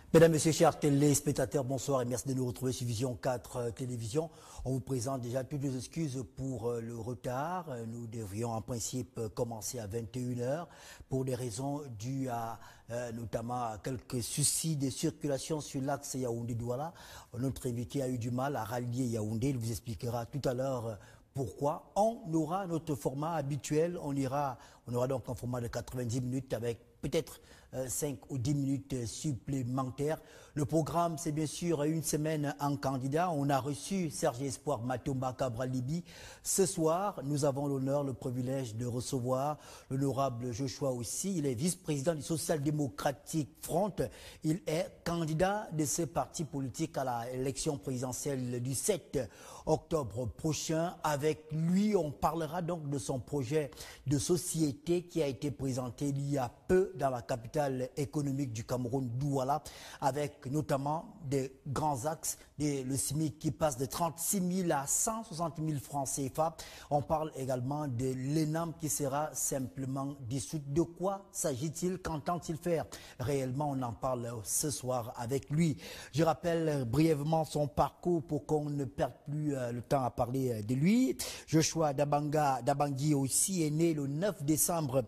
Mesdames, Messieurs, chers téléspectateurs, bonsoir et merci de nous retrouver sur Vision 4 Télévision. On vous présente déjà toutes les excuses pour le retard. Nous devrions en principe commencer à 21h pour des raisons dues à notamment à quelques soucis de circulation sur l'axe Yaoundé-Douala. Notre invité a eu du mal à rallier Yaoundé. Il vous expliquera tout à l'heure pourquoi. On aura notre format habituel. On aura donc un format de 90 minutes avec peut-être 5 ou 10 minutes supplémentaires. Le programme, c'est bien sûr une semaine en candidat. On a reçu Serge Espoir Matomba Cabral-Libi. Ce soir, nous avons l'honneur, le privilège de recevoir l'honorable Joshua aussi. Il est vice-président du Social Democratic Front. Il est candidat de ce parti politique à l'élection présidentielle du 7 octobre prochain. Avec lui, on parlera donc de son projet de société qui a été présenté il y a peu dans la capitale économique du Cameroun, Douala, avec notamment des grands axes, le SMIC qui passe de 36 000 à 160 000 francs CFA. On parle également de l'ENAM qui sera simplement dissoute. De quoi s'agit-il? Qu'entend-il faire réellement? On en parle ce soir avec lui. Je rappelle brièvement son parcours pour qu'on ne perde plus le temps à parler de lui. Joshua Dabangui aussi est né le 9 décembre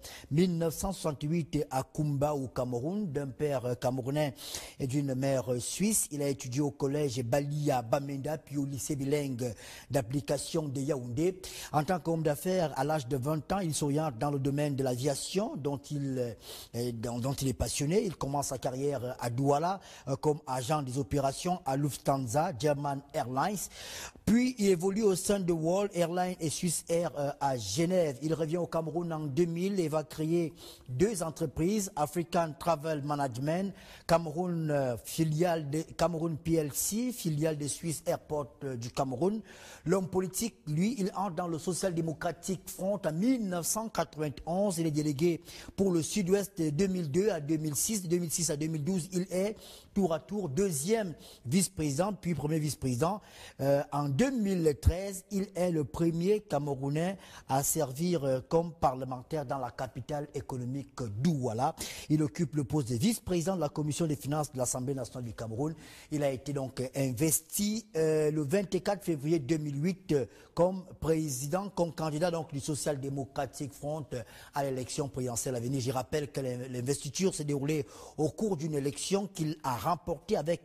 1968 à Kumba au Cameroun, d'un père camerounais et d'une mère suisse. Il a étudié au collège Bali à Bamenda, puis au lycée bilingue d'application de Yaoundé. En tant qu'homme d'affaires, à l'âge de 20 ans, il s'oriente dans le domaine de l'aviation dont il est passionné. Il commence sa carrière à Douala comme agent des opérations à Lufthansa, German Airlines. Puis il évolue au sein de World Airlines et Swiss Air à Genève. Il revient au Cameroun en 2000 et va créer deux entreprises, African Travel Management, Cameroun Cameroun PLC, filiale de Swiss Airport du Cameroun. L'homme politique, lui, il entre dans le Social Democratic Front en 1991. Il est délégué pour le Sud-Ouest de 2002 à 2006, de 2006 à 2012. Il est tour à tour deuxième vice-président, puis premier vice-président. En 2013, il est le premier Camerounais à servir comme parlementaire dans la capitale économique Douala. Il occupe le poste de vice-président de la commission des finances de l'Assemblée nationale du Cameroun. Il a été donc investi le 24 février 2008 comme président, comme candidat donc du Social Democratic Front à l'élection présidentielle à venir. Je rappelle que l'investiture s'est déroulée au cours d'une élection qu'il a remportée avec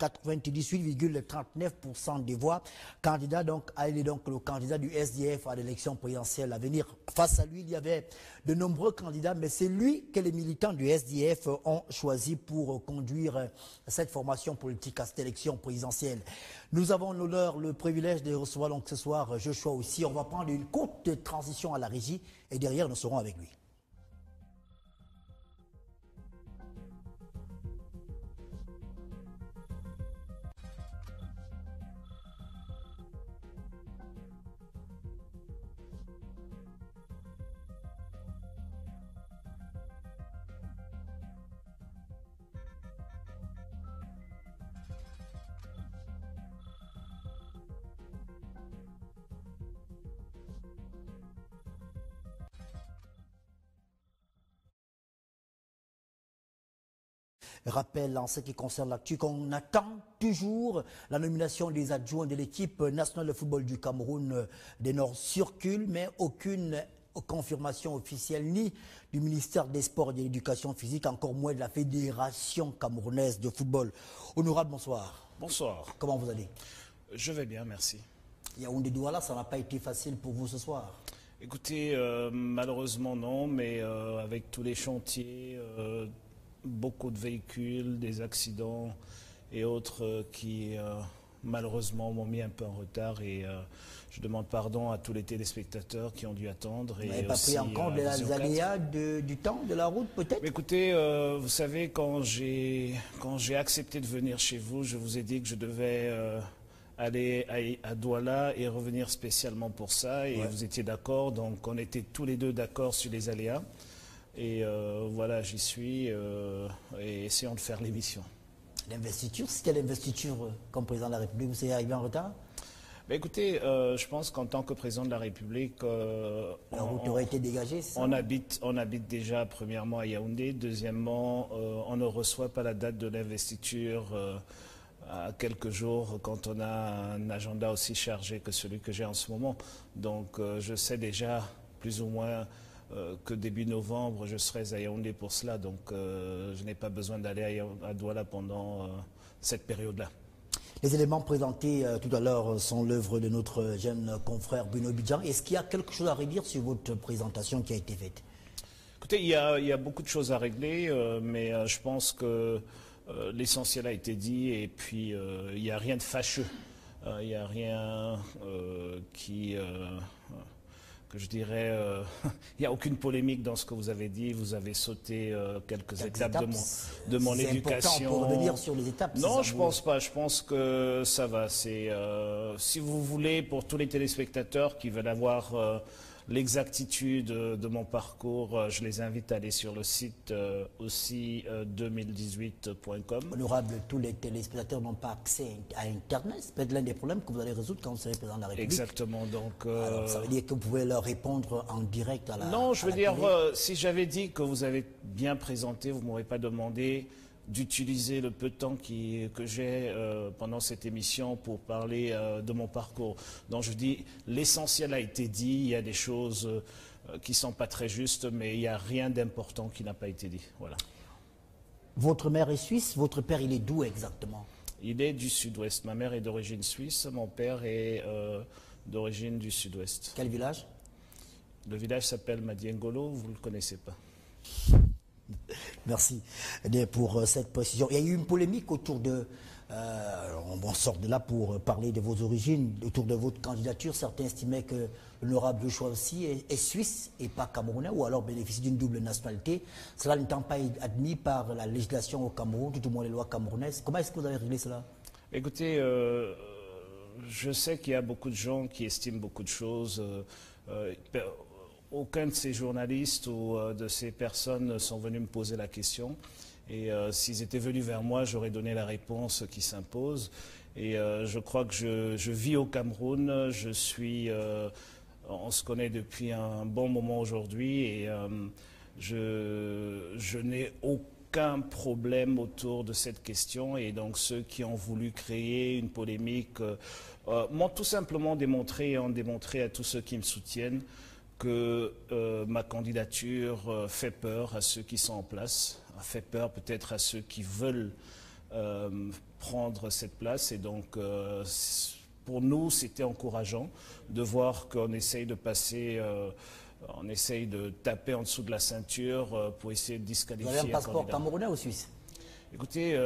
98,39% des voix. Il est donc le candidat du SDF à l'élection présidentielle à venir. Face à lui, il y avait de nombreux candidats, mais c'est lui que les militants du SDF ont choisi pour conduire cette formation politique à cette élection présidentielle. Nous avons l'honneur, le privilège de recevoir donc ce soir Joshua aussi. On va prendre une courte transition à la régie et derrière nous serons avec lui. Rappel en ce qui concerne l'actu qu'on attend toujours la nomination des adjoints de l'équipe nationale de football du Cameroun des Nord circule, mais aucune confirmation officielle ni du ministère des Sports et de l'Éducation physique, encore moins de la Fédération camerounaise de football. Honorable, bonsoir. Bonsoir. Comment vous allez? Je vais bien, merci. Yaoundé Douala, ça n'a pas été facile pour vous ce soir? Écoutez, malheureusement non, mais avec tous les chantiers, beaucoup de véhicules, des accidents et autres qui malheureusement m'ont mis un peu en retard et je demande pardon à tous les téléspectateurs qui ont dû attendre. Vous n'avez pas pris en compte les aléas du temps, de la route peut-être? Écoutez, vous savez, quand j'ai accepté de venir chez vous, je vous ai dit que je devais aller à Douala et revenir spécialement pour ça et vous étiez d'accord, donc on était tous les deux d'accord sur les aléas. Et voilà, j'y suis et essayons de faire l'émission. L'investiture, c'était l'investiture comme président de la République, vous êtes arrivé en retard? Ben écoutez, je pense qu'en tant que président de la République, La route aurait été dégagée, c'est ça? on habite déjà premièrement à Yaoundé, deuxièmement, on ne reçoit pas la date de l'investiture à quelques jours quand on a un agenda aussi chargé que celui que j'ai en ce moment. Donc je sais déjà plus ou moins que début novembre, je serai à Yaoundé pour cela. Donc je n'ai pas besoin d'aller à Douala pendant cette période-là. Les éléments présentés tout à l'heure sont l'œuvre de notre jeune confrère Bruno Bidjan. Est-ce qu'il y a quelque chose à redire sur votre présentation qui a été faite? Écoutez, il y a beaucoup de choses à régler, mais je pense que l'essentiel a été dit et puis il n'y a rien de fâcheux. Il n'y a rien que je dirais, il n'y a aucune polémique dans ce que vous avez dit. Vous avez sauté quelques étapes de mon éducation. C'est important pour revenir sur les étapes. Non, je pense pas. Je pense que ça va. Si vous voulez, pour tous les téléspectateurs qui veulent avoir l'exactitude de mon parcours, je les invite à aller sur le site aussi 2018.com. Honorable, tous les téléspectateurs n'ont pas accès à Internet. C'est peut-être l'un des problèmes que vous allez résoudre quand vous serez président de la République. Exactement. Donc, alors, ça veut dire que vous pouvez leur répondre en direct à la Non, je veux dire, télé. si j'avais dit que vous avez bien présenté, vous ne m'aurez pas demandé d'utiliser le peu de temps que j'ai pendant cette émission pour parler de mon parcours. Donc je dis, l'essentiel a été dit, il y a des choses qui ne sont pas très justes, mais il n'y a rien d'important qui n'a pas été dit. Voilà. Votre mère est suisse, votre père il est d'où exactement? Il est du sud-ouest. Ma mère est d'origine suisse, mon père est d'origine du sud-ouest. Quel village? Le village s'appelle Madiengolo, vous ne le connaissez pas. Merci pour cette précision. Il y a eu une polémique autour de... on sort de là pour parler de vos origines, autour de votre candidature. Certains estimaient que l'honorable Joshua aussi est suisse et pas camerounais, ou alors bénéficie d'une double nationalité. Cela n'étant pas admis par la législation au Cameroun, tout au moins les lois camerounaises. Comment est-ce que vous avez réglé cela? Écoutez, je sais qu'il y a beaucoup de gens qui estiment beaucoup de choses. Aucun de ces journalistes ou de ces personnes sont venus me poser la question. Et s'ils étaient venus vers moi, j'aurais donné la réponse qui s'impose. Et je crois que je vis au Cameroun. On se connaît depuis un bon moment aujourd'hui. Et je n'ai aucun problème autour de cette question. Et donc ceux qui ont voulu créer une polémique m'ont tout simplement démontré et ont démontré à tous ceux qui me soutiennent que ma candidature fait peur à ceux qui sont en place, fait peur peut-être à ceux qui veulent prendre cette place. Et donc, pour nous, c'était encourageant de voir qu'on essaye de passer, on essaye de taper en dessous de la ceinture pour essayer de disqualifier. Vous avez un passeport camerounais ou suisse? Écoutez,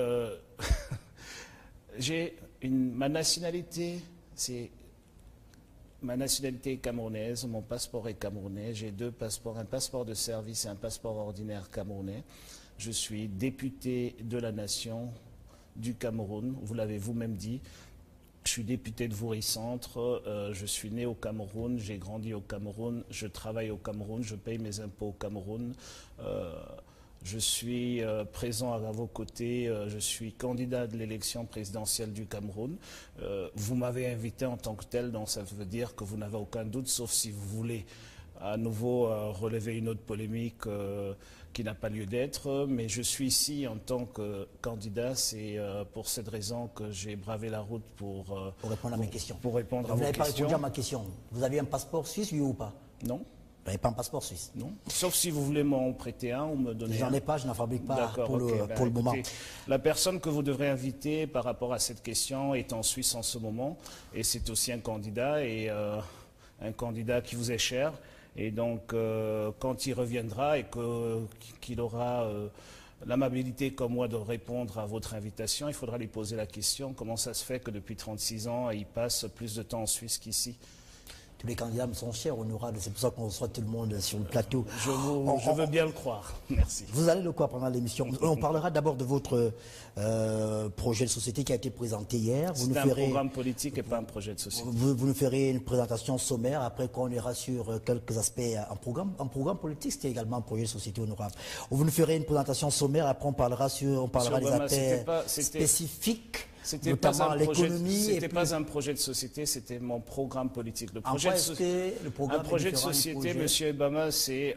ma nationalité, c'est... Ma nationalité est camerounaise, mon passeport est camerounais, j'ai deux passeports, un passeport de service et un passeport ordinaire camerounais. Je suis député de la nation du Cameroun, vous l'avez vous-même dit. Je suis député de Voury-Centre, je suis né au Cameroun, j'ai grandi au Cameroun, je travaille au Cameroun, je paye mes impôts au Cameroun. Je suis présent à vos côtés, je suis candidat de l'élection présidentielle du Cameroun. Vous m'avez invité en tant que tel, donc ça veut dire que vous n'avez aucun doute, sauf si vous voulez à nouveau relever une autre polémique qui n'a pas lieu d'être. Mais je suis ici en tant que candidat, c'est pour cette raison que j'ai bravé la route pour répondre à mes questions. Pour répondre à vous vos questions. Vous n'avez pas répondu à ma question. Vous avez un passeport suisse, oui ou pas? Non. Vous n'avez pas un passeport suisse? Non. Sauf si vous voulez m'en prêter un ou me donner un. J'en ai pas, je n'en fabrique pas pour le moment. La personne que vous devrez inviter par rapport à cette question est en Suisse en ce moment. Et c'est aussi un candidat, et un candidat qui vous est cher. Et donc, quand il reviendra et qu'il aura l'amabilité comme moi de répondre à votre invitation, il faudra lui poser la question comment ça se fait que depuis 36 ans, il passe plus de temps en Suisse qu'ici. Tous les candidats me sont chers, honorables. C'est pour ça qu'on reçoit tout le monde sur le plateau. Je veux bien le croire. Merci. Vous allez le croire pendant l'émission. On parlera d'abord de votre projet de société qui a été présenté hier. C'est un programme politique et pas un projet de société. Vous nous ferez une présentation sommaire. Après, quand on ira sur quelques aspects en programme politique, c'était également un projet de société honorable. Vous nous ferez une présentation sommaire. Après, on parlera des aspects spécifiques notamment l'économie. C'était pas un projet de société, c'était mon programme politique. Un projet de société, Monsieur Obama,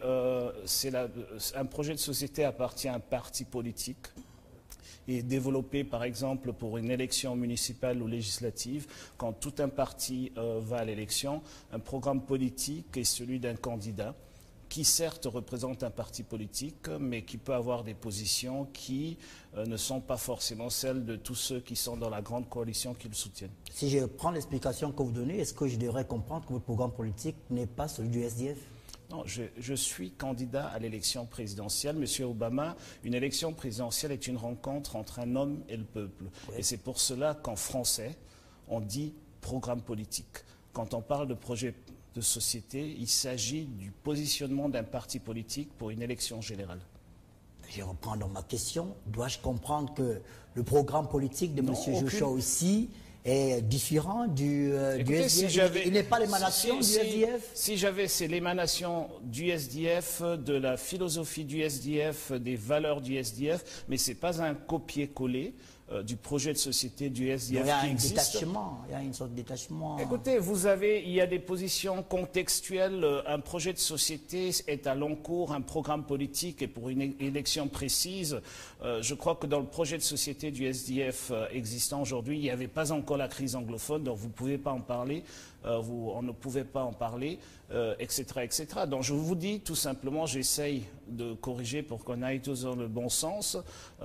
un projet de société appartient à un parti politique et développé par exemple pour une élection municipale ou législative. Quand tout un parti va à l'élection, un programme politique est celui d'un candidat qui certes représente un parti politique, mais qui peut avoir des positions qui ne sont pas forcément celles de tous ceux qui sont dans la grande coalition qui le soutiennent. Si je prends l'explication que vous donnez, est-ce que je devrais comprendre que votre programme politique n'est pas celui du SDF? Non, je suis candidat à l'élection présidentielle. Monsieur Obama, une élection présidentielle est une rencontre entre un homme et le peuple. Oui. Et c'est pour cela qu'en français, on dit programme politique. Quand on parle de projet de société, il s'agit du positionnement d'un parti politique pour une élection générale. Je reprends donc ma question. Dois-je comprendre que le programme politique de M. Joshua aussi est différent du SDF? Il n'est pas l'émanation du SDF? C'est l'émanation du SDF, de la philosophie du SDF, des valeurs du SDF, mais ce n'est pas un copier-coller du projet de société du SDF qui existe. Il y a une sorte de détachement. Écoutez, il y a des positions contextuelles. Un projet de société est à long cours, un programme politique et pour une élection précise. Je crois que dans le projet de société du SDF existant aujourd'hui, il n'y avait pas encore la crise anglophone, donc vous ne pouvez pas en parler. On ne pouvait pas en parler, etc., etc. Donc je vous dis tout simplement, j'essaye de corriger pour qu'on aille tous dans le bon sens.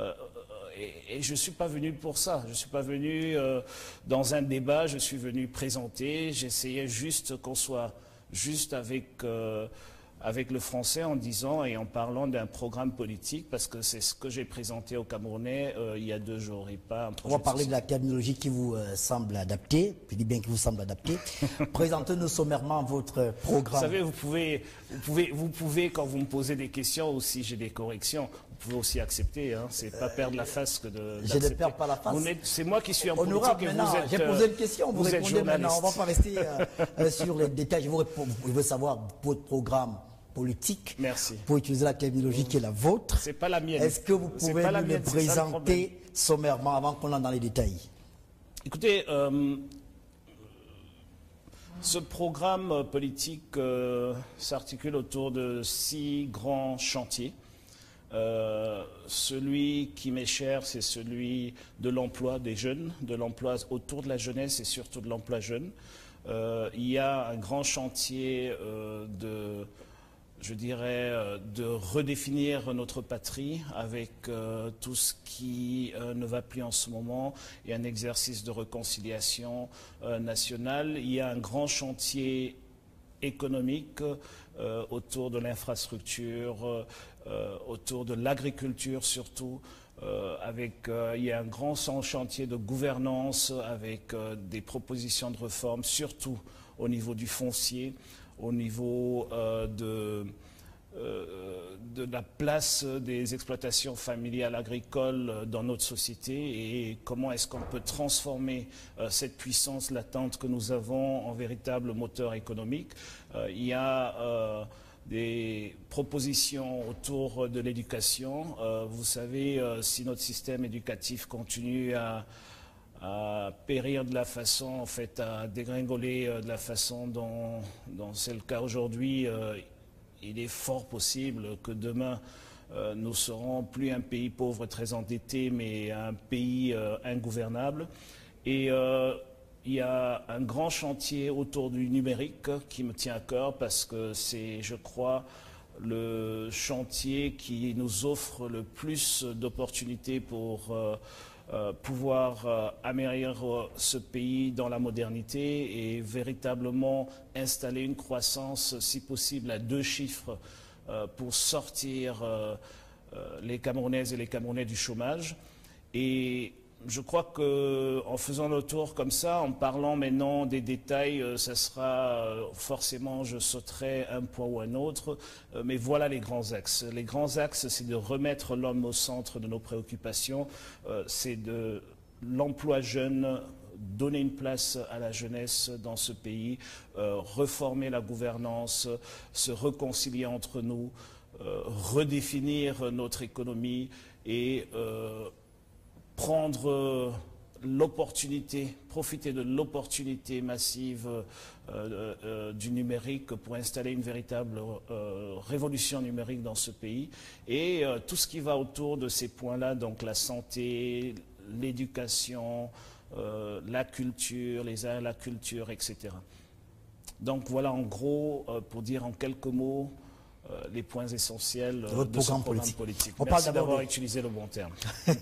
Et je ne suis pas venu pour ça. Je ne suis pas venu dans un débat, je suis venu présenter. J'essayais juste qu'on soit juste avec le français en disant et en parlant d'un programme politique, parce que c'est ce que j'ai présenté aux Camerounais il y a 2 jours et pas un projet. On va parler de la terminologie qui vous semble adaptée. Je dis bien qui vous semble adaptée. Présentez-nous sommairement votre programme. Vous savez, vous pouvez, quand vous me posez des questions ou si j'ai des corrections, vous pouvez aussi accepter. Hein. C'est pas perdre la face que de. Je ne perds pas la face. C'est moi qui suis en politique. Honorable, et maintenant, vous êtes. J'ai posé une question. Vous répondez journaliste. maintenant. On ne va pas rester sur les détails. Je veux savoir votre programme politique. Merci. Pour utiliser la terminologie qui est la vôtre. C'est pas la mienne. Est-ce que vous pouvez nous le présenter sommairement avant qu'on entre dans les détails? Écoutez, ce programme politique s'articule autour de 6 grands chantiers. Celui qui m'est cher, c'est celui de l'emploi des jeunes, de l'emploi autour de la jeunesse et surtout de l'emploi jeune. Il y a un grand chantier de redéfinir notre patrie avec tout ce qui ne va plus en ce moment et un exercice de réconciliation nationale. Il y a un grand chantier économique autour de l'infrastructure, autour de l'agriculture surtout. Il y a un grand chantier de gouvernance avec des propositions de réforme, surtout au niveau du foncier, au niveau de la place des exploitations familiales agricoles dans notre société et comment est-ce qu'on peut transformer cette puissance latente que nous avons en véritable moteur économique. Il y a des propositions autour de l'éducation. Vous savez, si notre système éducatif continue à périr de la façon, en fait, à dégringoler de la façon dont c'est le cas aujourd'hui, il est fort possible que demain, nous serons plus un pays pauvre très endetté, mais un pays ingouvernable. Et il y a un grand chantier autour du numérique qui me tient à cœur parce que c'est, je crois, le chantier qui nous offre le plus d'opportunités pour pouvoir amélior ce pays dans la modernité et véritablement installer une croissance, si possible, à 2 chiffres pour sortir les Camerounaises et les Camerounais du chômage. Et je crois qu'en faisant le tour comme ça, en parlant maintenant des détails, ça sera forcément, je sauterai un point ou un autre, mais voilà les grands axes. Les grands axes, c'est de remettre l'homme au centre de nos préoccupations, c'est de l'emploi jeune, donner une place à la jeunesse dans ce pays, reformer la gouvernance, se réconcilier entre nous, redéfinir notre économie et prendre profiter de l'opportunité massive du numérique pour installer une véritable révolution numérique dans ce pays. Et tout ce qui va autour de ces points-là, donc la santé, l'éducation, la culture, les arts, la culture, etc. Donc voilà en gros, pour dire en quelques mots, les points essentiels de ce programme politique. Merci d'avoir utilisé le bon terme.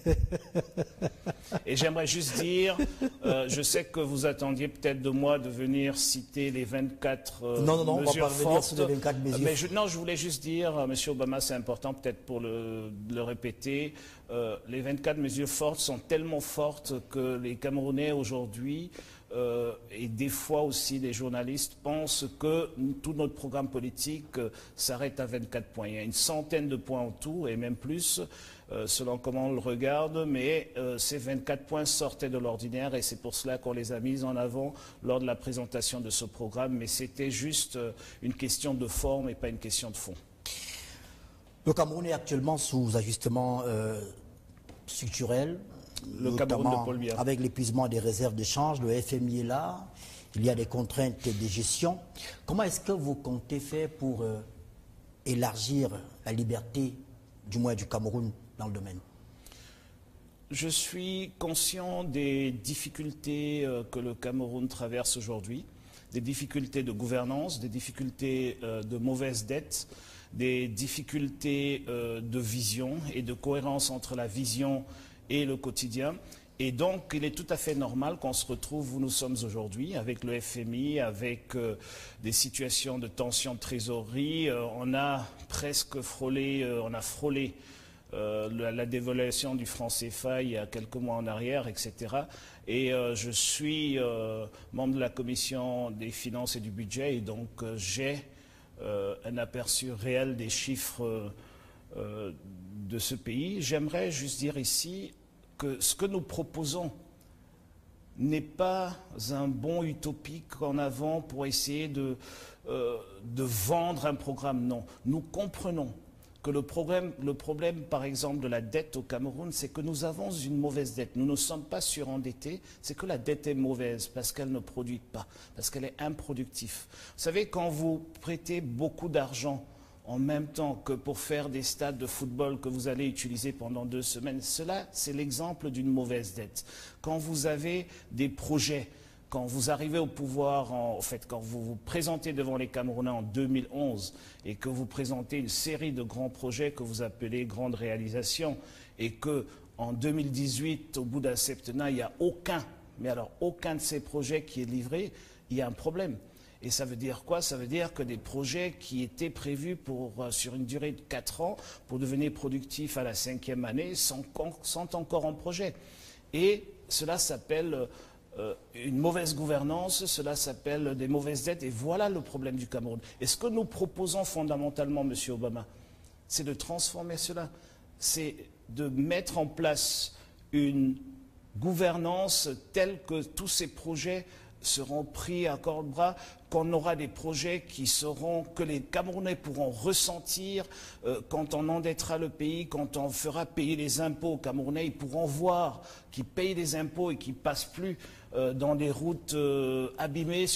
Et j'aimerais juste dire, je sais que vous attendiez peut-être de moi de venir citer les 24 non, mesures on va pas revenir fortes. sur les 24 mesures. Mais je voulais juste dire, M. Obama, c'est important peut-être pour le répéter, les 24 mesures fortes sont tellement fortes que les Camerounais aujourd'hui et des fois aussi les journalistes pensent que tout notre programme politique s'arrête à 24 points. Il y a une centaine de points en tout, et même plus, selon comment on le regarde, mais ces 24 points sortaient de l'ordinaire, et c'est pour cela qu'on les a mis en avant lors de la présentation de ce programme, mais c'était juste une question de forme et pas une question de fond. Le Cameroun est actuellement sous ajustement structurel. Le Cameroun de Paul Biya. Avec l'épuisement des réserves de change, le FMI est là, il y a des contraintes de gestion. Comment est-ce que vous comptez faire pour élargir la liberté, du moins du Cameroun, dans le domaine? Je suis conscient des difficultés que le Cameroun traverse aujourd'hui, des difficultés de gouvernance, des difficultés de mauvaise dette, des difficultés de vision et de cohérence entre la vision et le quotidien. Et donc, il est tout à fait normal qu'on se retrouve où nous sommes aujourd'hui, avec le FMI, avec des situations de tension de trésorerie. On a presque frôlé, la dévaluation du franc CFA il y a quelques mois en arrière, etc. Et je suis membre de la commission des finances et du budget, et donc j'ai un aperçu réel des chiffres de ce pays. J'aimerais juste dire ici que ce que nous proposons n'est pas un bond utopique en avant pour essayer de vendre un programme. Non, nous comprenons que le problème, par exemple, de la dette au Cameroun, c'est que nous avons une mauvaise dette. Nous ne sommes pas surendettés, c'est que la dette est mauvaise parce qu'elle ne produit pas, parce qu'elle est improductive. Vous savez, quand vous prêtez beaucoup d'argent en même temps que pour faire des stades de football que vous allez utiliser pendant 2 semaines, cela, c'est l'exemple d'une mauvaise dette. Quand vous avez des projets, quand vous arrivez au pouvoir, quand vous vous présentez devant les Camerounais en 2011 et que vous présentez une série de grands projets que vous appelez grandes réalisations, et qu'en 2018, au bout d'un septennat, il n'y a aucun de ces projets qui est livré, il y a un problème. Et ça veut dire quoi? Ça veut dire que des projets qui étaient prévus sur une durée de 4 ans pour devenir productifs à la 5e année sont encore en projet. Et cela s'appelle une mauvaise gouvernance, cela s'appelle des mauvaises dettes, et voilà le problème du Cameroun. Et ce que nous proposons fondamentalement, M. Obama, c'est de transformer cela, c'est de mettre en place une gouvernance telle que tous ces projets seront pris à corps-bras, qu'on aura des projets que les Camerounais pourront ressentir quand on endettera le pays, quand on fera payer les impôts aux Camerounais, ils pourront voir qu'ils payent des impôts et qu'ils ne passent plus dans des routes abîmées,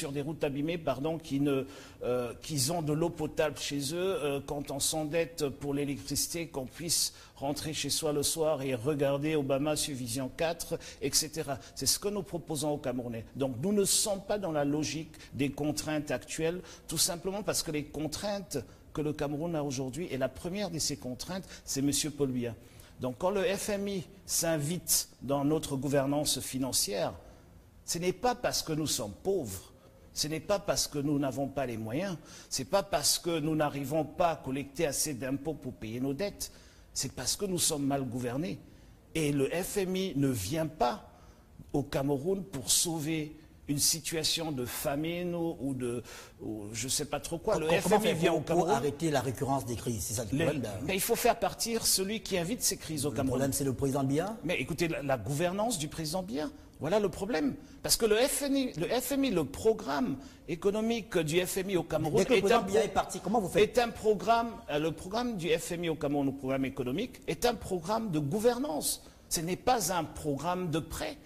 qu'ils ont de l'eau potable chez eux, quand on s'endette pour l'électricité, qu'on puisse rentrer chez soi le soir et regarder Obama sur Vision 4, etc. C'est ce que nous proposons aux Camerounais. Donc nous ne sommes pas dans la logique des contraintes actuelles, tout simplement parce que les contraintes que le Cameroun a aujourd'hui, et la première de ces contraintes, c'est M. Paul Biya. Donc quand le FMI s'invite dans notre gouvernance financière, ce n'est pas parce que nous sommes pauvres, ce n'est pas parce que nous n'avons pas les moyens, ce n'est pas parce que nous n'arrivons pas à collecter assez d'impôts pour payer nos dettes, c'est parce que nous sommes mal gouvernés. Et le FMI ne vient pas au Cameroun pour sauver une situation de famine ou je ne sais pas trop quoi. Le FMI vient au Cameroun pour arrêter la récurrence des crises, c'est ça le problème. Mais il faut faire partir celui qui invite ces crises au Cameroun. Le problème, c'est le président Biya. Mais écoutez, la gouvernance du président Biya, voilà le problème. Parce que le FMI, le programme économique du FMI au Cameroun est un programme, le programme du FMI au Cameroun, le programme économique, est un programme de gouvernance. Ce n'est pas un programme de prêt.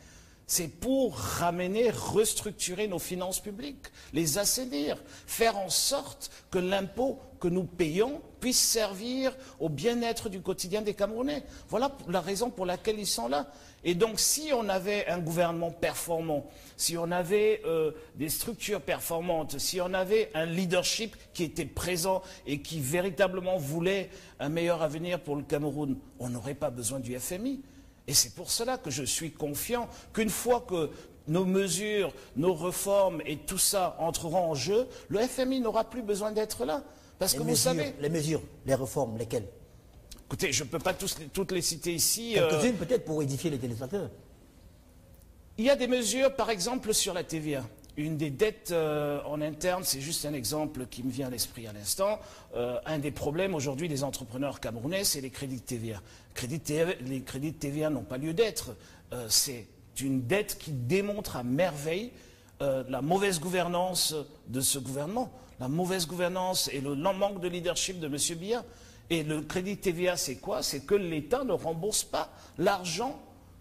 C'est pour ramener, restructurer nos finances publiques, les assainir, faire en sorte que l'impôt que nous payons puisse servir au bien-être du quotidien des Camerounais. Voilà la raison pour laquelle ils sont là. Et donc, si on avait un gouvernement performant, si on avait des structures performantes, si on avait un leadership qui était présent et qui véritablement voulait un meilleur avenir pour le Cameroun, on n'aurait pas besoin du FMI. Et c'est pour cela que je suis confiant qu'une fois que nos mesures, nos réformes et tout ça entreront en jeu, le FMI n'aura plus besoin d'être là. Parce que vous savez... Les mesures, les réformes, lesquelles? Écoutez, je ne peux pas toutes les citer ici. Quelques-unes peut-être pour édifier les téléspectateurs. Il y a des mesures, par exemple, sur la TVA. Une des dettes en interne, c'est juste un exemple qui me vient à l'esprit à l'instant. Un des problèmes aujourd'hui des entrepreneurs camerounais, c'est les crédits de TVA. Les crédits de TVA n'ont pas lieu d'être. C'est une dette qui démontre à merveille la mauvaise gouvernance de ce gouvernement, la mauvaise gouvernance et le manque de leadership de M. Biya. Et le crédit TVA, c'est quoi? C'est que l'État ne rembourse pas l'argent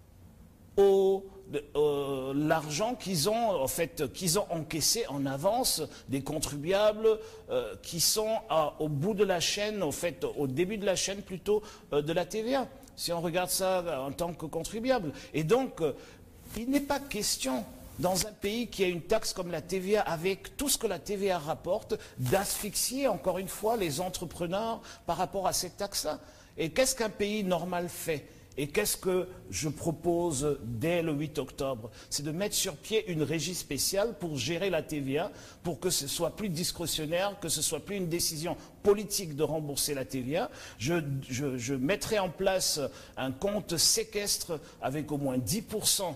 l'argent qu'ils ont encaissé en avance des contribuables qui sont au bout de la chaîne, au début de la chaîne plutôt de la TVA, si on regarde ça en tant que contribuable. Et donc, il n'est pas question, dans un pays qui a une taxe comme la TVA, avec tout ce que la TVA rapporte, d'asphyxier encore une fois les entrepreneurs par rapport à cette taxe-là. Et qu'est-ce qu'un pays normal fait ? Et qu'est-ce que je propose dès le 8 octobre? C'est de mettre sur pied une régie spéciale pour gérer la TVA, pour que ce soit plus discrétionnaire, que ce soit plus une décision politique de rembourser la TVA. Je mettrai en place un compte séquestre avec au moins 10%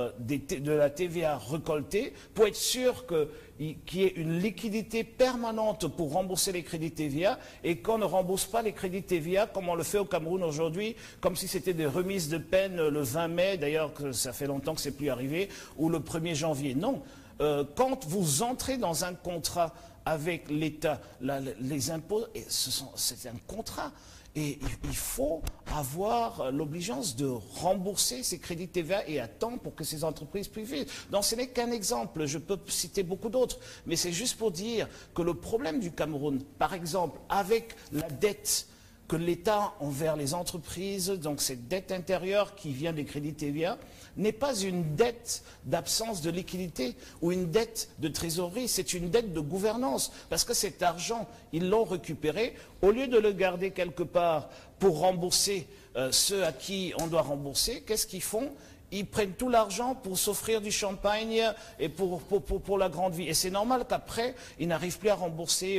de la TVA récoltée pour être sûr qu'il y ait une liquidité permanente pour rembourser les crédits TVA et qu'on ne rembourse pas les crédits TVA comme on le fait au Cameroun aujourd'hui, comme si c'était des remises de peine le 20 mai, d'ailleurs que ça fait longtemps que c'est plus arrivé, ou le 1er janvier. Non. Quand vous entrez dans un contrat avec l'État, les impôts, c'est un contrat. Et il faut avoir l'obligeance de rembourser ces crédits TVA et à temps pour que ces entreprises puissent vivre. Donc ce n'est qu'un exemple, je peux citer beaucoup d'autres, mais c'est juste pour dire que le problème du Cameroun, par exemple, avec la dette que l'État envers les entreprises, donc cette dette intérieure qui vient des crédits TVA, n'est pas une dette d'absence de liquidité ou une dette de trésorerie, c'est une dette de gouvernance. Parce que cet argent, ils l'ont récupéré, au lieu de le garder quelque part pour rembourser ceux à qui on doit rembourser, qu'est-ce qu'ils font? Ils prennent tout l'argent pour s'offrir du champagne et pour la grande vie. Et c'est normal qu'après, ils n'arrivent plus à rembourser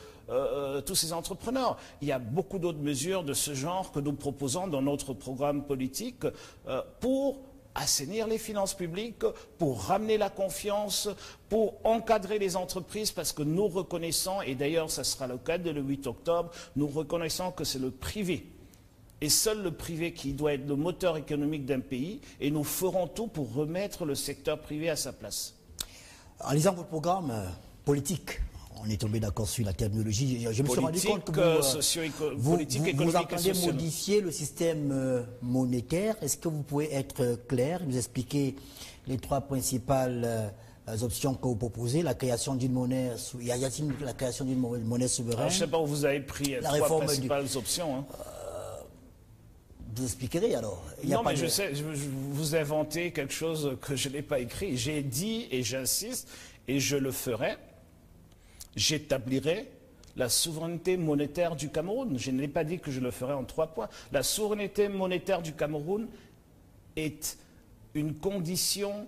tous ces entrepreneurs. Il y a beaucoup d'autres mesures de ce genre que nous proposons dans notre programme politique pour assainir les finances publiques, pour ramener la confiance, pour encadrer les entreprises, parce que nous reconnaissons, et d'ailleurs ça sera le cas dès le 8 octobre, nous reconnaissons que c'est le privé, et seul le privé qui doit être le moteur économique d'un pays, et nous ferons tout pour remettre le secteur privé à sa place. En lisant votre programme politique, on est tombé d'accord sur la terminologie. Je me suis rendu compte que vous entendez modifier le système monétaire. Est-ce que vous pouvez être clair, nous expliquer les trois principales options que vous proposez? La création d'une monnaie, y a-t-il la création d'une monnaie souveraine? Je ne sais pas où vous avez pris les trois principales options. Hein. Vous expliquerez alors. Non, mais je sais, vous inventez quelque chose que je n'ai pas écrit. J'ai dit, et j'insiste, et je le ferai. J'établirai la souveraineté monétaire du Cameroun. Je n'ai pas dit que je le ferai en 3 points. La souveraineté monétaire du Cameroun est une condition,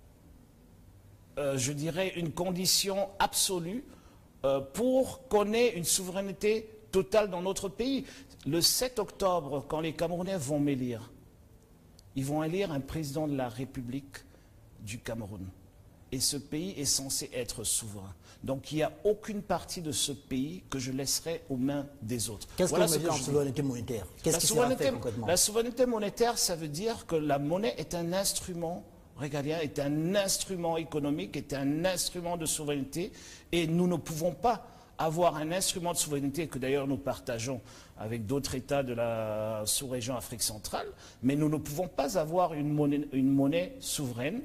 je dirais, une condition absolue pour qu'on ait une souveraineté totale dans notre pays. Le 7 octobre, quand les Camerounais vont m'élire, ils vont élire un président de la République du Cameroun. Et ce pays est censé être souverain. Donc il n'y a aucune partie de ce pays que je laisserai aux mains des autres. Qu'est-ce que vous mettez en souveraineté monétaire? Qu'est-ce qui sera fait concrètement? La souveraineté monétaire, ça veut dire que la monnaie est un instrument régalien, est un instrument économique, est un instrument de souveraineté. Et nous ne pouvons pas avoir un instrument de souveraineté que d'ailleurs nous partageons avec d'autres États de la sous-région Afrique centrale, mais nous ne pouvons pas avoir une monnaie souveraine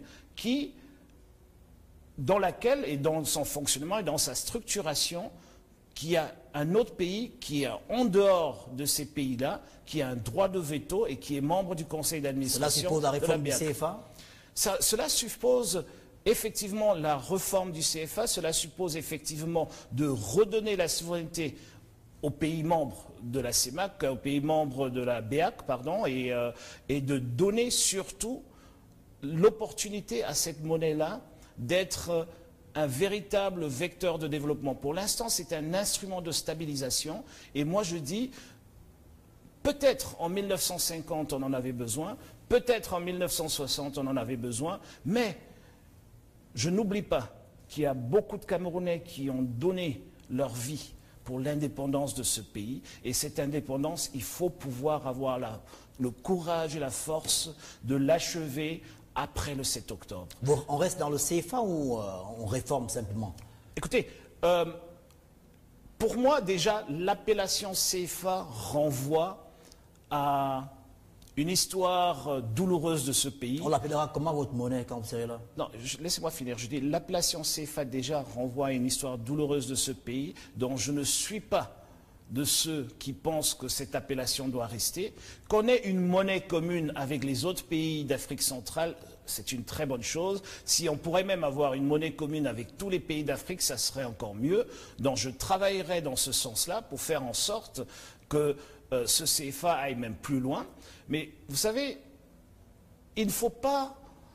dans laquelle, et dans son fonctionnement et dans sa structuration, qu'il y a un autre pays qui est en dehors de ces pays-là, qui a un droit de veto et qui est membre du conseil d'administration. Cela suppose la réforme du CFA? Cela suppose effectivement la réforme du CFA, cela suppose effectivement de redonner la souveraineté aux pays membres de la CEMAC, aux pays membres de la BEAC, pardon, et de donner surtout l'opportunité à cette monnaie-là d'être un véritable vecteur de développement. Pour l'instant, c'est un instrument de stabilisation. Et moi, je dis, peut-être en 1950, on en avait besoin, peut-être en 1960, on en avait besoin, mais je n'oublie pas qu'il y a beaucoup de Camerounais qui ont donné leur vie pour l'indépendance de ce pays. Et cette indépendance, il faut pouvoir avoir le courage et la force de l'achever après le 7 octobre. Bon, on reste dans le CFA ou on réforme simplement? Écoutez, pour moi déjà, l'appellation CFA renvoie à une histoire douloureuse de ce pays. On l'appellera comment votre monnaie quand vous serez là? Non, laissez-moi finir. Je dis, l'appellation CFA déjà renvoie à une histoire douloureuse de ce pays dont je ne suis pas de ceux qui pensent que cette appellation doit rester. Qu'on ait une monnaie commune avec les autres pays d'Afrique centrale, c'est une très bonne chose. Si on pourrait même avoir une monnaie commune avec tous les pays d'Afrique, ça serait encore mieux. Donc je travaillerai dans ce sens-là pour faire en sorte que ce CFA aille même plus loin. Mais vous savez, il ne faut pas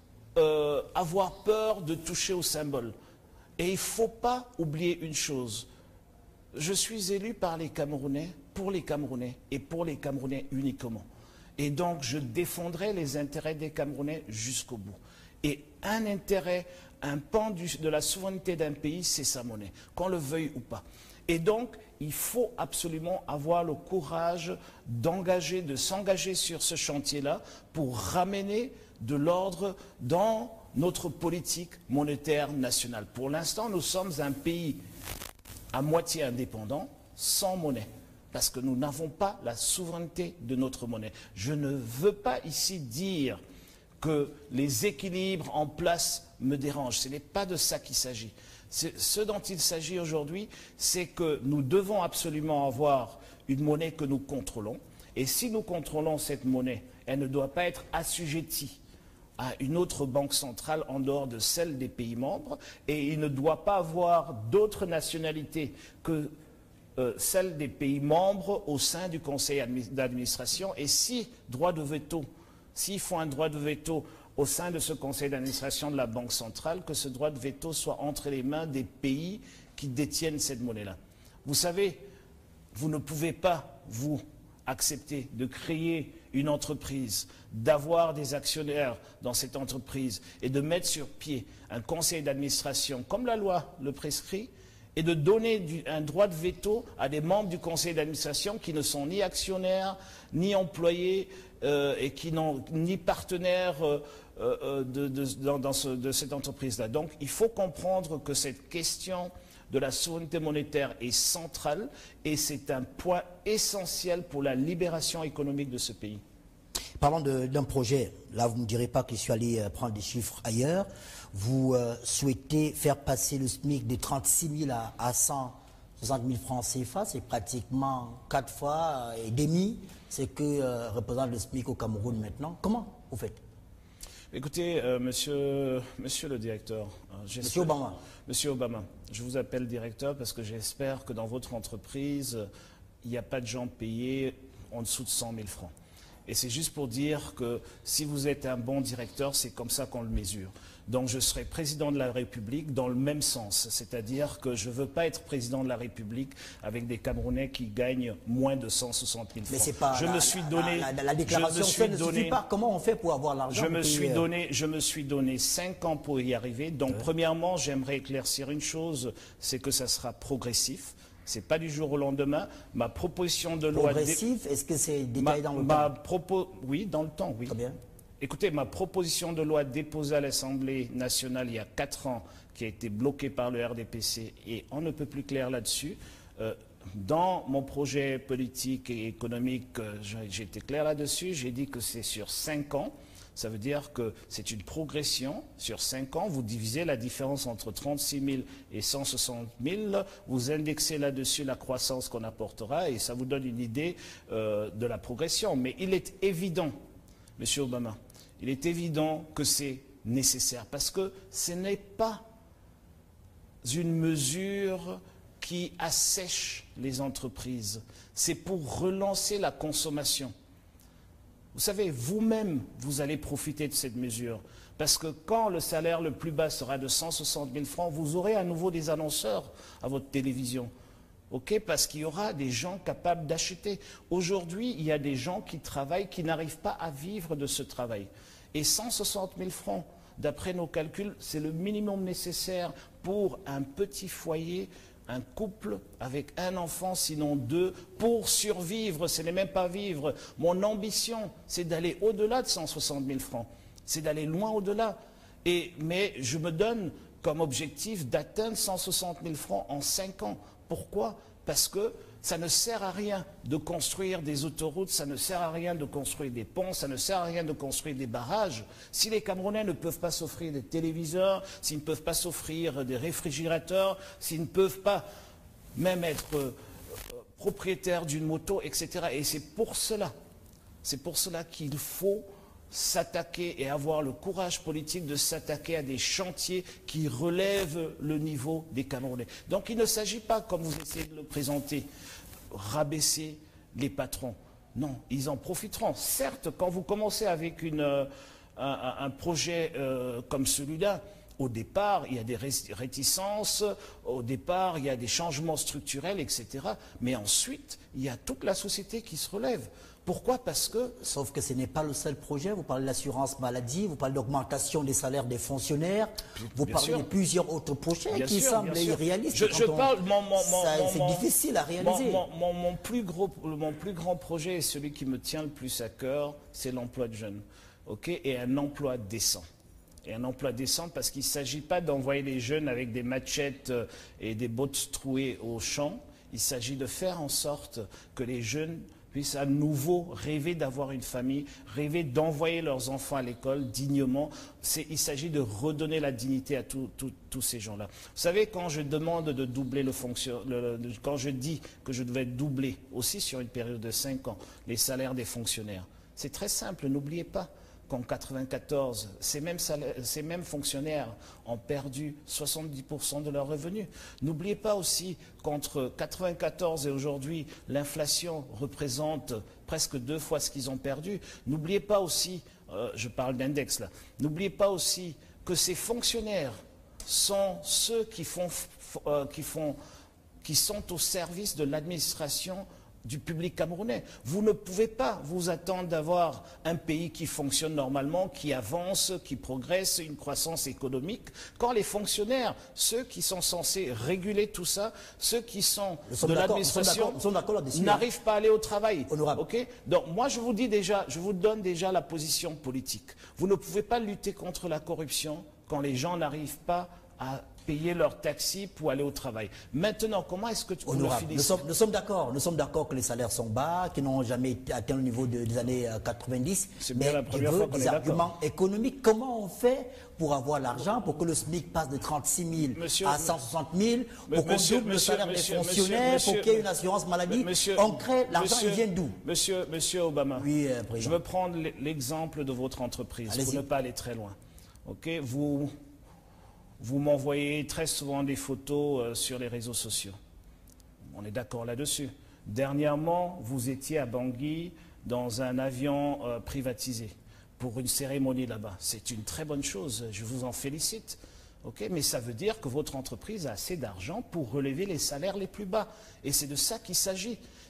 avoir peur de toucher au symbole. Et il ne faut pas oublier une chose. Je suis élu par les Camerounais, pour les Camerounais et pour les Camerounais uniquement. Et donc, je défendrai les intérêts des Camerounais jusqu'au bout. Et un intérêt, un pan de la souveraineté d'un pays, c'est sa monnaie, qu'on le veuille ou pas. Et donc, il faut absolument avoir le courage de s'engager sur ce chantier-là pour ramener de l'ordre dans notre politique monétaire nationale. Pour l'instant, nous sommes un pays à moitié indépendant, sans monnaie, parce que nous n'avons pas la souveraineté de notre monnaie. Je ne veux pas ici dire que les équilibres en place me dérangent. Ce n'est pas de ça qu'il s'agit. Ce dont il s'agit aujourd'hui, c'est que nous devons absolument avoir une monnaie que nous contrôlons. Et si nous contrôlons cette monnaie, elle ne doit pas être assujettie à une autre banque centrale en dehors de celle des pays membres, et il ne doit pas avoir d'autres nationalités que celle des pays membres au sein du conseil d'administration. Et si droit de veto, s'il faut un droit de veto au sein de ce conseil d'administration de la Banque centrale, que ce droit de veto soit entre les mains des pays qui détiennent cette monnaie-là. Vous savez, vous ne pouvez pas, vous, accepter de créer une entreprise, d'avoir des actionnaires dans cette entreprise et de mettre sur pied un conseil d'administration comme la loi le prescrit et de donner un droit de veto à des membres du conseil d'administration qui ne sont ni actionnaires, ni employés et qui n'ont ni partenaires de cette entreprise-là. Donc il faut comprendre que cette question de la souveraineté monétaire est centrale et c'est un point essentiel pour la libération économique de ce pays. Parlons d'un projet, là vous ne me direz pas que je suis allé prendre des chiffres ailleurs. Vous souhaitez faire passer le SMIC de 36 000 à 160 000 francs CFA, c'est pratiquement 4 fois et demi ce que représente le SMIC au Cameroun maintenant. Comment vous faites? Écoutez, monsieur le directeur, Monsieur Obama. Monsieur Obama, je vous appelle directeur parce que j'espère que dans votre entreprise, il n'y a pas de gens payés en dessous de 100 000 francs. Et c'est juste pour dire que si vous êtes un bon directeur, c'est comme ça qu'on le mesure. Donc je serai président de la République dans le même sens. C'est-à-dire que je ne veux pas être président de la République avec des Camerounais qui gagnent moins de 160 000 francs. Mais c'est pas la déclaration faite ne suffit pas. Comment on fait pour avoir l'argent? Je me suis donné 5 ans pour y arriver. Donc premièrement, j'aimerais éclaircir une chose, c'est que ça sera progressif. Ce n'est pas du jour au lendemain. Ma proposition de loi... Progressif, est-ce que c'est détaillé dans le temps? Oui, dans le temps, oui. Très bien. Écoutez, ma proposition de loi déposée à l'Assemblée nationale il y a 4 ans, qui a été bloquée par le RDPC, et on ne peut plus clair là-dessus. Dans mon projet politique et économique, j'ai été clair là-dessus. J'ai dit que c'est sur 5 ans. Ça veut dire que c'est une progression. Sur 5 ans, vous divisez la différence entre 36 000 et 160 000. Vous indexez là-dessus la croissance qu'on apportera et ça vous donne une idée de la progression. Mais il est évident, M. Obama, il est évident que c'est nécessaire parce que ce n'est pas une mesure qui assèche les entreprises. C'est pour relancer la consommation. Vous savez, vous-même, vous allez profiter de cette mesure. Parce que quand le salaire le plus bas sera de 160 000 francs, vous aurez à nouveau des annonceurs à votre télévision. Okay, parce qu'il y aura des gens capables d'acheter. Aujourd'hui, il y a des gens qui travaillent, qui n'arrivent pas à vivre de ce travail. Et 160 000 francs, d'après nos calculs, c'est le minimum nécessaire pour un petit foyer, un couple avec un enfant, sinon 2, pour survivre. Ce n'est même pas vivre. Mon ambition, c'est d'aller au-delà de 160 000 francs. C'est d'aller loin au-delà. Mais je me donne comme objectif d'atteindre 160 000 francs en 5 ans. Pourquoi? Parce que ça ne sert à rien de construire des autoroutes, ça ne sert à rien de construire des ponts, ça ne sert à rien de construire des barrages. Si les Camerounais ne peuvent pas s'offrir des téléviseurs, s'ils ne peuvent pas s'offrir des réfrigérateurs, s'ils ne peuvent pas même être propriétaires d'une moto, etc. Et c'est pour cela qu'il faut s'attaquer et avoir le courage politique de s'attaquer à des chantiers qui relèvent le niveau des Camerounais. Donc il ne s'agit pas, comme vous essayez de le présenter, rabaisser les patrons. Non, ils en profiteront. Certes, quand vous commencez avec un projet comme celui-là, au départ, il y a des réticences, au départ, il y a des changements structurels, etc. Mais ensuite, il y a toute la société qui se relève. Pourquoi? Parce que... Sauf que ce n'est pas le seul projet. Vous parlez de l'assurance maladie, vous parlez d'augmentation des salaires des fonctionnaires, vous parlez de plusieurs autres projets qui semblent irréalistes. C'est difficile à réaliser. Mon plus grand projet, et celui qui me tient le plus à cœur, c'est l'emploi de jeunes. Okay, et un emploi décent. Et un emploi décent parce qu'il ne s'agit pas d'envoyer les jeunes avec des machettes et des bottes trouées au champ. Il s'agit de faire en sorte que les jeunes puissent à nouveau rêver d'avoir une famille, rêver d'envoyer leurs enfants à l'école dignement. Il s'agit de redonner la dignité à tous ces gens-là. Vous savez, quand je demande de doubler quand je dis que je devais doubler aussi sur une période de 5 ans les salaires des fonctionnaires, c'est très simple, n'oubliez pas qu'en 1994, ces mêmes fonctionnaires ont perdu 70% de leurs revenus. N'oubliez pas aussi qu'entre 1994 et aujourd'hui, l'inflation représente presque 2 fois ce qu'ils ont perdu. N'oubliez pas aussi, je parle d'index là, n'oubliez pas aussi que ces fonctionnaires sont ceux qui sont au service de l'administration du public camerounais. Vous ne pouvez pas vous attendre d'avoir un pays qui fonctionne normalement, qui avance, qui progresse, une croissance économique, quand les fonctionnaires, ceux qui sont censés réguler tout ça, ceux qui sont de l'administration, n'arrivent pas à aller au travail. Okay? Donc moi je vous dis déjà, je vous donne déjà la position politique. Vous ne pouvez pas lutter contre la corruption quand les gens n'arrivent pas à payer leur taxi pour aller au travail. Maintenant, comment est-ce que vous le finissez? Nous sommes d'accord que les salaires sont bas, qu'ils n'ont jamais atteint le niveau des années 90. C'est bien la première fois qu'on est d'accord. Des arguments économiques. Comment on fait pour avoir l'argent, pour que le SMIC passe de 36 000 à 160 000, pour qu'on double le salaire des fonctionnaires, pour qu'il y ait une assurance maladie? On crée, l'argent, il vient d'où? Monsieur Obama, oui, je veux prendre l'exemple de votre entreprise, pour ne pas aller très loin. Okay? Vous m'envoyez très souvent des photos sur les réseaux sociaux. On est d'accord là-dessus. Dernièrement, vous étiez à Bangui dans un avion privatisé pour une cérémonie là-bas. C'est une très bonne chose, je vous en félicite. Okay? Mais ça veut dire que votre entreprise a assez d'argent pour relever les salaires les plus bas. Et c'est de ça qu'il s'agit.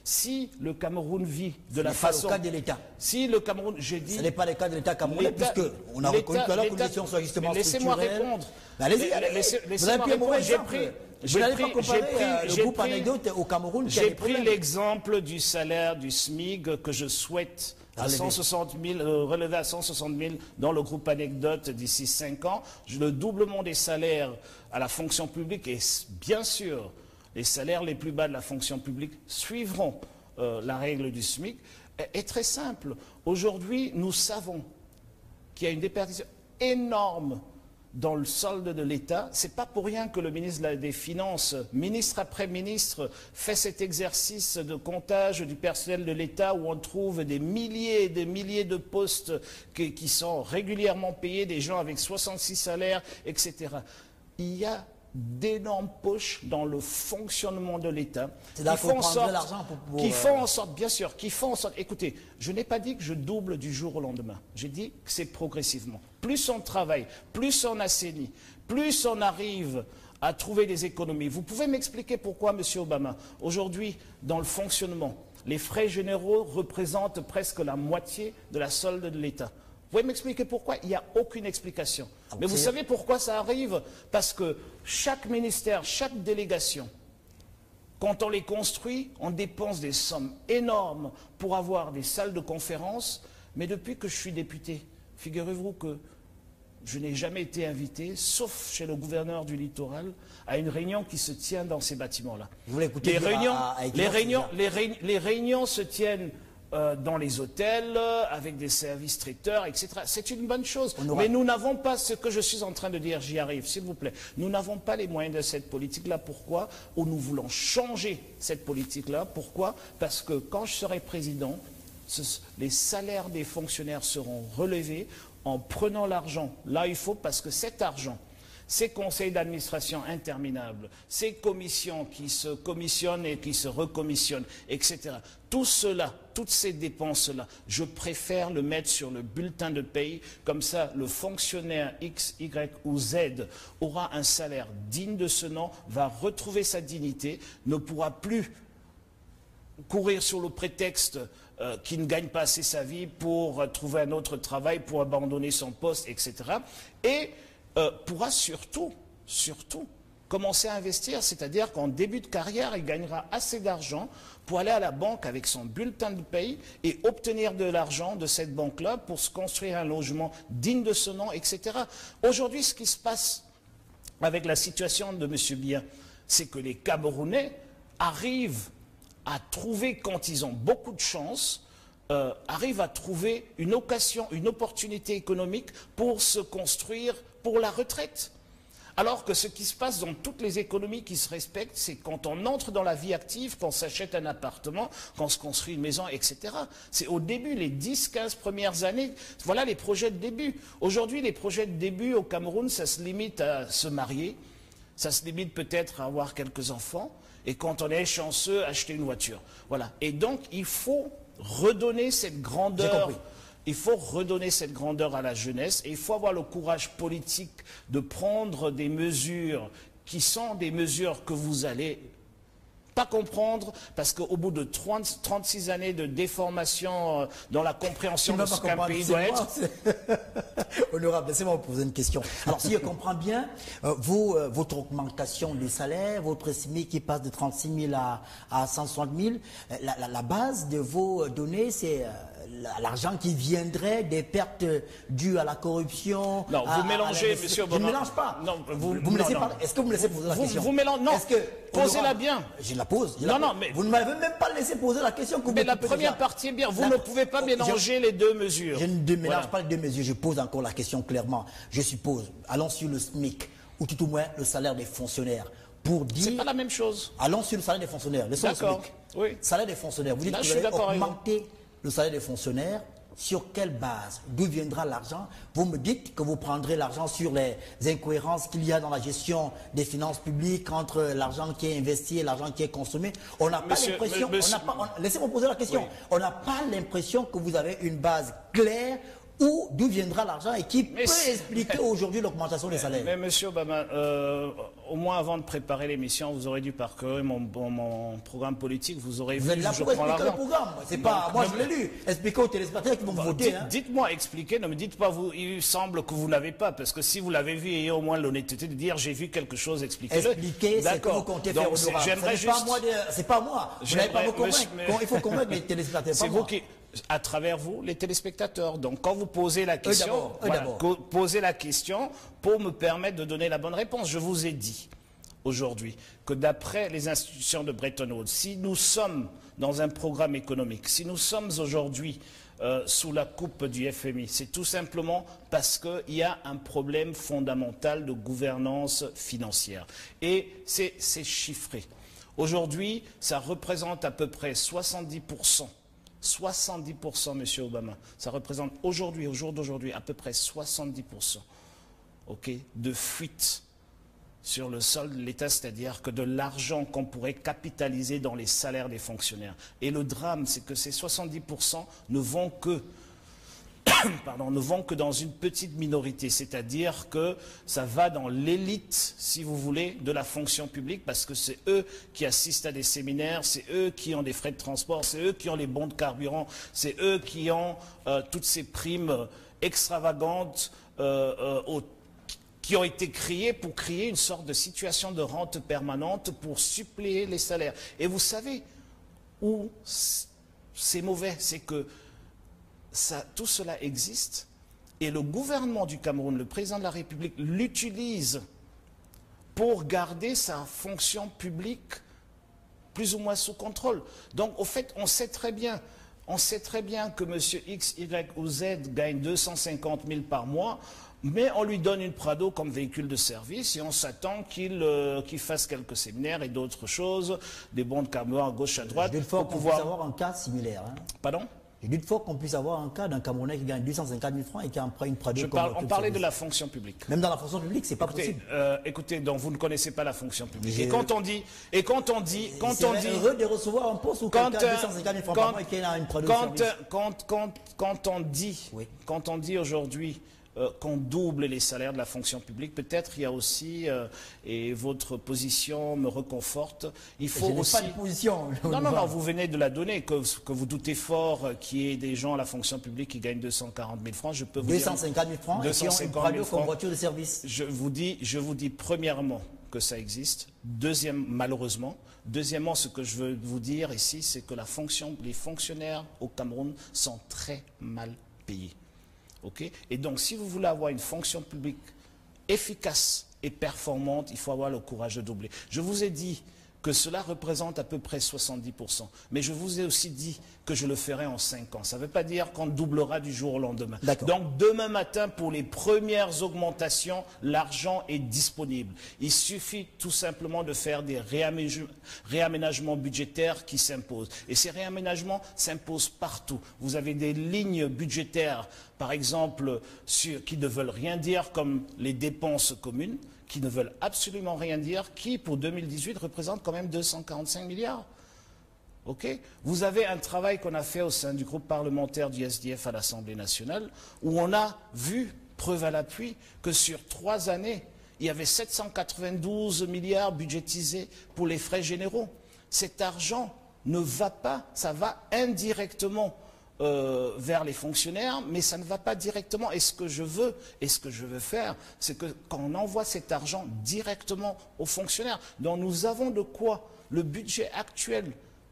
Si le Cameroun vit de la Ce façon... n'est pas le cas de l'État. Si le Cameroun, j'ai dit... Ce n'est pas le cas de l'État camerounais, puisqu'on a reconnu tout à l'heure que nous étions sur ajustement Laissez-moi structurel. répondre. Allez-y, vous avez pris un mauvais exemple. Vous n'allez pas comparer le groupe anecdote au Cameroun qui a des J'ai pris l'exemple du salaire du SMIC que je souhaite à 160 000, relevé à 160 000 dans le groupe anecdote d'ici 5 ans. Le doublement des salaires à la fonction publique et bien sûr les salaires les plus bas de la fonction publique suivront la règle du SMIC est très simple. Aujourd'hui, nous savons qu'il y a une déperdition énorme dans le solde de l'État. Ce n'est pas pour rien que le ministre des Finances, ministre après ministre, fait cet exercice de comptage du personnel de l'État où on trouve des milliers et des milliers de postes qui sont régulièrement payés, des gens avec 66 salaires, etc. Il y a d'énormes poches dans le fonctionnement de l'État qui font en sorte, bien sûr, qui font en sorte, écoutez, je n'ai pas dit que je double du jour au lendemain, j'ai dit que c'est progressivement. Plus on travaille, plus on assainit, plus on arrive à trouver des économies. Vous pouvez m'expliquer pourquoi, M. Obama, aujourd'hui, dans le fonctionnement, les frais généraux représentent presque la moitié de la solde de l'État. Vous pouvez m'expliquer pourquoi? Il n'y a aucune explication. Okay. Mais vous savez pourquoi ça arrive? Parce que chaque ministère, chaque délégation, quand on les construit, on dépense des sommes énormes pour avoir des salles de conférence. Mais depuis que je suis député, figurez-vous que je n'ai jamais été invité, sauf chez le gouverneur du littoral, à une réunion qui se tient dans ces bâtiments-là. Vous voulez écouter les réunions se tiennent dans les hôtels, avec des services traiteurs, etc. C'est une bonne chose. Mais nous n'avons pas ce que je suis en train de dire, j'y arrive, s'il vous plaît. Nous n'avons pas les moyens de cette politique-là. Pourquoi? Ou nous voulons changer cette politique-là. Pourquoi? Parce que quand je serai président, les salaires des fonctionnaires seront relevés en prenant l'argent là il faut, parce que cet argent, ces conseils d'administration interminables, ces commissions qui se commissionnent et qui se recommissionnent, etc. Tout cela, toutes ces dépenses-là, je préfère le mettre sur le bulletin de paye. Comme ça, le fonctionnaire X, Y ou Z aura un salaire digne de ce nom, va retrouver sa dignité, ne pourra plus courir sur le prétexte qu'il ne gagne pas assez sa vie pour trouver un autre travail, pour abandonner son poste, etc. Et pourra surtout commencer à investir, c'est-à-dire qu'en début de carrière, il gagnera assez d'argent pour aller à la banque avec son bulletin de paye et obtenir de l'argent de cette banque-là pour se construire un logement digne de ce nom, etc. Aujourd'hui, ce qui se passe avec la situation de M. Biya, c'est que les Camerounais arrivent à trouver, quand ils ont beaucoup de chance, arrivent à trouver une occasion, une opportunité économique pour se construire pour la retraite. Alors que ce qui se passe dans toutes les économies qui se respectent, c'est quand on entre dans la vie active, quand on s'achète un appartement, quand on se construit une maison, etc. C'est au début, les 10-15 premières années, voilà les projets de début. Aujourd'hui, les projets de début au Cameroun, ça se limite à se marier, ça se limite peut-être à avoir quelques enfants, et quand on est chanceux, acheter une voiture. Voilà. Et donc, il faut redonner cette grandeur. Il faut redonner cette grandeur à la jeunesse et il faut avoir le courage politique de prendre des mesures qui sont des mesures que vous allez pas comprendre, parce qu'au bout de 36 années de déformation dans la compréhension de ce qu'un pays doit être... Honorable, laissez-moi vous poser une question. Alors, si je comprends bien, votre augmentation des salaires, votre SMIC qui passe de 36 000 à 160 000, la base de vos données, c'est... l'argent qui viendrait des pertes dues à la corruption. Non, vous mélangez, monsieur Obama. Je ne mélange pas. Non, vous me laissez parler. Est-ce que vous me laissez poser la question? Vous mélangez. Non, posez-la bien. Je la pose. Mais vous ne m'avez même pas laissé poser la question. Mais la première partie est bien. Vous ne pouvez pas mélanger les deux mesures. Je ne mélange pas les deux mesures. Je pose encore la question clairement. Je suppose, allons sur le SMIC, ou tout au moins le salaire des fonctionnaires. Pour dire... C'est pas la même chose. Allons sur le salaire des fonctionnaires. Laissons le SMIC. Oui. Salaire des fonctionnaires. Vous dites que vous allez augmenter le salaire des fonctionnaires. Sur quelle base? D'où viendra l'argent? Vous me dites que vous prendrez l'argent sur les incohérences qu'il y a dans la gestion des finances publiques entre l'argent qui est investi et l'argent qui est consommé. On n'a pas l'impression... Laissez-moi poser la question. Oui. On n'a pas l'impression que vous avez une base claire d'où viendra l'argent et qui peut expliquer aujourd'hui l'augmentation des salaires. Mais monsieur Obama, au moins avant de préparer l'émission, vous aurez dû parcourir mon programme politique, vous aurez vu Vous êtes là pour expliquer le programme, c'est pas moi je l'ai lu. Expliquez aux téléspectateurs qui vont voter. Dites-moi, expliquez, ne me dites pas, il semble que vous ne l'avez pas, parce que si vous l'avez vu, ayez au moins l'honnêteté de dire j'ai vu quelque chose, expliquez-le. Expliquez ce que vous comptez faire honorable. C'est pas moi, vous n'allez pas me convaincre. Il faut convaincre les téléspectateurs. C'est vous qui... À travers vous, les téléspectateurs. Donc, quand vous posez la question, posez la question pour me permettre de donner la bonne réponse. Je vous ai dit aujourd'hui que d'après les institutions de Bretton Woods, si nous sommes dans un programme économique, si nous sommes aujourd'hui sous la coupe du FMI, c'est tout simplement parce qu'il y a un problème fondamental de gouvernance financière. Et c'est chiffré. Aujourd'hui, ça représente à peu près 70%. 70%, monsieur Obama. Ça représente aujourd'hui, au jour d'aujourd'hui, à peu près 70% de fuite sur le sol de l'État, c'est-à-dire que de l'argent qu'on pourrait capitaliser dans les salaires des fonctionnaires. Et le drame, c'est que ces 70% ne vont que dans une petite minorité, c'est-à-dire que ça va dans l'élite, si vous voulez, de la fonction publique, parce que c'est eux qui assistent à des séminaires, c'est eux qui ont des frais de transport, c'est eux qui ont les bons de carburant, c'est eux qui ont toutes ces primes extravagantes qui ont été créées pour créer une sorte de situation de rente permanente pour suppléer les salaires. Et vous savez où c'est mauvais, c'est que tout cela existe et le gouvernement du Cameroun, le président de la République, l'utilise pour garder sa fonction publique plus ou moins sous contrôle. Donc, au fait, on sait très bien que M. X, Y ou Z gagne 250 000 par mois, mais on lui donne une Prado comme véhicule de service et on s'attend qu'il fasse quelques séminaires et d'autres choses, des bons de carburant à gauche, à droite. Je doute fort qu'on puisse avoir un cas similaire. Hein. Pardon ? Je doute fort qu'on puisse avoir un cas d'un Camerounais qui gagne 250 000 francs et qui emprunte une Prado. On parlait de la fonction publique. Même dans la fonction publique, c'est pas possible. Écoutez, donc vous ne connaissez pas la fonction publique. Et heureux de recevoir un poste où quelqu'un a 250 000 francs par mois et qui a une Prado de service. Quand on dit aujourd'hui qu'on double les salaires de la fonction publique, peut-être il y a aussi, et votre position me reconforte, il faut aussi... pas de position. Non, vous venez de la donner, que vous doutez fort qu'il y ait des gens à la fonction publique qui gagnent 240 000 francs, je peux vous 250 000 francs 250 et qui ont une Prado comme voiture de service. Je vous dis premièrement que ça existe, malheureusement. Deuxièmement, ce que je veux vous dire ici, c'est que les fonctionnaires au Cameroun sont très mal payés. Et donc, si vous voulez avoir une fonction publique efficace et performante, il faut avoir le courage de doubler. Je vous ai dit que cela représente à peu près 70%. Mais je vous ai aussi dit que je le ferai en 5 ans. Ça ne veut pas dire qu'on doublera du jour au lendemain. Donc demain matin, pour les premières augmentations, l'argent est disponible. Il suffit tout simplement de faire des réaménagements budgétaires qui s'imposent. Et ces réaménagements s'imposent partout. Vous avez des lignes budgétaires, par exemple, qui ne veulent rien dire, comme les dépenses communes, qui ne veulent absolument rien dire, qui, pour 2018, représentent quand même 245 milliards. Vous avez un travail qu'on a fait au sein du groupe parlementaire du SDF à l'Assemblée nationale, où on a vu, preuve à l'appui, que sur 3 années, il y avait 792 milliards budgétisés pour les frais généraux. Cet argent ne va pas, ça va indirectement vers les fonctionnaires, mais ça ne va pas directement. Et ce que je veux faire, c'est que quand on envoie cet argent directement aux fonctionnaires, donc nous avons de quoi, le budget actuel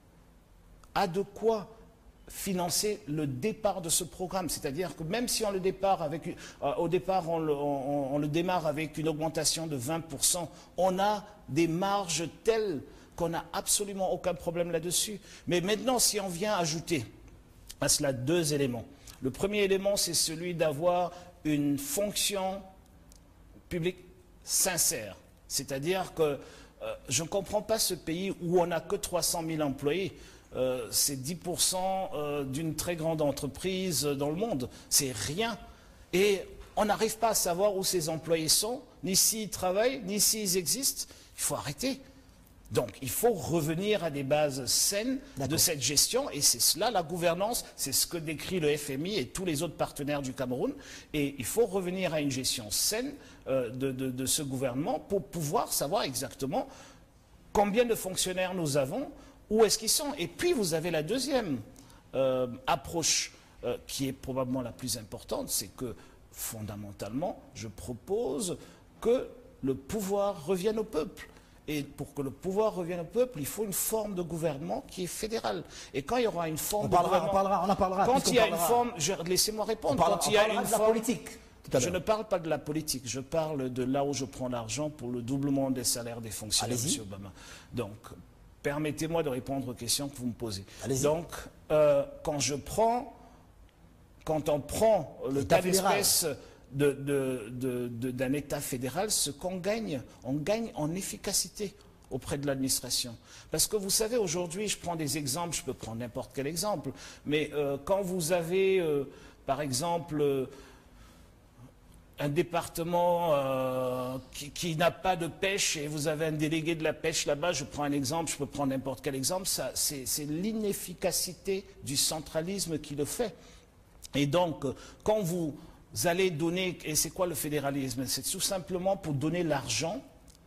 a de quoi financer le départ de ce programme. C'est-à-dire que même si on le démarre avec, on le démarre avec une augmentation de 20%, on a des marges telles qu'on n'a absolument aucun problème là-dessus. Mais maintenant, si on vient ajouter à cela 2 éléments. Le premier élément, c'est celui d'avoir une fonction publique sincère. C'est-à-dire que je ne comprends pas ce pays où on n'a que 300 000 employés. C'est 10% d'une très grande entreprise dans le monde. C'est rien. Et on n'arrive pas à savoir où ces employés sont, ni s'ils travaillent, ni s'ils existent. Il faut arrêter. Donc, il faut revenir à des bases saines de cette gestion, et c'est cela la gouvernance, c'est ce que décrit le FMI et tous les autres partenaires du Cameroun. Et il faut revenir à une gestion saine de ce gouvernement pour pouvoir savoir exactement combien de fonctionnaires nous avons, où est-ce qu'ils sont. Et puis, vous avez la deuxième approche qui est probablement la plus importante, c'est que, fondamentalement, je propose que le pouvoir revienne au peuple. Et pour que le pouvoir revienne au peuple, il faut une forme de gouvernement qui est fédérale. Et quand il y aura une forme de gouvernement... On en parlera. Quand il y a une forme... Laissez-moi répondre. Quand il y a une forme... politique. Je ne parle pas de la politique. Je parle de là où je prends l'argent pour le doublement des salaires des fonctionnaires, M. Obama. Donc, permettez-moi de répondre aux questions que vous me posez. Donc, quand on prend le cas d'espèce d'un État fédéral, ce qu'on gagne, on gagne en efficacité auprès de l'administration. Parce que vous savez, aujourd'hui, je prends des exemples, je peux prendre n'importe quel exemple, mais quand vous avez, par exemple, un département qui n'a pas de pêche et vous avez un délégué de la pêche là-bas, je prends un exemple, je peux prendre n'importe quel exemple, c'est l'inefficacité du centralisme qui le fait. Et donc, quand vous allez donner, et c'est quoi le fédéralisme? C'est tout simplement pour donner l'argent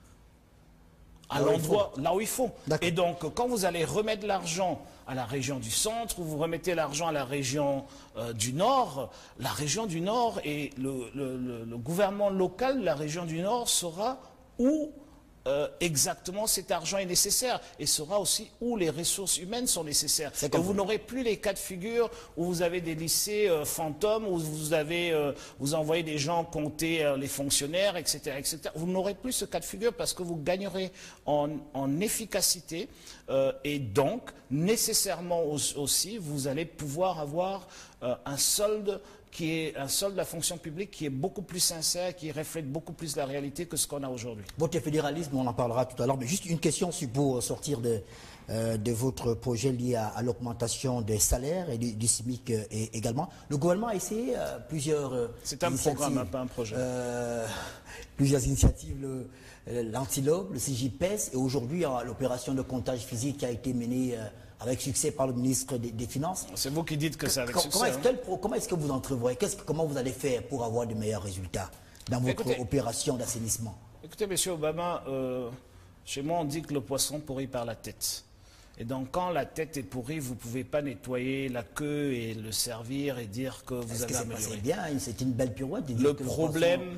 à l'endroit là où il faut. Et donc, quand vous allez remettre l'argent à la région du centre, ou vous remettez l'argent à la région du nord, la région du nord et le gouvernement local de la région du nord saura où exactement cet argent est nécessaire et saura aussi où les ressources humaines sont nécessaires. Et vous n'aurez plus les cas de figure où vous avez des lycées fantômes, où vous envoyez des gens compter les fonctionnaires, etc., etc. Vous n'aurez plus ce cas de figure parce que vous gagnerez en efficacité et donc nécessairement aussi vous allez pouvoir avoir un solde qui est un solde de la fonction publique qui est beaucoup plus sincère, qui reflète beaucoup plus la réalité que ce qu'on a aujourd'hui. Votre fédéralisme, on en parlera tout à l'heure, mais juste une question pour sortir de votre projet lié à l'augmentation des salaires et du SMIC également. Le gouvernement a essayé plusieurs C'est un programme, pas un projet. Plusieurs initiatives, l'Antilope, le CJPES, et aujourd'hui l'opération de comptage physique qui a été menée avec succès par le ministre des Finances. C'est vous qui dites que c'est avec succès. Comment est-ce que vous entrevoyez, comment vous allez faire pour avoir de meilleurs résultats dans votre opération d'assainissement? Écoutez, M. Obama, chez moi on dit que le poisson pourrit par la tête. Et donc quand la tête est pourrie, vous ne pouvez pas nettoyer la queue et le servir et dire que vous avez amélioré. C'est bien, c'est une belle pirouette. Le problème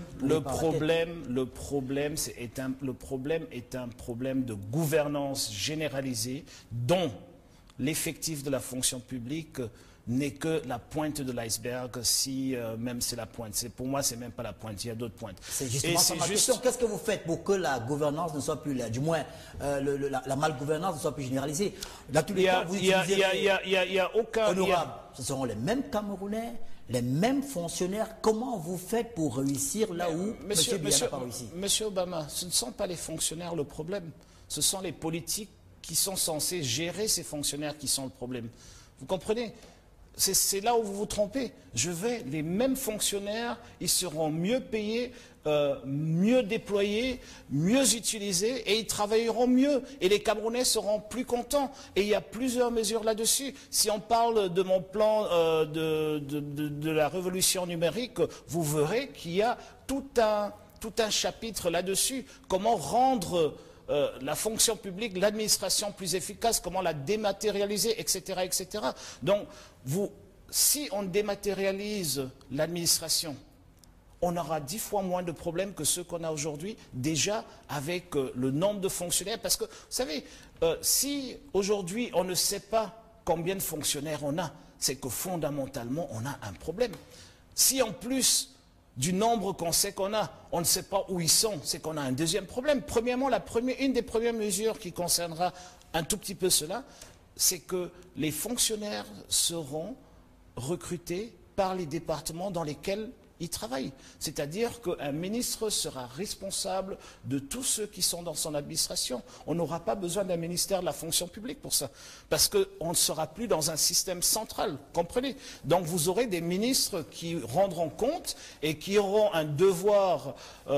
est un problème de gouvernance généralisée dont l'effectif de la fonction publique n'est que la pointe de l'iceberg, si même c'est la pointe. Pour moi, c'est même pas la pointe, il y a d'autres pointes. C'est justement ça ma question. Qu'est-ce que vous faites pour que la gouvernance ne soit plus là, du moins la malgouvernance ne soit plus généralisée? Dans tous les cas, vous utilisez honorable. Ce seront les mêmes Camerounais, les mêmes fonctionnaires. Comment vous faites pour réussir là où M. Biya n'a pas réussi? Monsieur Obama, ce ne sont pas les fonctionnaires le problème. Ce sont les politiques qui sont censés gérer ces fonctionnaires qui sont le problème. Vous comprenez? C'est là où vous vous trompez. Les mêmes fonctionnaires, ils seront mieux payés, mieux déployés, mieux utilisés et ils travailleront mieux. Et les Camerounais seront plus contents. Et il y a plusieurs mesures là-dessus. Si on parle de mon plan de la révolution numérique, vous verrez qu'il y a tout un chapitre là-dessus. Comment rendre la fonction publique, l'administration plus efficace, comment la dématérialiser, etc., etc. Donc, si on dématérialise l'administration, on aura 10 fois moins de problèmes que ceux qu'on a aujourd'hui, déjà avec le nombre de fonctionnaires. Parce que, vous savez, si aujourd'hui on ne sait pas combien de fonctionnaires on a, c'est que fondamentalement on a un problème. Si en plus du nombre qu'on sait qu'on a, on ne sait pas où ils sont, c'est qu'on a un deuxième problème. Premièrement, une des premières mesures qui concernera un tout petit peu cela, c'est que les fonctionnaires seront recrutés par les départements dans lesquels il travaille. C'est-à-dire qu'un ministre sera responsable de tous ceux qui sont dans son administration. On n'aura pas besoin d'un ministère de la fonction publique pour ça. Parce qu'on ne sera plus dans un système central, comprenez? Donc vous aurez des ministres qui rendront compte et qui auront un devoir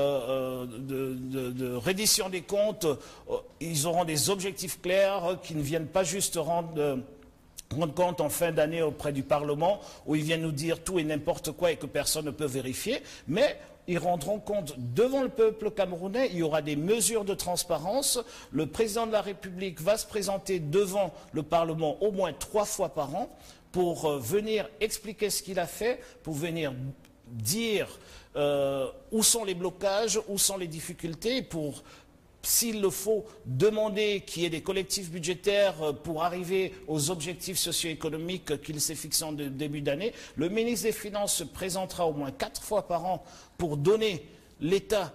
de reddition des comptes. Ils auront des objectifs clairs qui ne viennent pas juste rendre compte en fin d'année auprès du Parlement, où ils viennent nous dire tout et n'importe quoi et que personne ne peut vérifier, mais ils rendront compte devant le peuple camerounais, il y aura des mesures de transparence, le président de la République va se présenter devant le Parlement au moins 3 fois par an pour venir expliquer ce qu'il a fait, pour venir dire où sont les blocages, où sont les difficultés, pour s'il le faut, demander qu'il y ait des collectifs budgétaires pour arriver aux objectifs socio-économiques qu'il s'est fixés en début d'année. Le ministre des Finances se présentera au moins 4 fois par an pour donner l'état,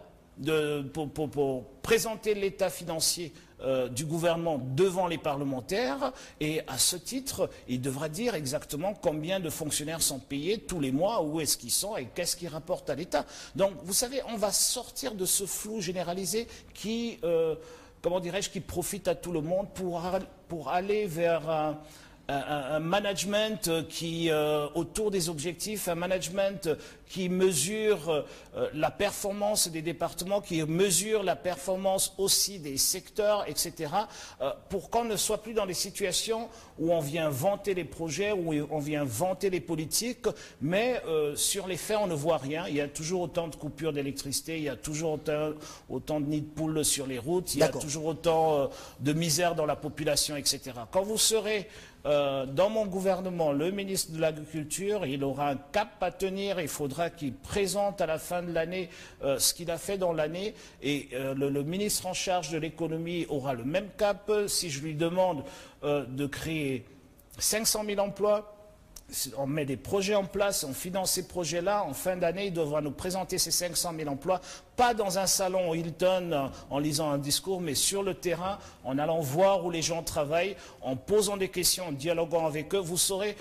pour présenter l'état financier du gouvernement devant les parlementaires, et à ce titre, il devra dire exactement combien de fonctionnaires sont payés tous les mois, où est-ce qu'ils sont et qu'est-ce qu'ils rapportent à l'État. Donc, vous savez, on va sortir de ce flou généralisé qui, comment dirais-je, qui profite à tout le monde pour aller vers un management qui, autour des objectifs, un management qui mesure la performance des départements, qui mesure la performance aussi des secteurs, etc., pour qu'on ne soit plus dans des situations où on vient vanter les projets, où on vient vanter les politiques, mais sur les faits, on ne voit rien. Il y a toujours autant de coupures d'électricité, il y a toujours autant de nids de poules sur les routes, il y a toujours autant de misère dans la population, etc. Quand vous serez dans mon gouvernement, le ministre de l'Agriculture, il aura un cap à tenir, il faudra qu'il présente à la fin de l'année ce qu'il a fait dans l'année, et le ministre en charge de l'économie aura le même cap. Si je lui demande de créer 500 000 emplois, on met des projets en place, on finance ces projets-là, en fin d'année, il devra nous présenter ces 500 000 emplois, pas dans un salon au Hilton en lisant un discours, mais sur le terrain, en allant voir où les gens travaillent, en posant des questions, en dialoguant avec eux. Vous saurez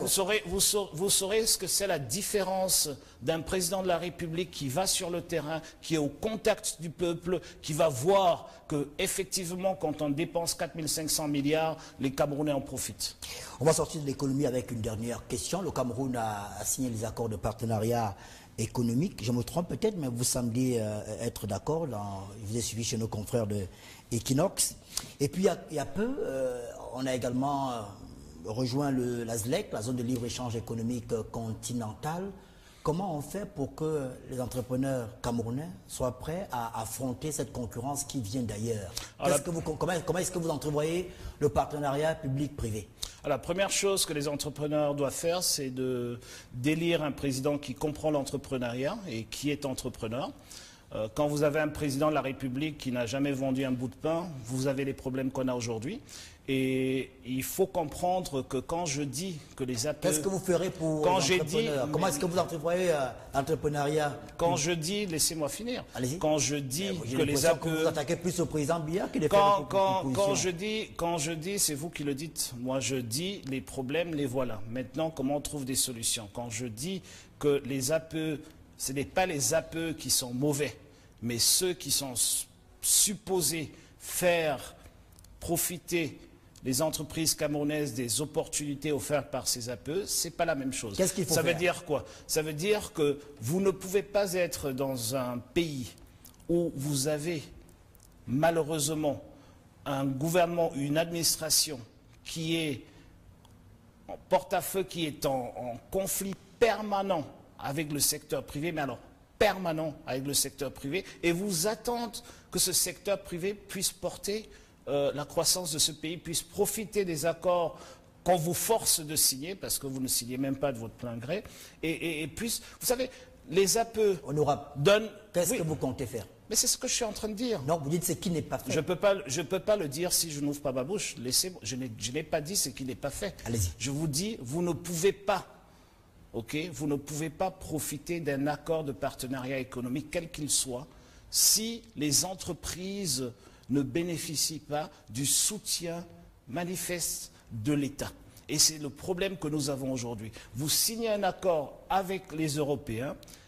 ce que c'est la différence d'un président de la République qui va sur le terrain, qui est au contact du peuple, qui va voir que, effectivement, quand on dépense 4 500 milliards, les Camerounais en profitent. On va sortir de l'économie avec une dernière question. Le Cameroun a signé les accords de partenariat économique. Je me trompe peut-être, mais vous semblez être d'accord. Vous avez suivi chez nos confrères de Equinox. Et puis, il y a peu, on a également rejoint la ZLEC, la zone de libre-échange économique continentale. Comment on fait pour que les entrepreneurs camerounais soient prêts à affronter cette concurrence qui vient d'ailleurs? Comment est-ce que vous entrevoyez le partenariat public-privé? La première chose que les entrepreneurs doivent faire, c'est d'élire un président qui comprend l'entrepreneuriat et qui est entrepreneur. Quand vous avez un président de la République qui n'a jamais vendu un bout de pain, vous avez les problèmes qu'on a aujourd'hui. Et il faut comprendre que quand je dis que les APE... Qu'est-ce que vous ferez pour les entrepreneurs? Comment est-ce que vous entrevoyez l'entrepreneuriat? Quand je dis... Laissez-moi finir. Allez-y. Quand je dis que les APE... Que vous attaquez plus au président Biya que les quand je dis, c'est vous qui le dites. Moi, je dis les problèmes, les voilà. Maintenant, comment on trouve des solutions? Quand je dis que les APE... Ce n'est pas les APE qui sont mauvais, mais ceux qui sont supposés faire profiter les entreprises camerounaises des opportunités offertes par ces APE, ce n'est pas la même chose. Qu'est-ce qu'il faut faire? Ça veut dire quoi? Ça veut dire que vous ne pouvez pas être dans un pays où vous avez malheureusement un gouvernement, une administration qui est en porte-à-feu, qui est en conflit permanent avec le secteur privé, mais alors permanent avec le secteur privé, et vous attendez que ce secteur privé puisse porter la croissance de ce pays, puisse profiter des accords qu'on vous force de signer, parce que vous ne signez même pas de votre plein gré, et puisse... Vous savez, les APE donnent... Qu'est-ce que vous comptez faire? Mais c'est ce que je suis en train de dire. Non, vous dites ce qui n'est pas fait. Je peux pas le dire si je n'ouvre pas ma bouche. Je n'ai pas dit ce qui n'est pas fait. Allez-y. Je vous dis, vous ne pouvez pas... Vous ne pouvez pas profiter d'un accord de partenariat économique, quel qu'il soit, si les entreprises ne bénéficient pas du soutien manifeste de l'État. Et c'est le problème que nous avons aujourd'hui. Vous signez un accord avec les Européens,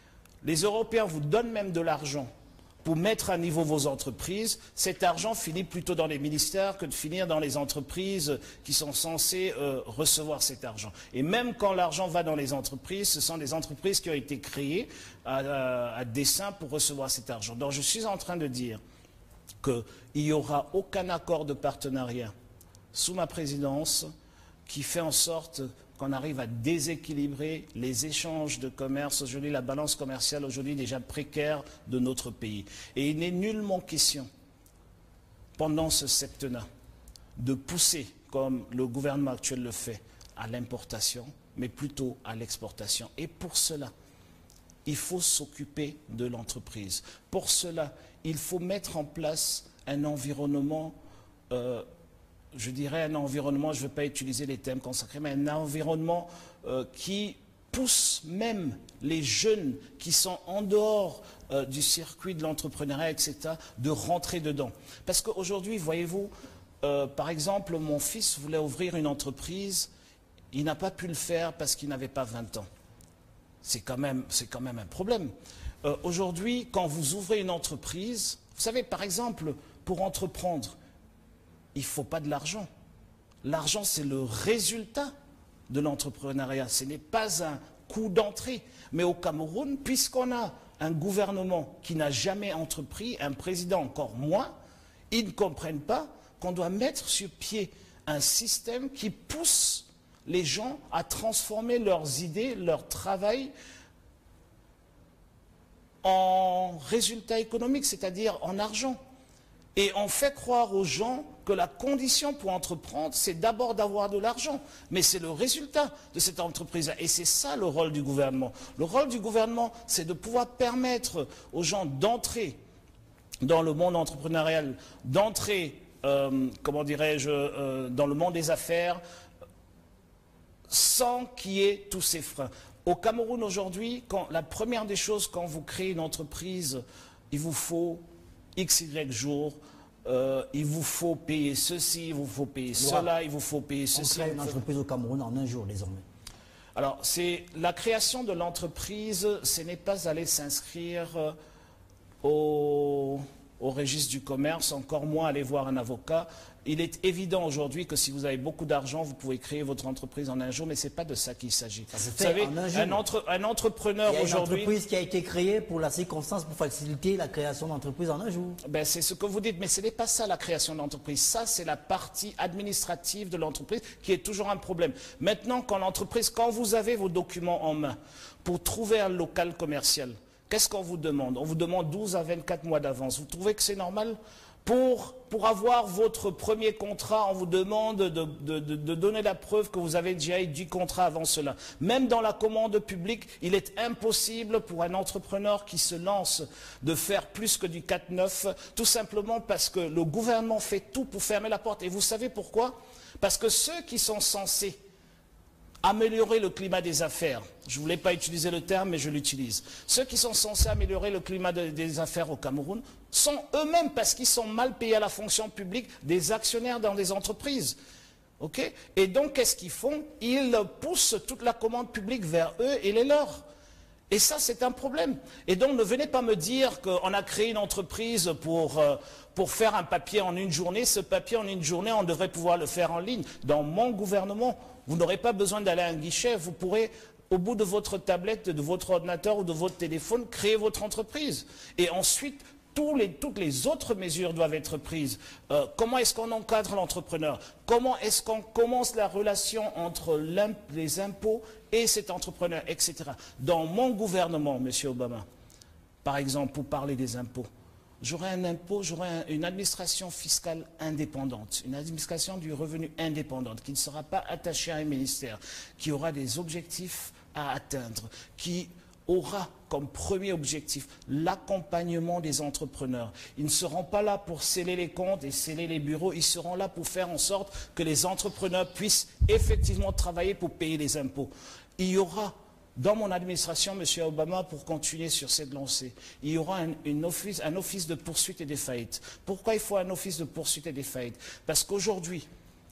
les Européens vous donnent même de l'argent pour mettre à niveau vos entreprises, cet argent finit plutôt dans les ministères que de finir dans les entreprises qui sont censées recevoir cet argent. Et même quand l'argent va dans les entreprises, ce sont des entreprises qui ont été créées à dessein pour recevoir cet argent. Donc je suis en train de dire qu'il n'y aura aucun accord de partenariat sous ma présidence qui fait en sorte qu'on arrive à déséquilibrer les échanges de commerce. Aujourd'hui, la balance commerciale aujourd'hui déjà précaire de notre pays. Et il n'est nullement question, pendant ce septennat, de pousser, comme le gouvernement actuel le fait, à l'importation, mais plutôt à l'exportation. Et pour cela, il faut s'occuper de l'entreprise. Pour cela, il faut mettre en place un environnement je dirais un environnement, je ne veux pas utiliser les termes consacrés, mais un environnement qui pousse même les jeunes qui sont en dehors du circuit de l'entrepreneuriat, etc., de rentrer dedans. Parce qu'aujourd'hui, voyez-vous, par exemple, mon fils voulait ouvrir une entreprise, il n'a pas pu le faire parce qu'il n'avait pas 20 ans. C'est quand même un problème. Aujourd'hui, quand vous ouvrez une entreprise, vous savez, par exemple, pour entreprendre, il ne faut pas de l'argent. L'argent, c'est le résultat de l'entrepreneuriat. Ce n'est pas un coût d'entrée. Mais au Cameroun, puisqu'on a un gouvernement qui n'a jamais entrepris, un président encore moins, ils ne comprennent pas qu'on doit mettre sur pied un système qui pousse les gens à transformer leurs idées, leur travail en résultat économique, c'est-à-dire en argent. Et on fait croire aux gens que la condition pour entreprendre, c'est d'abord d'avoir de l'argent. Mais c'est le résultat de cette entreprise. Et c'est ça le rôle du gouvernement. Le rôle du gouvernement, c'est de pouvoir permettre aux gens d'entrer dans le monde entrepreneurial, d'entrer, comment dirais-je, dans le monde des affaires, sans qu'il y ait tous ces freins. Au Cameroun aujourd'hui, la première des choses, quand vous créez une entreprise, il vous faut XY jours, il vous faut payer ceci, il vous faut payer cela, il vous faut payer ceci. On crée une entreprise au Cameroun en un jour désormais. Alors, la création de l'entreprise, ce n'est pas aller s'inscrire au registre du commerce, encore moins aller voir un avocat. Il est évident aujourd'hui que si vous avez beaucoup d'argent, vous pouvez créer votre entreprise en un jour, mais ce n'est pas de ça qu'il s'agit. Vous savez, un entrepreneur aujourd'hui... Il y a une entreprise qui a été créée pour la circonstance, pour faciliter la création d'entreprise en un jour. Ben, c'est ce que vous dites, mais ce n'est pas ça la création d'entreprise. Ça, c'est la partie administrative de l'entreprise qui est toujours un problème. Maintenant, quand vous avez vos documents en main pour trouver un local commercial, qu'est-ce qu'on vous demande? On vous demande 12 à 24 mois d'avance. Vous trouvez que c'est normal? Pour avoir votre premier contrat, on vous demande de donner la preuve que vous avez déjà eu du contrat avant cela. Même dans la commande publique, il est impossible pour un entrepreneur qui se lance de faire plus que du 4-9, tout simplement parce que le gouvernement fait tout pour fermer la porte. Et vous savez pourquoi? Parce que ceux qui sont censés améliorer le climat des affaires, je ne voulais pas utiliser le terme, mais je l'utilise. Ceux qui sont censés améliorer le climat des affaires au Cameroun sont eux-mêmes, parce qu'ils sont mal payés à la fonction publique, des actionnaires dans des entreprises. Okay? Et donc, qu'est-ce qu'ils font? Ils poussent toute la commande publique vers eux et les leurs. Et ça, c'est un problème. Et donc, ne venez pas me dire qu'on a créé une entreprise pour faire un papier en une journée. Ce papier en une journée, on devrait pouvoir le faire en ligne. Dans mon gouvernement, vous n'aurez pas besoin d'aller à un guichet. Vous pourrez, au bout de votre tablette, de votre ordinateur ou de votre téléphone, créer votre entreprise. Et ensuite, toutes les autres mesures doivent être prises. Comment est-ce qu'on encadre l'entrepreneur? Comment est-ce qu'on commence la relation entre les impôts et cet entrepreneur, etc. Dans mon gouvernement, M. Obama, par exemple, pour parler des impôts, j'aurai une administration fiscale indépendante, une administration du revenu indépendante, qui ne sera pas attachée à un ministère, qui aura des objectifs à atteindre, qui aura comme premier objectif l'accompagnement des entrepreneurs. Ils ne seront pas là pour sceller les comptes et sceller les bureaux, ils seront là pour faire en sorte que les entrepreneurs puissent effectivement travailler pour payer les impôts. Il y aura, dans mon administration, M. Obama, pour continuer sur cette lancée, il y aura un office de poursuite et des faillites. Pourquoi il faut un office de poursuite et des faillites? Parce qu'aujourd'hui,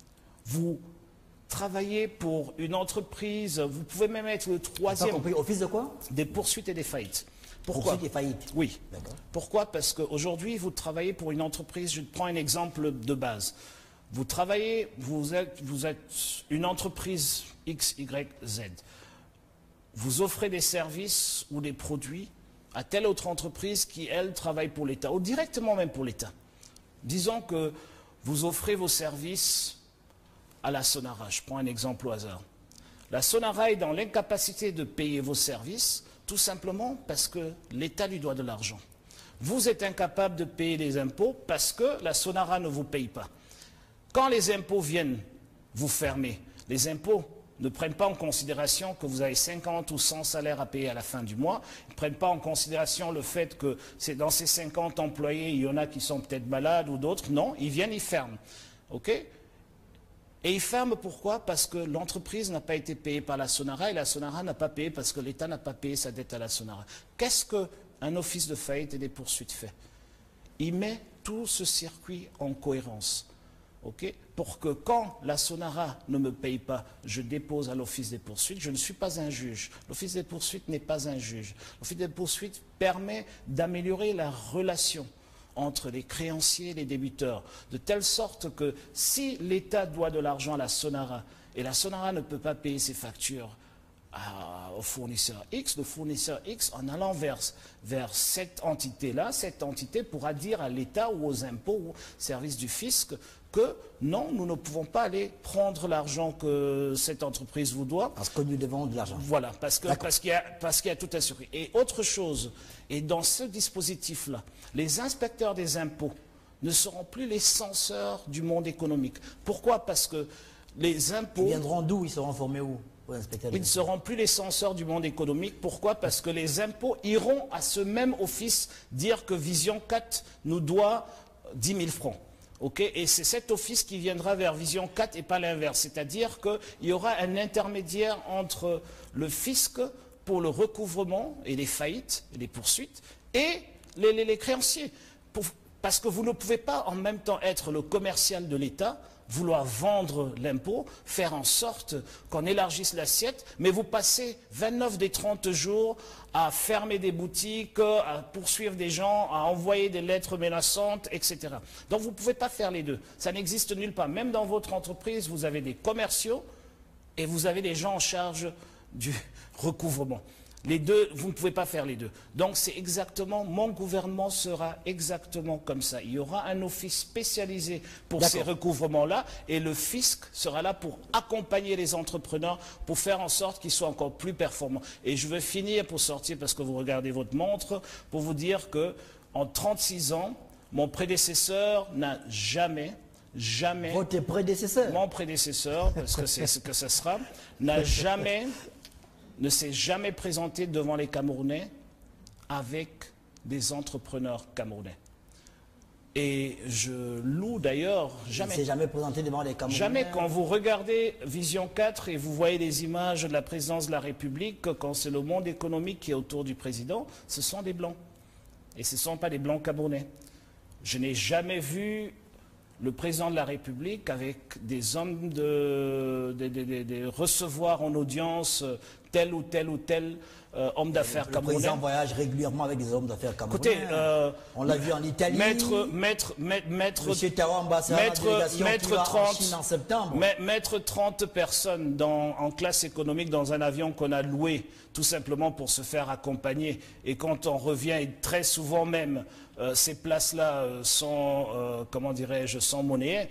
vous travaillez pour une entreprise, vous pouvez même être le troisième. Office de quoi? Des poursuites et des faillites. Pourquoi? Poursuite et faillite. Oui. Pourquoi? Parce qu'aujourd'hui, vous travaillez pour une entreprise, je prends un exemple de base. Vous travaillez, vous êtes une entreprise X, Y, Z. Vous offrez des services ou des produits à telle autre entreprise qui, elle, travaille pour l'État, ou directement même pour l'État. Disons que vous offrez vos services à la Sonara. Je prends un exemple au hasard. La Sonara est dans l'incapacité de payer vos services, tout simplement parce que l'État lui doit de l'argent. Vous êtes incapable de payer les impôts parce que la Sonara ne vous paye pas. Quand les impôts viennent, vous fermez. Les impôts ne prennent pas en considération que vous avez 50 ou 100 salaires à payer à la fin du mois. Ils ne prennent pas en considération le fait que c'est dans ces 50 employés, il y en a qui sont peut-être malades ou d'autres. Non, ils viennent, ils ferment. OK ? Et ils ferment pourquoi? Parce que l'entreprise n'a pas été payée par la Sonara et la Sonara n'a pas payé parce que l'État n'a pas payé sa dette à la Sonara. Qu'est-ce qu'un office de faillite et des poursuites fait? Il met tout ce circuit en cohérence. Okay, pour que quand la Sonara ne me paye pas, je dépose à l'office des poursuites, je ne suis pas un juge. L'office des poursuites n'est pas un juge. L'office des poursuites permet d'améliorer la relation entre les créanciers et les débiteurs, de telle sorte que si l'État doit de l'argent à la Sonara et la Sonara ne peut pas payer ses factures au fournisseur X, le fournisseur X, en allant vers cette entité-là, cette entité pourra dire à l'État ou aux impôts ou aux services du fisc que non, nous ne pouvons pas aller prendre l'argent que cette entreprise vous doit. Parce que nous devons de l'argent. Voilà, parce qu'il y a tout un circuit. Et autre chose, et dans ce dispositif-là, les inspecteurs des impôts ne seront plus les censeurs du monde économique. Pourquoi? Parce que les impôts... Ils viendront d'où? Ils seront formés où? Ils ne seront plus les censeurs du monde économique. Pourquoi? Parce que les impôts iront à ce même office dire que Vision 4 nous doit 10 000 francs. Okay, et c'est cet office qui viendra vers Vision 4 et pas l'inverse. C'est-à-dire qu'il y aura un intermédiaire entre le fisc pour le recouvrement et les faillites, et les poursuites, et les créanciers. Parce que vous ne pouvez pas en même temps être le commercial de l'État, vouloir vendre l'impôt, faire en sorte qu'on élargisse l'assiette, mais vous passez 29 des 30 jours à fermer des boutiques, à poursuivre des gens, à envoyer des lettres menaçantes, etc. Donc vous ne pouvez pas faire les deux. Ça n'existe nulle part. Même dans votre entreprise, vous avez des commerciaux et vous avez des gens en charge du recouvrement. Les deux, vous ne pouvez pas faire les deux. Donc c'est exactement, mon gouvernement sera exactement comme ça. Il y aura un office spécialisé pour ces recouvrements-là et le fisc sera là pour accompagner les entrepreneurs pour faire en sorte qu'ils soient encore plus performants. Et je veux finir pour sortir, parce que vous regardez votre montre, pour vous dire que en 36 ans, mon prédécesseur n'a jamais... Votre prédécesseur? Mon prédécesseur, parce que c'est ce que ça sera, ne s'est jamais présenté devant les Camerounais avec des entrepreneurs camerounais. Et je loue d'ailleurs jamais. Il ne s'est jamais présenté devant les Camerounais. Jamais. Quand vous regardez Vision 4 et vous voyez les images de la présidence de la République, quand c'est le monde économique qui est autour du président, ce sont des Blancs. Et ce ne sont pas des Blancs camerounais. Je n'ai jamais vu le président de la République avec des hommes de recevoir en audience tel ou tel homme d'affaires camerounais. Le président voyage régulièrement avec des hommes d'affaires camerounais. Écoutez, on l'a vu en Italie. Monsieur Tao, ambassadeur de la délégation qui va en Chine en septembre. Mettre 30 personnes en classe économique dans un avion qu'on a loué tout simplement pour se faire accompagner. Et quand on revient, et très souvent même, ces places-là sont, comment dirais-je, sans monnaie.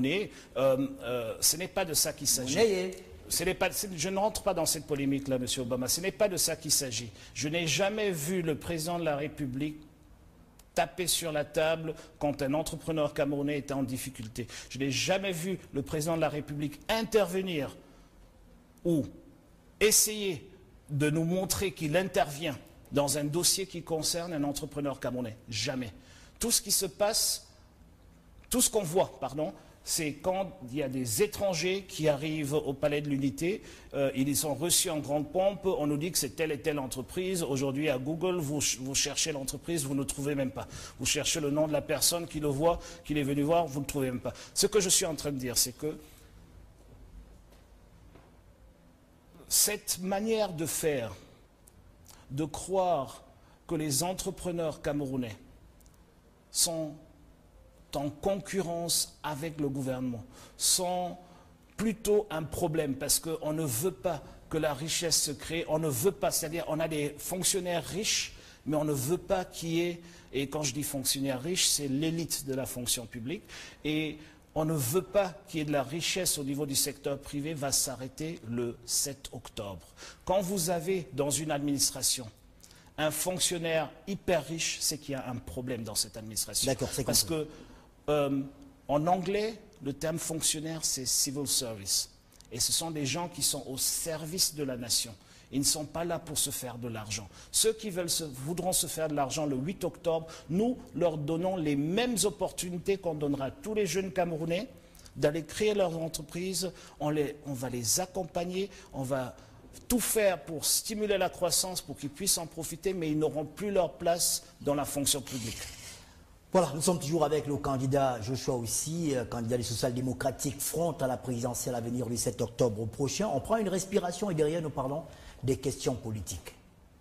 Ce n'est pas de ça qu'il s'agit. Je ne rentre pas dans cette polémique-là, M. Obama. Ce n'est pas de ça qu'il s'agit. Je n'ai jamais vu le président de la République taper sur la table quand un entrepreneur camerounais était en difficulté. Je n'ai jamais vu le président de la République intervenir ou essayer de nous montrer qu'il intervient dans un dossier qui concerne un entrepreneur camerounais. Jamais. Tout ce qui se passe, tout ce qu'on voit, pardon, c'est quand il y a des étrangers qui arrivent au Palais de l'Unité, ils sont reçus en grande pompe, on nous dit que c'est telle et telle entreprise. Aujourd'hui, à Google, vous cherchez l'entreprise, vous ne trouvez même pas. Vous cherchez le nom de la personne qui le voit, qui est venu voir, vous ne trouvez même pas. Ce que je suis en train de dire, c'est que cette manière de faire, de croire que les entrepreneurs camerounais sont en concurrence avec le gouvernement, sont plutôt un problème parce qu'on ne veut pas que la richesse se crée, on ne veut pas, c'est-à-dire on a des fonctionnaires riches, mais on ne veut pas qu'il y ait, et quand je dis fonctionnaires riches, c'est l'élite de la fonction publique, et on ne veut pas qu'il y ait de la richesse au niveau du secteur privé, va s'arrêter le 7 octobre. Quand vous avez dans une administration un fonctionnaire hyper riche, c'est qu'il y a un problème dans cette administration. D'accord, c'est parce que en anglais, le terme fonctionnaire, c'est civil service. Et ce sont des gens qui sont au service de la nation. Ils ne sont pas là pour se faire de l'argent. Ceux qui voudront se faire de l'argent le 8 octobre, nous leur donnons les mêmes opportunités qu'on donnera à tous les jeunes Camerounais d'aller créer leur entreprise. On va les accompagner, on va tout faire pour stimuler la croissance, pour qu'ils puissent en profiter, mais ils n'auront plus leur place dans la fonction publique. Voilà, nous sommes toujours avec le candidat Joshua aussi, candidat des social-démocratiques, front à la présidentielle à venir le 7 octobre prochain. On prend une respiration et derrière nous parlons des questions politiques.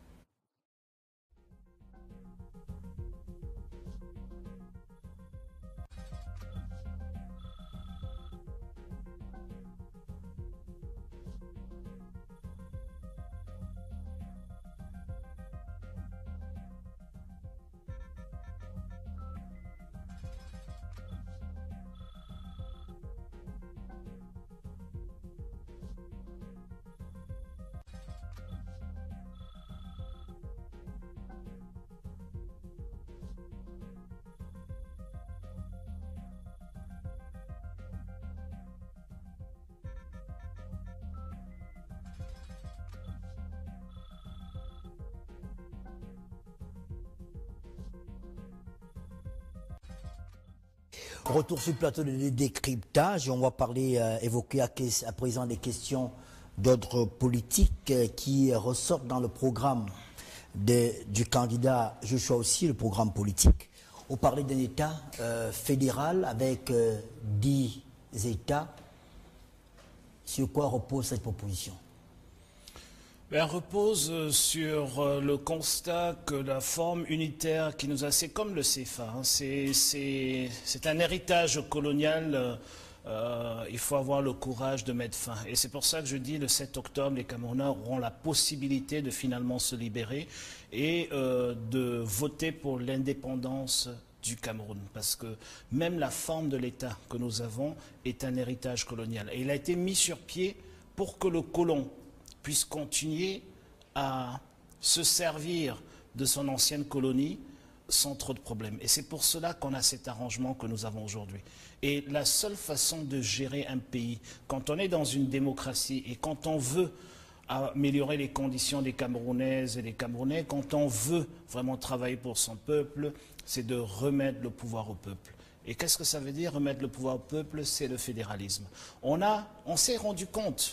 Retour sur le plateau de décryptage. On va parler, évoquer à présent des questions d'ordre politique qui ressortent dans le programme du candidat Joshua aussi, le programme politique. On parlait d'un État fédéral avec 10 États. Sur quoi repose cette proposition ? Elle repose sur le constat que la forme unitaire qui nous a, c'est comme le CFA, hein, c'est un héritage colonial, il faut avoir le courage de mettre fin. Et c'est pour ça que je dis le 7 octobre, les Camerounais auront la possibilité de finalement se libérer et de voter pour l'indépendance du Cameroun. Parce que même la forme de l'État que nous avons est un héritage colonial. Et il a été mis sur pied pour que le colon puisse continuer à se servir de son ancienne colonie sans trop de problèmes. Et c'est pour cela qu'on a cet arrangement que nous avons aujourd'hui. Et la seule façon de gérer un pays, quand on est dans une démocratie et quand on veut améliorer les conditions des Camerounaises et des Camerounais, quand on veut vraiment travailler pour son peuple, c'est de remettre le pouvoir au peuple. Et qu'est-ce que ça veut dire, remettre le pouvoir au peuple? C'est le fédéralisme. On s'est rendu compte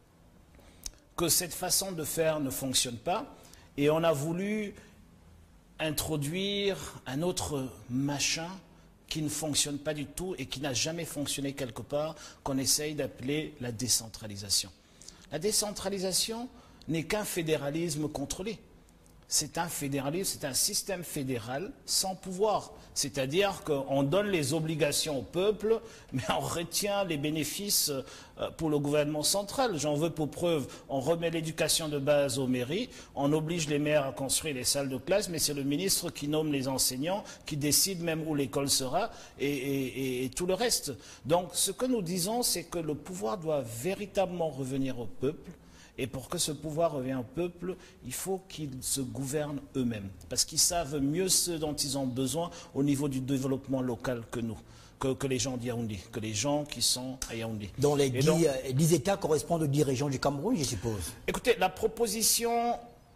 que cette façon de faire ne fonctionne pas et on a voulu introduire un autre machin qui ne fonctionne pas du tout et qui n'a jamais fonctionné quelque part, qu'on essaye d'appeler la décentralisation. La décentralisation n'est qu'un fédéralisme contrôlé. C'est un fédéralisme, c'est un système fédéral sans pouvoir. C'est-à-dire qu'on donne les obligations au peuple, mais on retient les bénéfices pour le gouvernement central. J'en veux pour preuve, on remet l'éducation de base aux mairies, on oblige les maires à construire les salles de classe, mais c'est le ministre qui nomme les enseignants, qui décide même où l'école sera et tout le reste. Donc ce que nous disons, c'est que le pouvoir doit véritablement revenir au peuple. Et pour que ce pouvoir revienne au peuple, il faut qu'ils se gouvernent eux-mêmes. Parce qu'ils savent mieux ce dont ils ont besoin au niveau du développement local que nous, que les gens d'Yaoundé, que les gens qui sont à Yaoundé. Donc les 10 États correspondent aux 10 régions du Cameroun, je suppose. Écoutez, la proposition,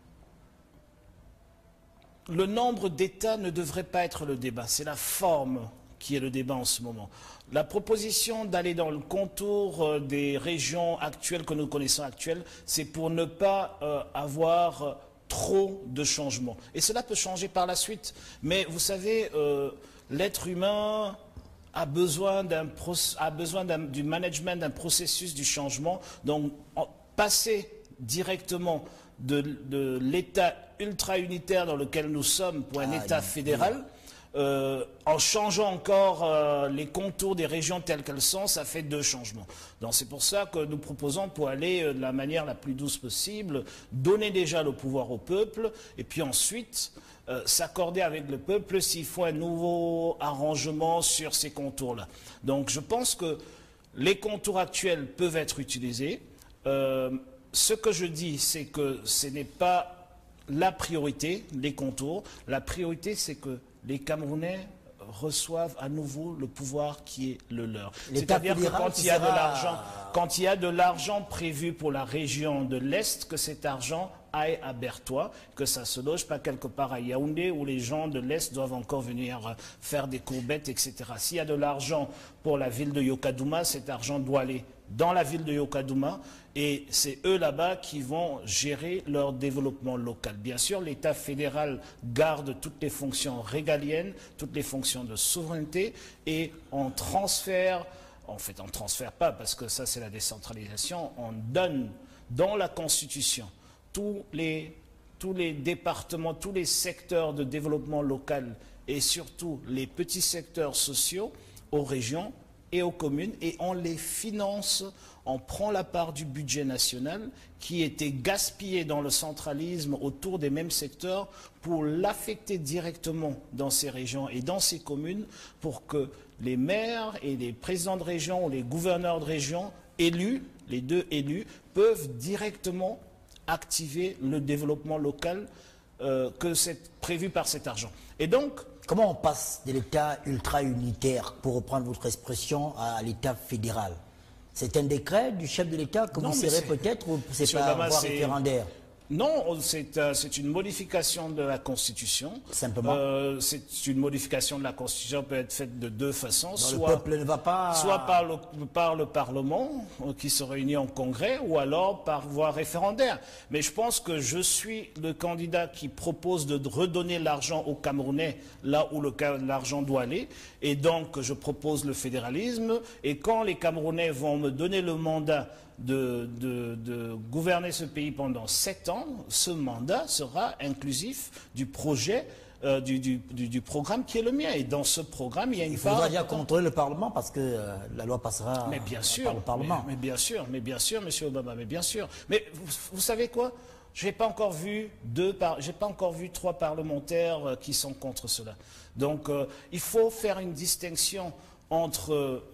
le nombre d'États ne devrait pas être le débat. C'est la forme qui est le débat en ce moment. La proposition d'aller dans le contour des régions actuelles que nous connaissons actuelles, c'est pour ne pas avoir trop de changements. Et cela peut changer par la suite. Mais vous savez, l'être humain a besoin du management d'un processus du changement. Donc, passer directement de l'État ultra-unitaire dans lequel nous sommes pour un État fédéral. En changeant encore les contours des régions telles qu'elles sont, ça fait 2 changements. Donc c'est pour ça que nous proposons, pour aller de la manière la plus douce possible, donner déjà le pouvoir au peuple, et puis ensuite s'accorder avec le peuple s'il faut un nouveau arrangement sur ces contours-là. Donc je pense que les contours actuels peuvent être utilisés. Ce que je dis, c'est que ce n'est pas la priorité, les contours. La priorité, c'est que les Camerounais reçoivent à nouveau le pouvoir qui est le leur. C'est-à-dire que quand il y a de l'argent prévu pour la région de l'Est, que cet argent aille à Bertois, que ça ne se loge pas quelque part à Yaoundé où les gens de l'Est doivent encore venir faire des courbettes, etc. S'il y a de l'argent pour la ville de Yokadouma, cet argent doit aller dans la ville de Yokadouma et c'est eux là-bas qui vont gérer leur développement local. Bien sûr, l'État fédéral garde toutes les fonctions régaliennes, toutes les fonctions de souveraineté et on transfère, en fait on ne transfère pas parce que ça c'est la décentralisation, on donne dans la Constitution tous les départements, tous les secteurs de développement local et surtout les petits secteurs sociaux aux régions et aux communes et on les finance, on prend la part du budget national qui était gaspillé dans le centralisme autour des mêmes secteurs pour l'affecter directement dans ces régions et dans ces communes pour que les maires et les présidents de région ou les gouverneurs de région élus, les 2 élus, peuvent directement activer le développement local que c'est prévu par cet argent. Et donc, comment on passe de l'État ultra-unitaire, pour reprendre votre expression, à l'État fédéral? C'est un décret du chef de l'État que vous serez peut-être ou c'est pas voie référendaire? Non, c'est une modification de la Constitution. Simplement. C'est une modification de la Constitution peut être faite de 2 façons. Soit le peuple ne va pas... Soit par le Parlement qui se réunit en Congrès ou alors par voie référendaire. Mais je pense que je suis le candidat qui propose de redonner l'argent aux Camerounais là où l'argent doit aller. Et donc je propose le fédéralisme. Et quand les Camerounais vont me donner le mandat de gouverner ce pays pendant 7 ans, ce mandat sera inclusif du projet, du programme qui est le mien. Et dans ce programme, il y a une part... Il faudra déjà contrôler le Parlement parce que la loi passera par le Parlement. Mais bien sûr, M. Obama, mais bien sûr. Mais vous savez quoi? Je n'ai pas encore vu 3 parlementaires qui sont contre cela. Donc, il faut faire une distinction entre...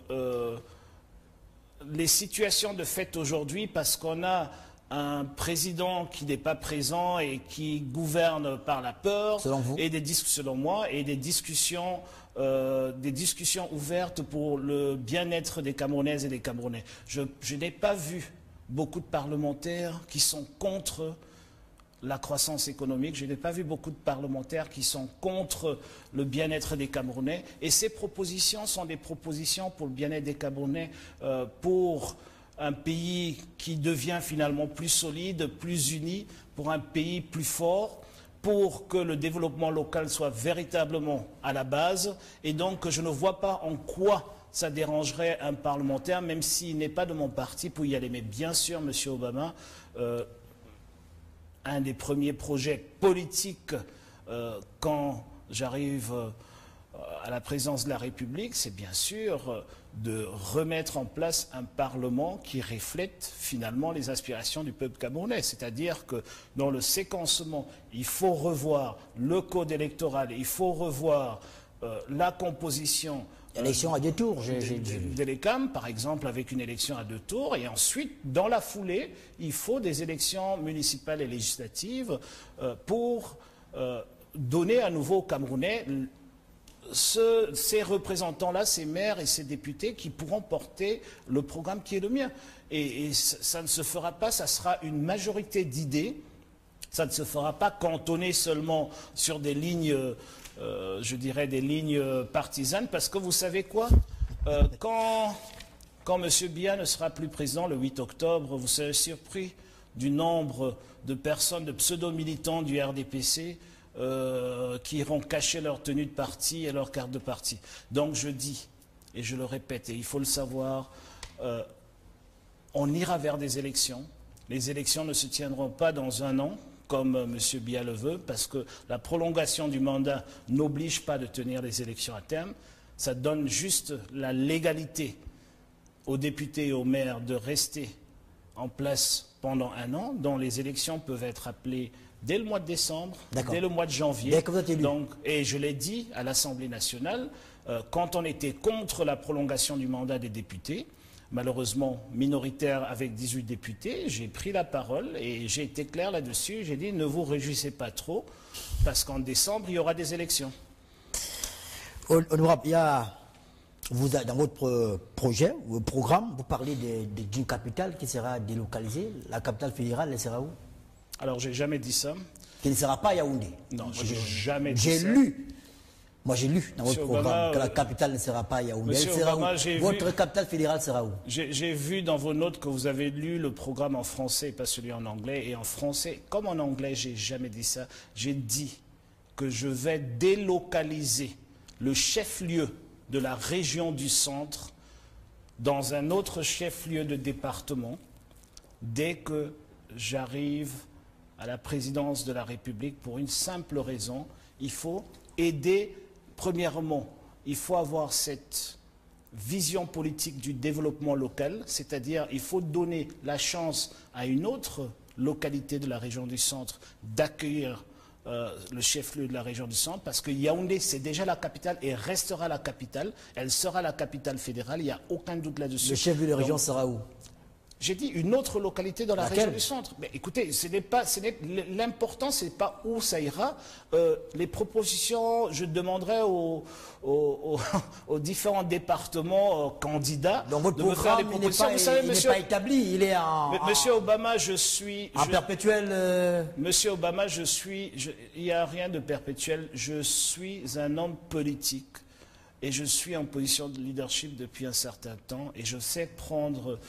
les situations de fait aujourd'hui parce qu'on a un président qui n'est pas présent et qui gouverne par la peur, selon vous? Selon moi, et des discussions ouvertes pour le bien-être des Camerounaises et des Camerounais. Je n'ai pas vu beaucoup de parlementaires qui sont contre la croissance économique. Je n'ai pas vu beaucoup de parlementaires qui sont contre le bien-être des Camerounais. Et ces propositions sont des propositions pour le bien-être des Camerounais, pour un pays qui devient finalement plus solide, plus uni, pour un pays plus fort, pour que le développement local soit véritablement à la base. Et donc, je ne vois pas en quoi ça dérangerait un parlementaire, même s'il n'est pas de mon parti, pour y aller. Mais bien sûr, M. Obama... un des premiers projets politiques quand j'arrive à la présidence de la République, c'est bien sûr de remettre en place un Parlement qui reflète finalement les aspirations du peuple camerounais. C'est-à-dire que dans le séquencement, il faut revoir le code électoral, il faut revoir la composition... Élection à 2 tours, de l'ECAM, par exemple, avec une élection à 2 tours. Et ensuite, dans la foulée, il faut des élections municipales et législatives pour donner à nouveau aux Camerounais ces représentants-là, ces maires et ces députés qui pourront porter le programme qui est le mien. Et ça ne se fera pas, ça sera une majorité d'idées. Ça ne se fera pas cantonné seulement sur des lignes... je dirais des lignes partisanes, parce que vous savez quoi, quand M. Biya ne sera plus président le 8 octobre, vous serez surpris du nombre de personnes, de pseudo-militants du RDPC qui iront cacher leur tenue de parti et leur carte de parti. Donc je dis, et je le répète, et il faut le savoir, on ira vers des élections Les élections ne se tiendront pas dans un an, comme M. Biya le veut, parce que la prolongation du mandat n'oblige pas de tenir les élections à terme. Ça donne juste la légalité aux députés et aux maires de rester en place pendant un an, dont les élections peuvent être appelées dès le mois de décembre, dès le mois de janvier. Dès que vous êtes élu. Donc, et je l'ai dit à l'Assemblée nationale, quand on était contre la prolongation du mandat des députés, malheureusement minoritaire avec 18 députés, j'ai pris la parole et j'ai été clair là-dessus. J'ai dit ne vous réjouissez pas trop parce qu'en décembre, il y aura des élections. Honorable, dans votre projet, votre programme, vous parlez d'une capitale qui sera délocalisée. La capitale fédérale, elle sera où? Alors, j'ai jamais dit ça. Qui ne sera pas à Yaoundé. Non, j'ai jamais dit ça. J'ai lu. Moi, j'ai lu dans votre programme Obama, que la capitale ne sera pas à Yaoundé. Monsieur Elle sera Obama, où? Votre capitale fédérale sera où? J'ai vu dans vos notes que vous avez lu le programme en français, pas celui en anglais. Et en français, comme en anglais, j'ai jamais dit ça. J'ai dit que je vais délocaliser le chef-lieu de la région du centre dans un autre chef-lieu de département dès que j'arrive à la présidence de la République pour une simple raison. Il faut aider, premièrement, il faut avoir cette vision politique du développement local, c'est-à-dire il faut donner la chance à une autre localité de la région du centre d'accueillir le chef-lieu de la région du centre, parce que Yaoundé, c'est déjà la capitale et restera la capitale. Elle sera la capitale fédérale, il n'y a aucun doute là-dessus. Le chef-lieu de la région sera où? J'ai dit une autre localité dans la Laquelle? région du centre. Mais écoutez, l'important, ce n'est pas où ça ira. Les propositions, je demanderai aux différents départements candidats Donc votre de me faire des programme propositions. n'est pas établi, il est Monsieur Obama, perpétuel... Monsieur Obama, il n'y a rien de perpétuel. Je suis un homme politique et je suis en position de leadership depuis un certain temps et je sais prendre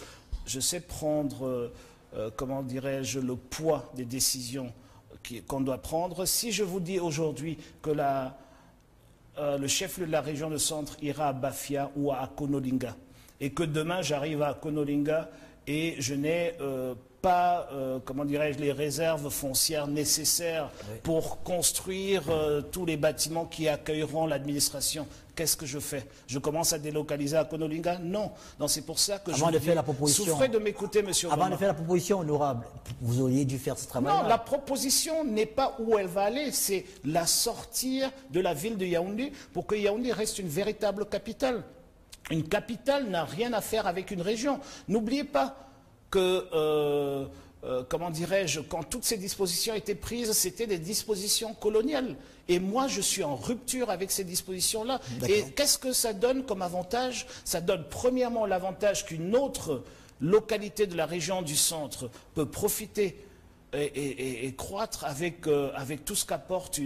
comment dirais-je, le poids des décisions qu'on doit prendre. Si je vous dis aujourd'hui que le chef-lieu de la région de centre ira à Bafia ou à Konolinga, et que demain j'arrive à Konolinga et je n'ai pas, comment dirais-je, les réserves foncières nécessaires pour construire tous les bâtiments qui accueilleront l'administration. Qu'est-ce que je fais? Je commence à délocaliser à Konolinga? Non. Donc c'est pour ça que Avant de faire la proposition. Souffrez de m'écouter, monsieur Obama. Avant de faire la proposition, honorable, vous auriez dû faire ce travail-là. Non, la proposition n'est pas où elle va aller, c'est la sortir de la ville de Yaoundé pour que Yaoundé reste une véritable capitale. Une capitale n'a rien à faire avec une région. N'oubliez pas que, comment dirais-je, quand toutes ces dispositions étaient prises, c'était des dispositions coloniales. Et moi, je suis en rupture avec ces dispositions-là. Et qu'est-ce que ça donne comme avantage? Ça donne premièrement l'avantage qu'une autre localité de la région du centre peut profiter et croître avec tout ce qu'apporte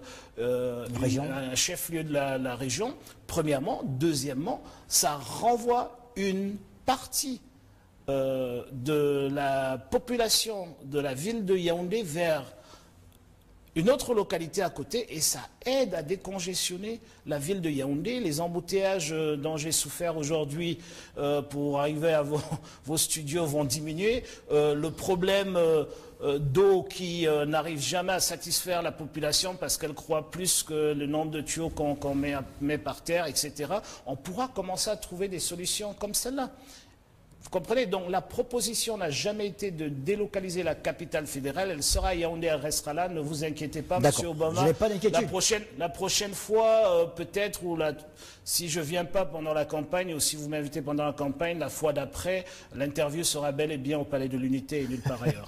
un chef-lieu de la région, premièrement. Deuxièmement, ça renvoie une partie de la population de la ville de Yaoundé vers une autre localité à côté et ça aide à décongestionner la ville de Yaoundé. Les embouteillages dont j'ai souffert aujourd'hui pour arriver à vos studios vont diminuer. Le problème d'eau qui n'arrive jamais à satisfaire la population parce qu'elle croit plus que le nombre de tuyaux qu'on met par terre, etc. On pourra commencer à trouver des solutions comme celle-là. Vous comprenez? Donc la proposition n'a jamais été de délocaliser la capitale fédérale. Elle sera à Yaoundé, elle restera là. Ne vous inquiétez pas, monsieur Obama. Je n'ai pas d'inquiétude. La prochaine fois, peut-être, si je ne viens pas pendant la campagne ou si vous m'invitez pendant la campagne, la fois d'après, l'interview sera bel et bien au Palais de l'Unité et nulle part ailleurs.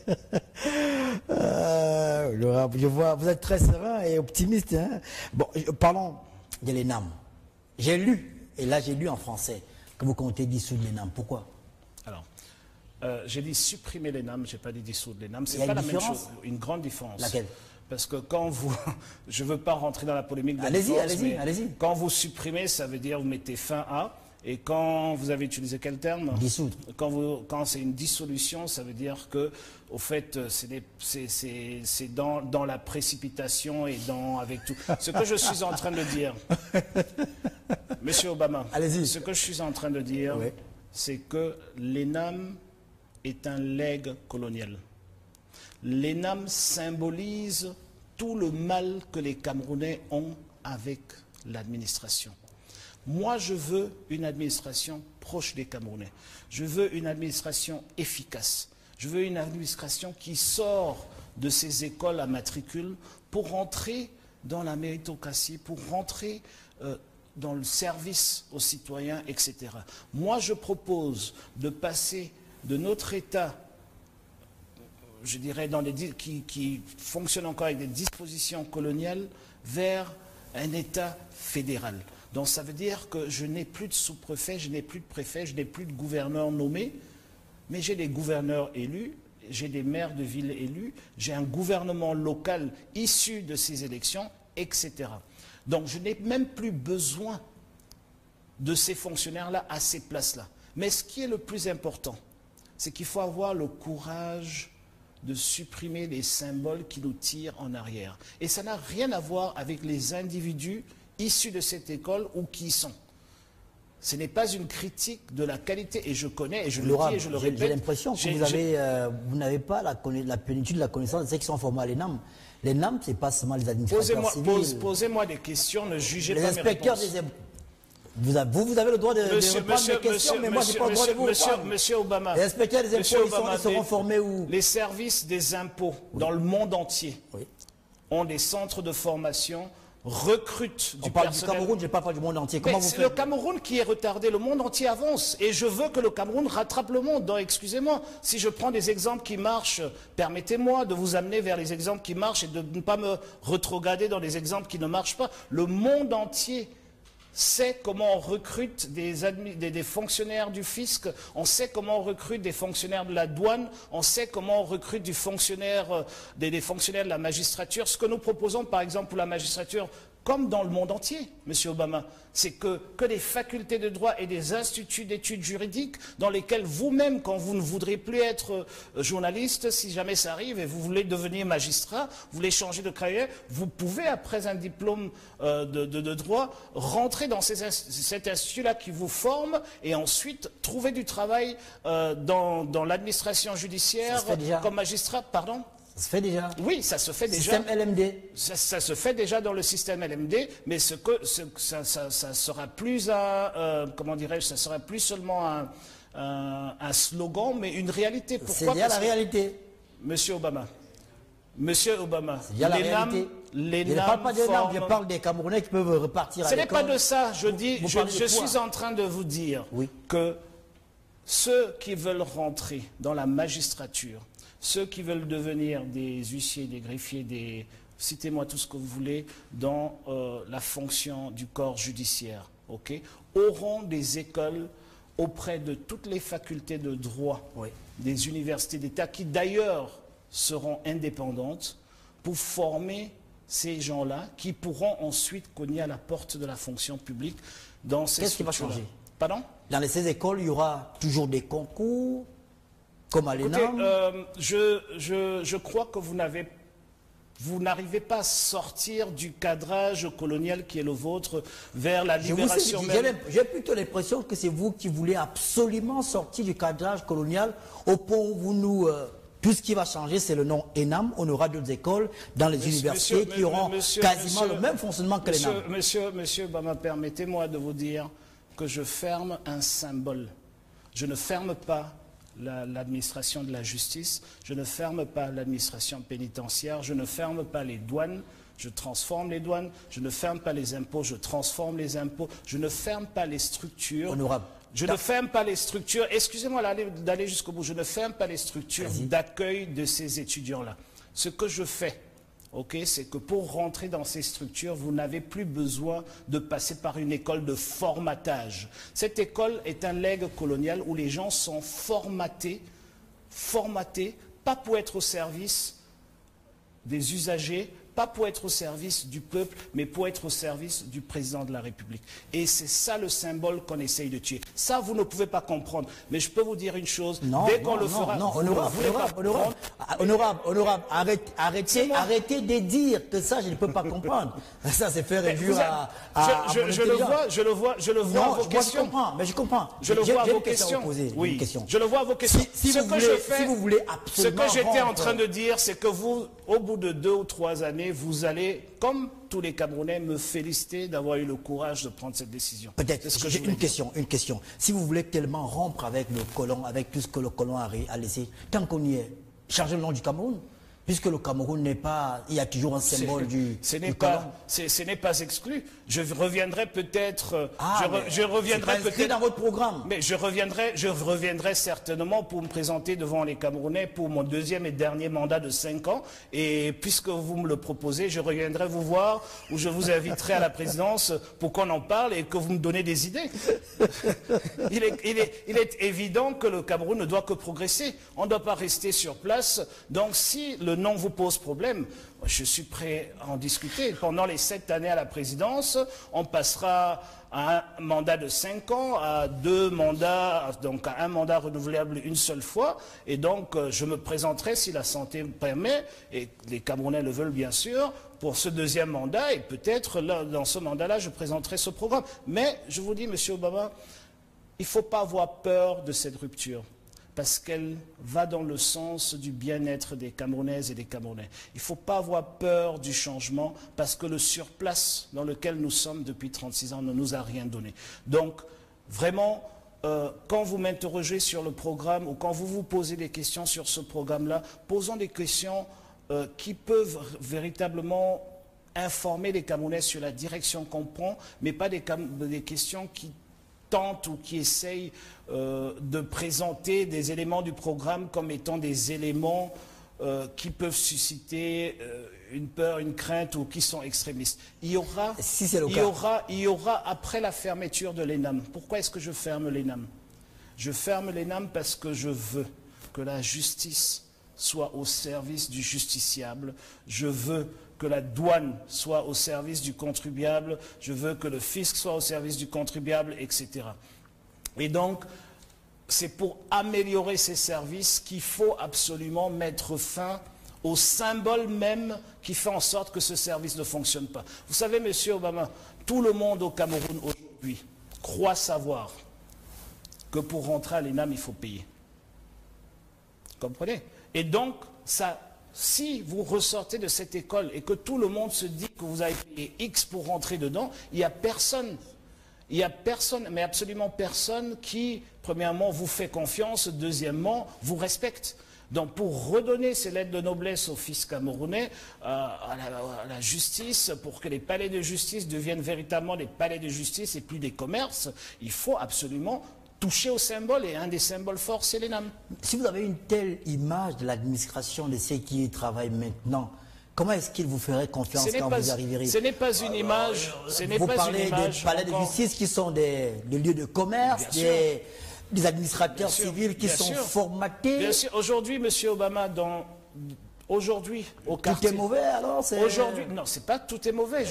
Je vois, vous êtes très serein et optimiste. Hein? Bon, parlons de l'ENAM. J'ai lu, et là j'ai lu en français, que vous comptez dissoudre l'ENAM. Pourquoi? Alors, j'ai dit supprimer l'ENAM, je n'ai pas dit dissoudre l'ENAM. Ce n'est pas la même chose. Une grande différence. Laquelle? Parce que quand vous... je ne veux pas rentrer dans la polémique de la Allez-y, divorce, allez-y. Quand vous supprimez, ça veut dire vous mettez fin à... Et quand vous avez utilisé quel terme? Dissoudre. Quand c'est une dissolution, ça veut dire que, au fait, c'est dans la précipitation et avec tout. Ce que je suis en train de dire, Monsieur Obama, allez-y. Ce que je suis en train de dire, oui, c'est que l'ENAM est un legs colonial. L'ENAM symbolise tout le mal que les Camerounais ont avec l'administration. Moi, je veux une administration proche des Camerounais. Je veux une administration efficace. Je veux une administration qui sort de ces écoles à matricule pour rentrer dans la méritocratie, pour rentrer dans le service aux citoyens, etc. Moi, je propose de passer de notre État, je dirais, qui fonctionne encore avec des dispositions coloniales, vers un État fédéral. Donc ça veut dire que je n'ai plus de sous-préfet, je n'ai plus de préfet, je n'ai plus de gouverneur nommé, mais j'ai des gouverneurs élus, j'ai des maires de ville élus, j'ai un gouvernement local issu de ces élections, etc. Donc je n'ai même plus besoin de ces fonctionnaires-là à ces places-là. Mais ce qui est le plus important, c'est qu'il faut avoir le courage de supprimer les symboles qui nous tirent en arrière. Et ça n'a rien à voir avec les individus issus de cette école ou qui y sont. Ce n'est pas une critique de la qualité, et je connais, et je le dis et je le répète. J'ai l'impression que vous n'avez pas la plénitude de la connaissance de ceux qui sont formés à l'ENAM. L'ENAM, ce n'est pas seulement les administrateurs civils. Posez-moi des questions, ne jugez les pas mes inspecteurs réponses. des impôts. Vous avez le droit de répondre mes questions, mais moi, je n'ai pas le droit de vous répondre. Monsieur Obama, les inspecteurs des impôts, ils seront formés où? Les services des impôts dans le monde entier ont des centres de formation, recrutent du personnel. On parle du Cameroun, je ne parle pas du monde entier. Comment vous c'est faites? le Cameroun qui est retardé, le monde entier avance. Et je veux que le Cameroun rattrape le monde. Donc, excusez-moi, si je prends des exemples qui marchent, permettez-moi de vous amener vers les exemples qui marchent et de ne pas me retrograder dans les exemples qui ne marchent pas. Le monde entier sait comment on recrute des fonctionnaires du fisc, on sait comment on recrute des fonctionnaires de la douane, on sait comment on recrute des fonctionnaires de la magistrature. Ce que nous proposons, par exemple, pour la magistrature, comme dans le monde entier, Monsieur Obama, c'est que des facultés de droit et des instituts d'études juridiques dans lesquels vous-même, quand vous ne voudrez plus être journaliste, si jamais ça arrive et vous voulez devenir magistrat, vous voulez changer de carrière, vous pouvez, après un diplôme de droit, rentrer dans cet institut-là qui vous forme et ensuite trouver du travail dans l'administration judiciaire comme magistrat. Pardon ? Ça se fait déjà. Oui, ça se fait déjà. Système LMD. Ça se fait déjà dans le système LMD, mais ça sera plus comment dirais-je, ça sera plus seulement un slogan, mais une réalité. C'est déjà la réalité. Monsieur Obama, c'est déjà la réalité. Je ne parle pas des NAM, je parle des Camerounais qui peuvent repartir à l'école. Ce n'est pas de ça, je suis en train de vous dire que ceux qui veulent rentrer dans la magistrature, ceux qui veulent devenir des huissiers, des greffiers, citez-moi tout ce que vous voulez, dans la fonction du corps judiciaire, auront des écoles auprès de toutes les facultés de droit, des universités d'État, qui d'ailleurs seront indépendantes, pour former ces gens-là, qui pourront ensuite cogner à la porte de la fonction publique dans ces structures-là. Qu'est-ce qui va changer? Pardon? Dans ces écoles, il y aura toujours des concours comme à l'ENAM. Je crois que vous n'arrivez pas à sortir du cadrage colonial qui est le vôtre vers la libération même. J'ai plutôt l'impression que c'est vous qui voulez absolument sortir du cadrage colonial au point où vous nous... tout ce qui va changer, c'est le nom ENAM. On aura d'autres écoles dans les universités qui auront quasiment le même fonctionnement que l'ENAM. Monsieur Obama, permettez-moi de vous dire que je ferme un symbole. Je ne ferme pas l'administration de la justice, je ne ferme pas l'administration pénitentiaire, je ne ferme pas les douanes, je transforme les douanes, je ne ferme pas les impôts, je transforme les impôts, je ne ferme pas les structures. Je ne ferme pas les structures, excusez-moi d'aller jusqu'au bout, je ne ferme pas les structures d'accueil de ces étudiants-là. Ce que je fais, c'est que pour rentrer dans ces structures, vous n'avez plus besoin de passer par une école de formatage. Cette école est un legs colonial où les gens sont formatés, pas pour être au service des usagers, pas pour être au service du peuple, mais pour être au service du président de la République. Et c'est ça le symbole qu'on essaye de tuer. Ça, vous ne pouvez pas comprendre. Mais je peux vous dire une chose, dès qu'on le fera... Non, honorable, arrêtez de dire que ça, je ne peux pas comprendre. Ça, c'est faire injure à je le vois à vos questions. Je comprends. Je le vois à vos questions. Oui, je le vois à vos questions. Ce que j'étais en train de dire, c'est que vous, au bout de 2 ou 3 années, vous allez, comme tous les Camerounais, me féliciter d'avoir eu le courage de prendre cette décision. Peut-être. J'ai une question. Si vous voulez tellement rompre avec le colon, avec tout ce que le colon a laissé, tant qu'on y est, changez le nom du Cameroun. Puisque le Cameroun n'est pas... Il y a toujours un symbole du colon. Ce n'est pas exclu. Je reviendrai peut-être... je reviendrai peut-être dans votre programme. Mais je reviendrai certainement pour me présenter devant les Camerounais pour mon 2e et dernier mandat de 5 ans. Et puisque vous me le proposez, je reviendrai vous voir ou je vous inviterai à la présidence pour qu'on en parle et que vous me donnez des idées. Il est évident que le Cameroun ne doit que progresser. On ne doit pas rester sur place. Donc si le nom vous pose problème, je suis prêt à en discuter. Pendant les 7 années à la présidence, on passera à un mandat de 5 ans, à 2 mandats, donc à un mandat renouvelable une seule fois. Et donc, je me présenterai, si la santé me permet, et les Camerounais le veulent bien sûr, pour ce 2e mandat. Et peut-être, dans ce mandat-là, je présenterai ce programme. Mais, je vous dis, M. Obama, il ne faut pas avoir peur de cette rupture, parce qu'elle va dans le sens du bien-être des Camerounaises et des Camerounais. Il ne faut pas avoir peur du changement, parce que le surplace dans lequel nous sommes depuis 36 ans ne nous a rien donné. Donc, vraiment, quand vous m'interrogez sur le programme, ou quand vous vous posez des questions sur ce programme-là, posons des questions qui peuvent véritablement informer les Camerounais sur la direction qu'on prend, mais pas des questions qui tentent ou qui essayent de présenter des éléments du programme comme étant des éléments qui peuvent susciter une peur, une crainte ou qui sont extrémistes. Il y aura, après la fermeture de l'ENAM. Pourquoi est-ce que je ferme l'ENAM? Je ferme l'ENAM parce que je veux que la justice soit au service du justiciable. Je veux que la douane soit au service du contribuable, je veux que le fisc soit au service du contribuable, etc. Et donc, c'est pour améliorer ces services qu'il faut absolument mettre fin au symbole même qui fait en sorte que ce service ne fonctionne pas. Vous savez, M. Obama, tout le monde au Cameroun aujourd'hui croit savoir que pour rentrer à l'ENAM, il faut payer. Vous comprenez? Et donc, si vous ressortez de cette école et que tout le monde se dit que vous avez payé X pour rentrer dedans, il n'y a personne, mais absolument personne qui, premièrement, vous fait confiance, deuxièmement, vous respecte. Donc pour redonner ces lettres de noblesse aux fils camerounais, à la justice, pour que les palais de justice deviennent véritablement des palais de justice et plus des commerces, il faut absolument toucher au symbole, et un des symboles forts, c'est l'ENAM. Si vous avez une telle image de l'administration de ceux qui y travaillent maintenant, comment est-ce qu'ils vous feraient confiance quand vous arriverez? Ce n'est pas une image. Vous parlez des palais de justice qui sont des lieux de commerce, des administrateurs civils qui sont formatés. Bien sûr. Aujourd'hui, M. Obama, aujourd'hui, au quartier... Tout est mauvais alors? Aujourd'hui, non, c'est pas tout est mauvais.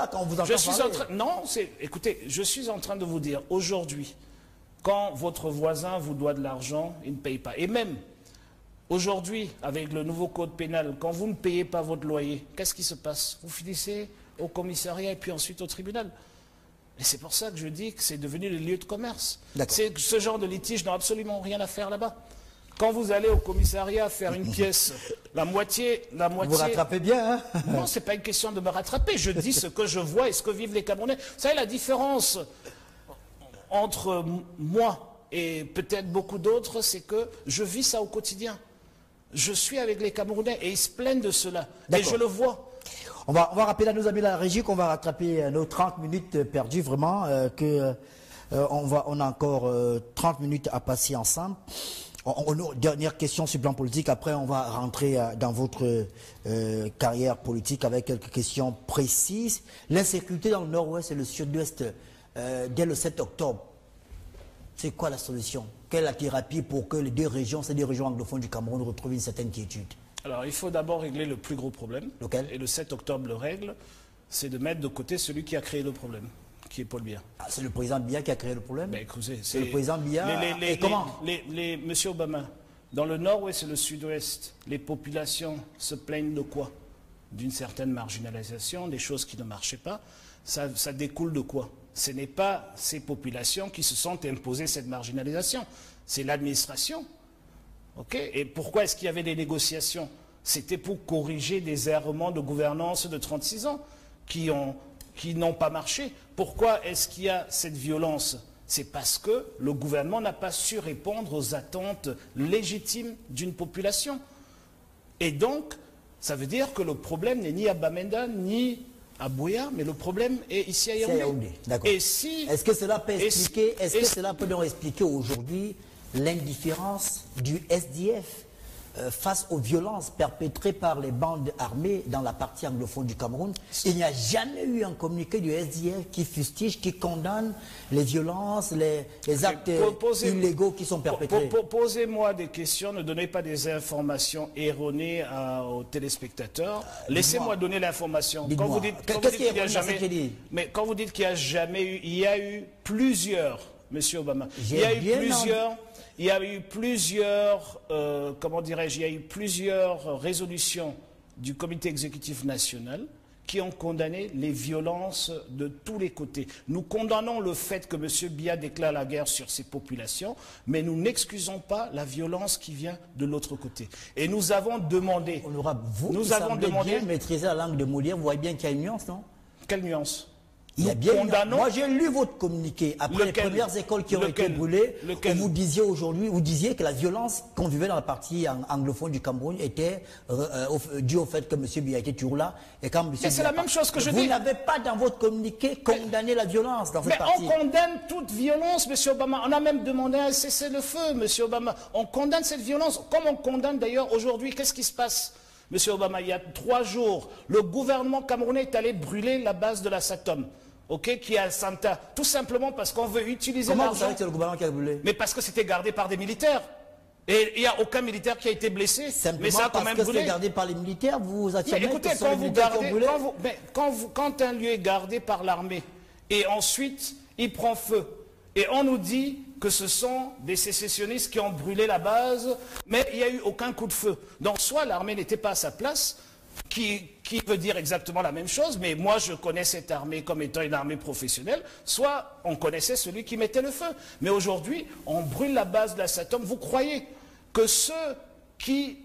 Écoutez, je suis en train de vous dire, aujourd'hui, quand votre voisin vous doit de l'argent, il ne paye pas. Et même, aujourd'hui, avec le nouveau code pénal, quand vous ne payez pas votre loyer, qu'est-ce qui se passe? Vous finissez au commissariat et puis ensuite au tribunal. Et c'est pour ça que je dis que c'est devenu le lieu de commerce. Ce genre de litige n'a absolument rien à faire là-bas. Quand vous allez au commissariat faire une pièce, la moitié... Vous rattrapez bien, hein? Non, ce n'est pas une question de me rattraper. Je dis ce que je vois et ce que vivent les Camerounais. Vous savez, la différence entre moi et peut-être beaucoup d'autres, c'est que je vis ça au quotidien. Je suis avec les Camerounais et ils se plaignent de cela. Et je le vois. On va rappeler à nos amis de la régie qu'on va rattraper nos 30 minutes perdues, vraiment, on a encore 30 minutes à passer ensemble. Dernière question sur le plan politique, après on va rentrer dans votre carrière politique avec quelques questions précises. L'insécurité dans le nord-ouest et le sud-ouest, dès le 7 octobre, c'est quoi la solution? Quelle est la thérapie pour que les deux régions, ces deux régions anglophones du Cameroun, retrouvent une certaine quiétude? Alors, il faut d'abord régler le plus gros problème. Lequel? Et le 7 octobre le règle, c'est de mettre de côté celui qui a créé le problème, qui est Paul Biya. Ah, c'est le président Biya qui a créé le problème? Ben, écoutez, c'est le président Biya. Et comment? Monsieur Obama, dans le nord-ouest et le sud-ouest, les populations se plaignent de quoi? D'une certaine marginalisation, des choses qui ne marchaient pas. Ça découle de quoi? Ce n'est pas ces populations qui se sont imposées cette marginalisation, c'est l'administration. Okay? Et pourquoi est-ce qu'il y avait des négociations? C'était pour corriger des errements de gouvernance de 36 ans qui n'ont pas marché. Pourquoi est-ce qu'il y a cette violence? C'est parce que le gouvernement n'a pas su répondre aux attentes légitimes d'une population. Et donc, ça veut dire que le problème n'est ni à Bamenda, ni à Buea, mais le problème est ici à Yaoundé. D'accord. Est-ce que cela peut expliquer, cela peut donc expliquer aujourd'hui l'indifférence du SDF face aux violences perpétrées par les bandes armées dans la partie anglophone du Cameroun? Il n'y a jamais eu un communiqué du SDF qui fustige, qui condamne les violences, les actes illégaux qui sont perpétrés. Posez-moi des questions, ne donnez pas des informations erronées aux téléspectateurs. Laissez-moi donner l'information. Quand vous dites qu'il n'y a jamais eu, il y a eu plusieurs, Monsieur Obama, il y a eu plusieurs, comment dirais-je, il y a eu plusieurs résolutions du comité exécutif national qui ont condamné les violences de tous les côtés. Nous condamnons le fait que M. Biya déclare la guerre sur ces populations, mais nous n'excusons pas la violence qui vient de l'autre côté. Et nous avons demandé... Honorable, vous bien maîtriser la langue de Molière, vous voyez bien qu'il y a une nuance, non? Quelle nuance? Moi, j'ai lu votre communiqué après les premières écoles qui ont été brûlées. Où vous disiez que la violence qu'on vivait dans la partie anglophone du Cameroun était due au fait que M. Biya était toujours là. Et quand M. c'est la même chose que je dis. Vous n'avez pas dans votre communiqué condamné la violence dans cette partie. Mais on condamne toute violence, M. Obama. On a même demandé un cessez-le-feu, M. Obama. On condamne cette violence, comme on condamne d'ailleurs aujourd'hui. Qu'est-ce qui se passe, M. Obama? Il y a 3 jours, le gouvernement camerounais est allé brûler la base de la SATOM. Qui est à Santa, tout simplement parce qu'on veut utiliser l'argent. Comment vous savez que c'est le gouvernement qui a brûlé? Mais parce que c'était gardé par des militaires. Et il n'y a aucun militaire qui a été blessé. Simplement mais ça a quand même parce que c'est gardé par les militaires, vous affirmez écoutez, que c'est les militaires qui ont brûlé? Quand un lieu est gardé par l'armée, et ensuite il prend feu, et on nous dit que ce sont des sécessionnistes qui ont brûlé la base, mais il n'y a eu aucun coup de feu. Donc soit l'armée n'était pas à sa place, qui veut dire exactement la même chose, mais moi je connais cette armée comme étant une armée professionnelle, soit on connaissait celui qui mettait le feu. Mais aujourd'hui, on brûle la base de la SATOM. Vous croyez que ceux qui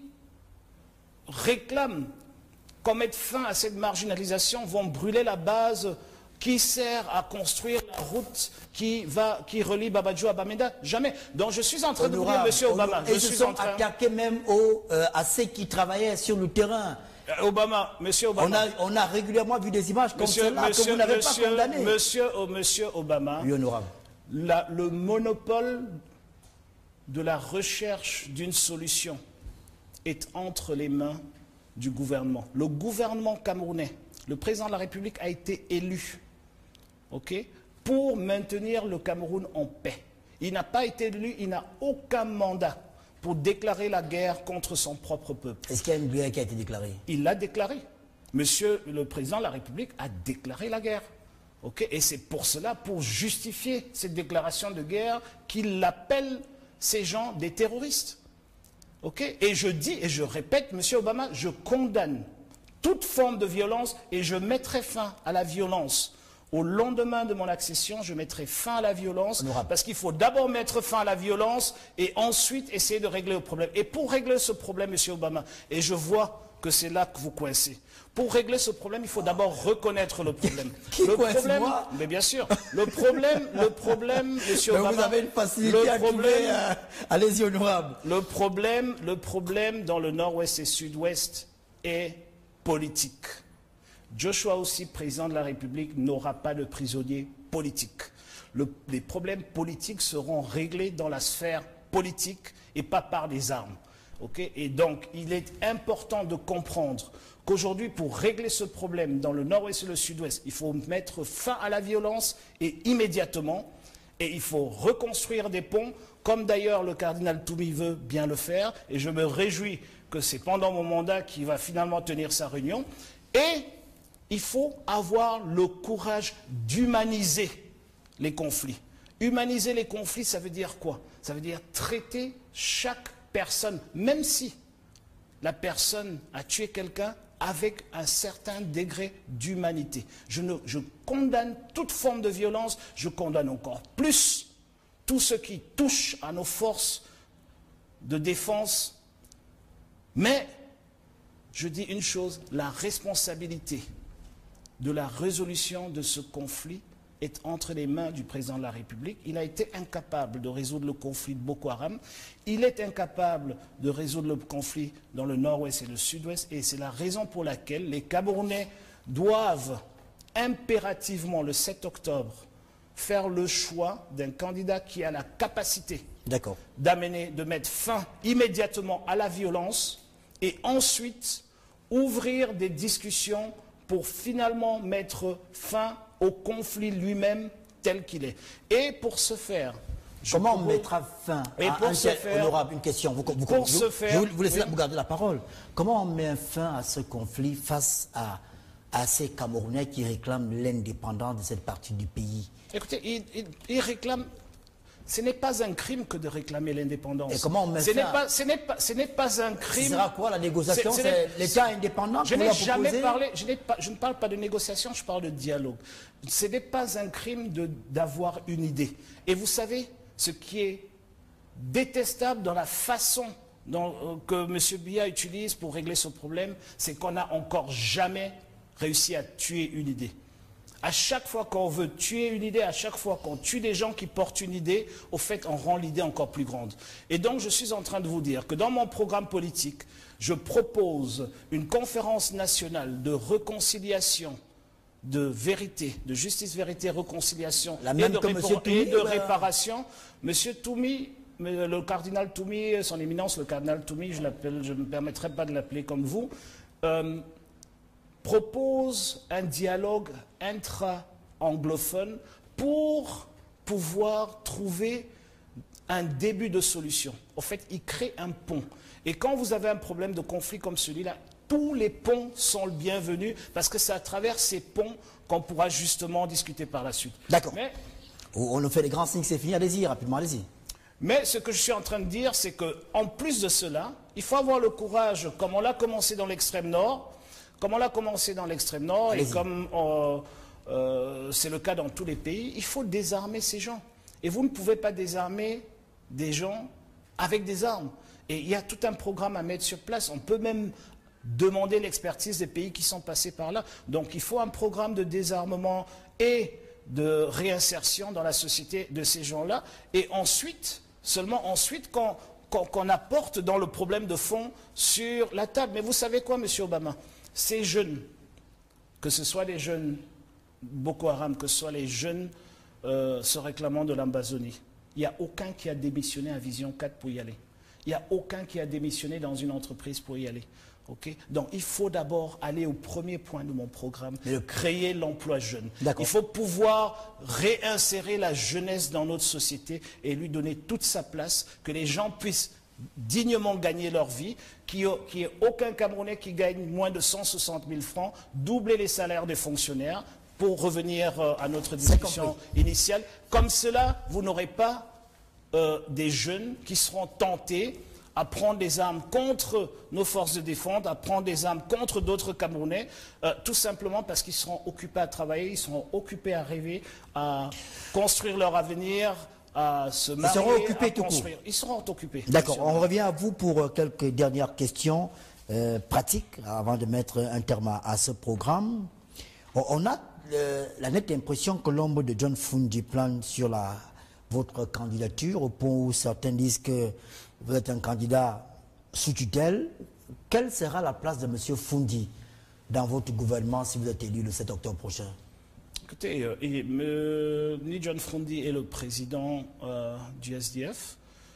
réclament qu'on mette fin à cette marginalisation vont brûler la base qui sert à construire la route qui relie Babadjo à Bamenda? Jamais. Donc je suis en train de vous dire, M. Obama, je suis en train attaquer même à ceux qui travaillaient sur le terrain. Obama, Monsieur Obama. On a régulièrement vu des images comme celle-là que vous n'avez pas condamnées. Monsieur Obama, oui, honorable. Le monopole de la recherche d'une solution est entre les mains du gouvernement. Le gouvernement camerounais, le président de la République a été élu pour maintenir le Cameroun en paix. Il n'a pas été élu, il n'a aucun mandat pour déclarer la guerre contre son propre peuple. Est-ce qu'il y a une guerre qui a été déclarée? Il l'a déclarée. Monsieur le président de la République a déclaré la guerre. Et c'est pour cela, pour justifier cette déclaration de guerre, qu'il appelle ces gens des terroristes. Et je dis, et je répète, Monsieur Obama, je condamne toute forme de violence et je mettrai fin à la violence. Au lendemain de mon accession, je mettrai fin à la violence, parce qu'il faut d'abord mettre fin à la violence et ensuite essayer de régler le problème. Et pour régler ce problème, M. Obama, et je vois que c'est là que vous coincez, pour régler ce problème, il faut d'abord reconnaître le problème. Le problème, mais bien sûr, le problème, M. Obama... Vous avez une facilité à trouver, allez-y, honorable. Le problème dans le nord-ouest et sud-ouest est politique. Joshua aussi, président de la République, n'aura pas de prisonniers politiques. Les problèmes politiques seront réglés dans la sphère politique et pas par des armes. Et donc, il est important de comprendre qu'aujourd'hui, pour régler ce problème dans le nord-ouest et le sud-ouest, il faut mettre fin à la violence et immédiatement. Et il faut reconstruire des ponts, comme d'ailleurs le cardinal Toumi veut bien le faire. Et je me réjouis que c'est pendant mon mandat qu'il va finalement tenir sa réunion. Et il faut avoir le courage d'humaniser les conflits. Humaniser les conflits, ça veut dire quoi? Ça veut dire traiter chaque personne, même si la personne a tué quelqu'un, avec un certain degré d'humanité. Je condamne toute forme de violence, je condamne encore plus tout ce qui touche à nos forces de défense. Mais je dis une chose, la responsabilité de la résolution de ce conflit est entre les mains du président de la République. Il a été incapable de résoudre le conflit de Boko Haram. Il est incapable de résoudre le conflit dans le nord-ouest et le sud-ouest. Et c'est la raison pour laquelle les Camerounais doivent impérativement, le 7 octobre, faire le choix d'un candidat qui a la capacité de mettre fin immédiatement à la violence et ensuite ouvrir des discussions pour finalement mettre fin au conflit lui-même tel qu'il est. Et pour ce faire... Comment on mettra fin honorable, une question. Vous laissez vous garder la parole. Comment on met fin à ce conflit face à ces Camerounais qui réclament l'indépendance de cette partie du pays? Écoutez, ils réclament... Ce n'est pas un crime que de réclamer l'indépendance. Et comment on met fin? Ce n'est pas un crime. Ce sera quoi la négociation? C'est l'État indépendant? Je n'ai jamais parlé, je ne parle pas de négociation, je parle de dialogue. Ce n'est pas un crime d'avoir une idée. Et vous savez, ce qui est détestable dans la façon que M. Biya utilise pour régler ce problème, c'est qu'on n'a encore jamais réussi à tuer une idée. À chaque fois qu'on veut tuer une idée, à chaque fois qu'on tue des gens qui portent une idée, au fait, on rend l'idée encore plus grande. Et donc, je suis en train de vous dire que dans mon programme politique, je propose une conférence nationale de réconciliation, de vérité, de justice, vérité, réconciliation et de réparation. Monsieur Toumi, le cardinal Toumi, son éminence, le cardinal Toumi, je ne me permettrai pas de l'appeler comme vous, propose un dialogue intra-anglophone pour pouvoir trouver un début de solution. En fait, il crée un pont. Et quand vous avez un problème de conflit comme celui-là, tous les ponts sont le bienvenu parce que c'est à travers ces ponts qu'on pourra justement discuter par la suite. D'accord. On nous fait les grands signes, c'est fini, allez-y, rapidement, allez-y. Mais ce que je suis en train de dire, c'est qu'en plus de cela, il faut avoir le courage, comme on l'a commencé dans l'extrême nord, et comme c'est le cas dans tous les pays, il faut désarmer ces gens. Et vous ne pouvez pas désarmer des gens avec des armes. Et il y a tout un programme à mettre sur place. On peut même demander l'expertise des pays qui sont passés par là. Donc il faut un programme de désarmement et de réinsertion dans la société de ces gens-là. Et ensuite, seulement ensuite, qu'on apporte dans le problème de fond sur la table. Mais vous savez quoi, M. Obama? Ces jeunes, que ce soit les jeunes Boko Haram, que ce soit les jeunes se réclamant de l'Amazonie, il n'y a aucun qui a démissionné à Vision 4 pour y aller. Il n'y a aucun qui a démissionné dans une entreprise pour y aller. Okay? Donc il faut d'abord aller au premier point de mon programme, créer l'emploi jeune. Il faut pouvoir réinsérer la jeunesse dans notre société et lui donner toute sa place, que les gens puissent dignement gagner leur vie, qu'il n'y ait aucun Camerounais qui gagne moins de 160 000 francs, doubler les salaires des fonctionnaires pour revenir à notre discussion initiale. Comme cela, vous n'aurez pas des jeunes qui seront tentés à prendre des armes contre nos forces de défense, à prendre des armes contre d'autres Camerounais, tout simplement parce qu'ils seront occupés à travailler, ils seront occupés à rêver, à construire leur avenir, à se marier, ils seront occupés à construire. Ils seront occupés. D'accord, on revient à vous pour quelques dernières questions pratiques avant de mettre un terme à ce programme. On a la nette impression que l'ombre de John Fundi plane sur votre candidature, au point où certains disent que vous êtes un candidat sous tutelle. Quelle sera la place de M. Fundi dans votre gouvernement si vous êtes élu le 7 octobre prochain? Écoutez, ni John Fundi est le président du SDF.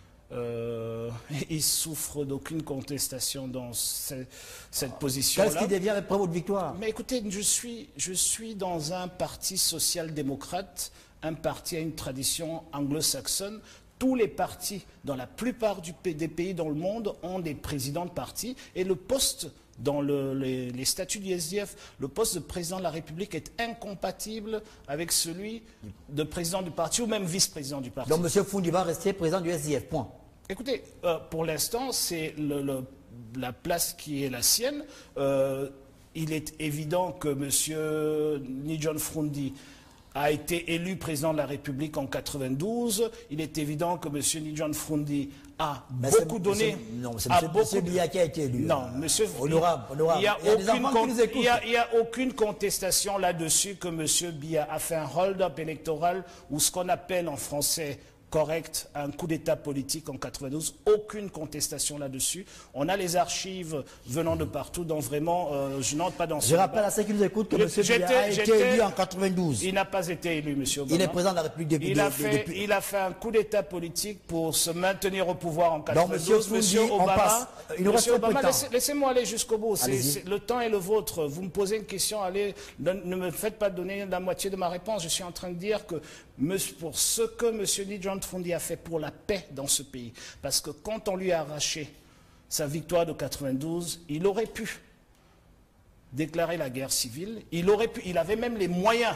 Il souffre d'aucune contestation dans cette position-là. Qu'est-ce qui devient après votre victoire? Mais écoutez, je suis dans un parti social-démocrate, un parti à une tradition anglo-saxonne. tous les partis, dans la plupart des pays dans le monde, ont des présidents de partis. Et le poste, dans les statuts du SDF, le poste de président de la République est incompatible avec celui de président du parti ou même vice-président du parti. Donc M. Foundi va rester président du SDF, point. Écoutez, pour l'instant, c'est la place qui est la sienne. Il est évident que M. Nidjon Froundi a été élu président de la République en 92. Il est évident que M. Nidjon Froundi a beaucoup donné. Non, c'est M. Biya qui a été élu. Non, M. Honorable. Il n'y a aucune contestation là-dessus que M. Biya a fait un hold-up électoral ou ce qu'on appelle en français correct, un coup d'État politique en 92, aucune contestation là-dessus. On a les archives venant de partout, donc vraiment, je n'entre pas dans ce Je rappelle à ceux qui nous écoutent que M. Biya a été élu en 92. Il n'a pas été élu, M. Obama. Il est président de la République depuis... Il a fait un coup d'État politique pour se maintenir au pouvoir en 92. Donc, M. Obama, il nous reste peu de temps. Laissez-moi aller jusqu'au bout. Le temps est le vôtre. Vous me posez une question, allez, ne me faites pas donner la moitié de ma réponse. Je suis en train de dire que pour ce que M. Nidjon Froundi a fait pour la paix dans ce pays, parce que quand on lui a arraché sa victoire de 92, il aurait pu déclarer la guerre civile, il avait même les moyens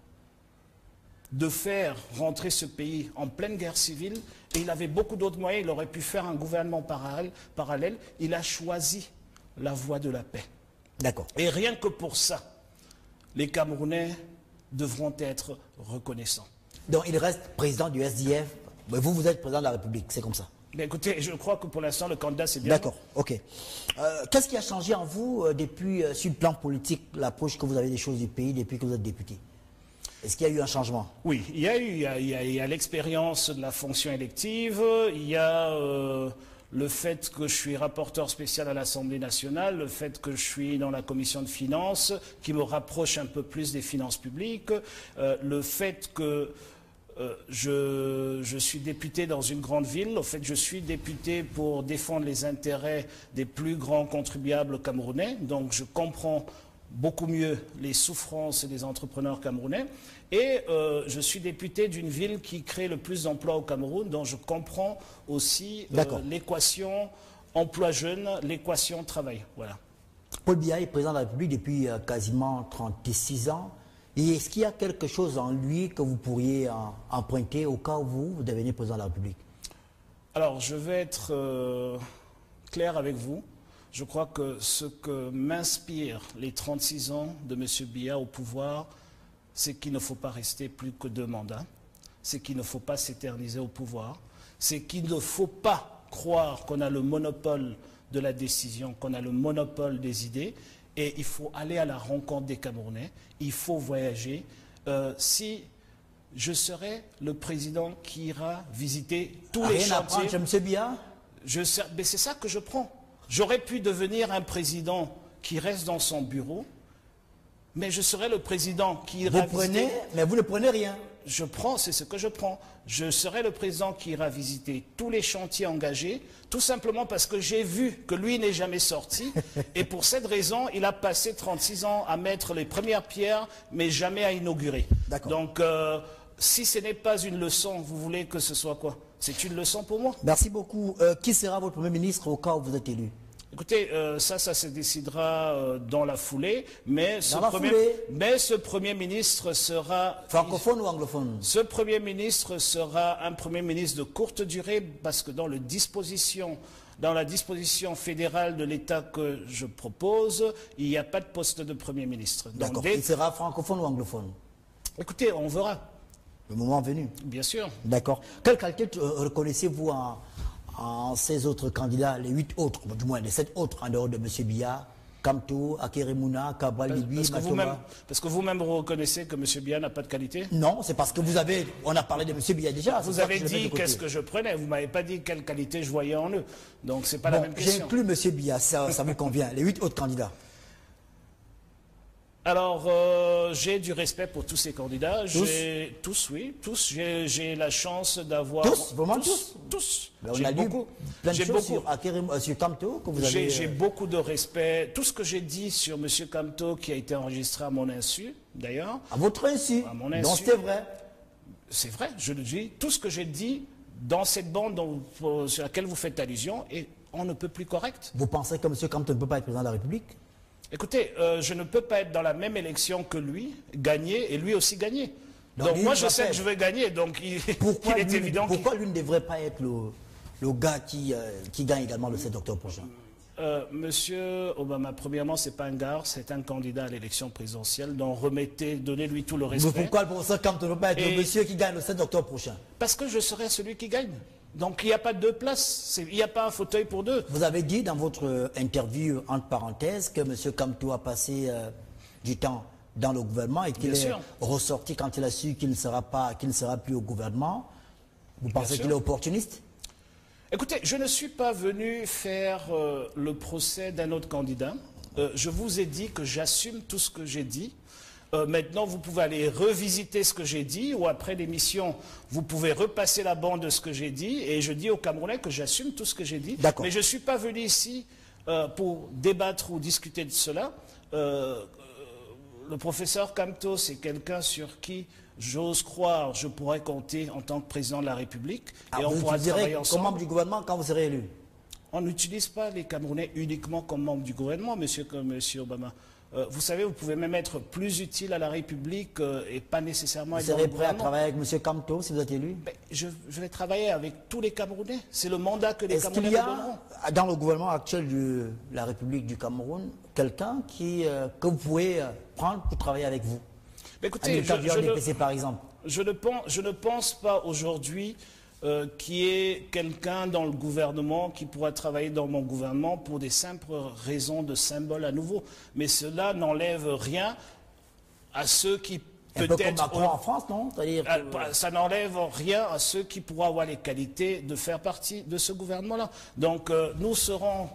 de faire rentrer ce pays en pleine guerre civile, et il avait beaucoup d'autres moyens, il aurait pu faire un gouvernement parallèle, il a choisi la voie de la paix. D'accord. Et rien que pour ça, les Camerounais devront être reconnaissants. Donc il reste président du SDF, mais vous êtes président de la République, c'est comme ça. Mais écoutez, je crois que pour l'instant, le candidat, c'est bien. D'accord, ok. Qu'est-ce qui a changé en vous depuis, sur le plan politique, l'approche que vous avez des choses du pays depuis que vous êtes député? Est-ce qu'il y a eu un changement? Oui, il y a l'expérience de la fonction élective, il y a le fait que je suis rapporteur spécial à l'Assemblée nationale, le fait que je suis dans la commission de finances, qui me rapproche un peu plus des finances publiques, le fait que je suis député dans une grande ville. Au fait, je suis député pour défendre les intérêts des plus grands contribuables camerounais. Donc, je comprends beaucoup mieux les souffrances des entrepreneurs camerounais. Et je suis député d'une ville qui crée le plus d'emplois au Cameroun, donc je comprends aussi l'équation emploi jeune, l'équation travail. Voilà. Paul Biya est président de la République depuis quasiment 36 ans. Et est-ce qu'il y a quelque chose en lui que vous pourriez emprunter au cas où vous devenez président de la République? Alors, je vais être clair avec vous. Je crois que ce que m'inspire les 36 ans de M. Biya au pouvoir, c'est qu'il ne faut pas rester plus que 2 mandats. C'est qu'il ne faut pas s'éterniser au pouvoir. C'est qu'il ne faut pas croire qu'on a le monopole de la décision, qu'on a le monopole des idées. Et il faut aller à la rencontre des Camerounais, il faut voyager. Si je serais le président qui ira visiter tous les chantiers... Rien à prendre, M. Biya? Mais c'est ça que je prends. J'aurais pu devenir un président qui reste dans son bureau, mais je serais le président qui ira visiter... Mais vous ne prenez rien. Je prends, c'est ce que je prends. Je serai le président qui ira visiter tous les chantiers engagés, tout simplement parce que j'ai vu que lui n'est jamais sorti. Et pour cette raison, il a passé 36 ans à mettre les premières pierres, mais jamais à inaugurer. Donc, si ce n'est pas une leçon, vous voulez que ce soit quoi? C'est une leçon pour moi. Merci beaucoup. Qui sera votre Premier ministre au cas où vous êtes élu? Écoutez, ça se décidera dans la foulée, mais ce Premier ministre sera... Francophone ou anglophone? Ce Premier ministre sera un Premier ministre de courte durée, parce que dans la disposition fédérale de l'État que je propose, il n'y a pas de poste de Premier ministre. D'accord. Il sera francophone ou anglophone? Écoutez, on verra. Le moment venu. Bien sûr. D'accord. Quelle qualité reconnaissez-vous en ces autres candidats, les 8 autres, du moins les 7 autres en dehors de M. Biya, Kamto, Akeremouna, Cabral Libi, Matoma? Parce que vous-même vous reconnaissez que M. Biya n'a pas de qualité? Non, c'est parce que on a parlé de M. Biya déjà. Vous avez dit qu'est-ce que je prenais, vous ne m'avez pas dit quelle qualité je voyais en eux. Donc c'est pas la même question. J'inclus M. Biya, ça me convient, les 8 autres candidats. Alors, j'ai du respect pour tous ces candidats. Tous, oui. J'ai la chance d'avoir... Tous? Vraiment tous? Tous. On a lu plein de choses sur Kamto que vous avez... J'ai beaucoup de respect. Tout ce que j'ai dit sur M. Kamto, qui a été enregistré à mon insu, d'ailleurs... À votre insu? À mon insu. Donc c'est vrai? C'est vrai, je le dis. Tout ce que j'ai dit dans cette bande sur laquelle vous faites allusion, et on ne peut plus correct. Vous pensez que M. Kamto ne peut pas être président de la République? Écoutez, je ne peux pas être dans la même élection que lui, gagner, et lui aussi gagner. Donc lui, moi, je sais que je vais gagner, donc il est évident pourquoi lui ne devrait pas être le gars qui gagne également le 7 octobre prochain? Monsieur Obama, premièrement, ce n'est pas un gars, c'est un candidat à l'élection présidentielle, donc donnez-lui tout le Mais respect. pourquoi le professeur Kamto ne peut pas être le monsieur qui gagne le 7 octobre prochain? Parce que je serai celui qui gagne. Donc il n'y a pas deux places, il n'y a pas un fauteuil pour deux. Vous avez dit dans votre interview, entre parenthèses, que M. Kamto a passé du temps dans le gouvernement et qu'il est ressorti quand il a su qu'il ne sera plus au gouvernement. Vous pensez qu'il est opportuniste? Écoutez, je ne suis pas venu faire le procès d'un autre candidat. Je vous ai dit que j'assume tout ce que j'ai dit. Maintenant, vous pouvez aller revisiter ce que j'ai dit, ou après l'émission, vous pouvez repasser la bande de ce que j'ai dit, et je dis aux Camerounais que j'assume tout ce que j'ai dit. Mais je ne suis pas venu ici pour débattre ou discuter de cela. Le professeur Kamto, c'est quelqu'un sur qui j'ose croire je pourrais compter en tant que président de la République. Et on pourra travailler ensemble. Comme membre du gouvernement quand vous serez élu? On n'utilise pas les Camerounais uniquement comme membres du gouvernement, monsieur Obama. Vous savez, vous pouvez même être plus utile à la République et pas nécessairement être dans le gouvernement. Vous serez prêt à travailler avec M. Kamto si vous êtes élu? Je vais travailler avec tous les Camerounais. C'est le mandat que les Camerounais me donneront. Est-ce qu'il y a, dans le gouvernement actuel de la République du Cameroun, quelqu'un que vous pouvez prendre pour travailler avec vous? Écoutez, par exemple. Je ne pense pas aujourd'hui qu'il y ait quelqu'un dans le gouvernement qui pourra travailler dans mon gouvernement pour des simples raisons de symbole à nouveau. Mais cela n'enlève rien à ceux qui peut-être... Un peu comme Macron en France, non? Ça n'enlève rien à ceux qui pourront avoir les qualités de faire partie de ce gouvernement-là. Donc nous serons...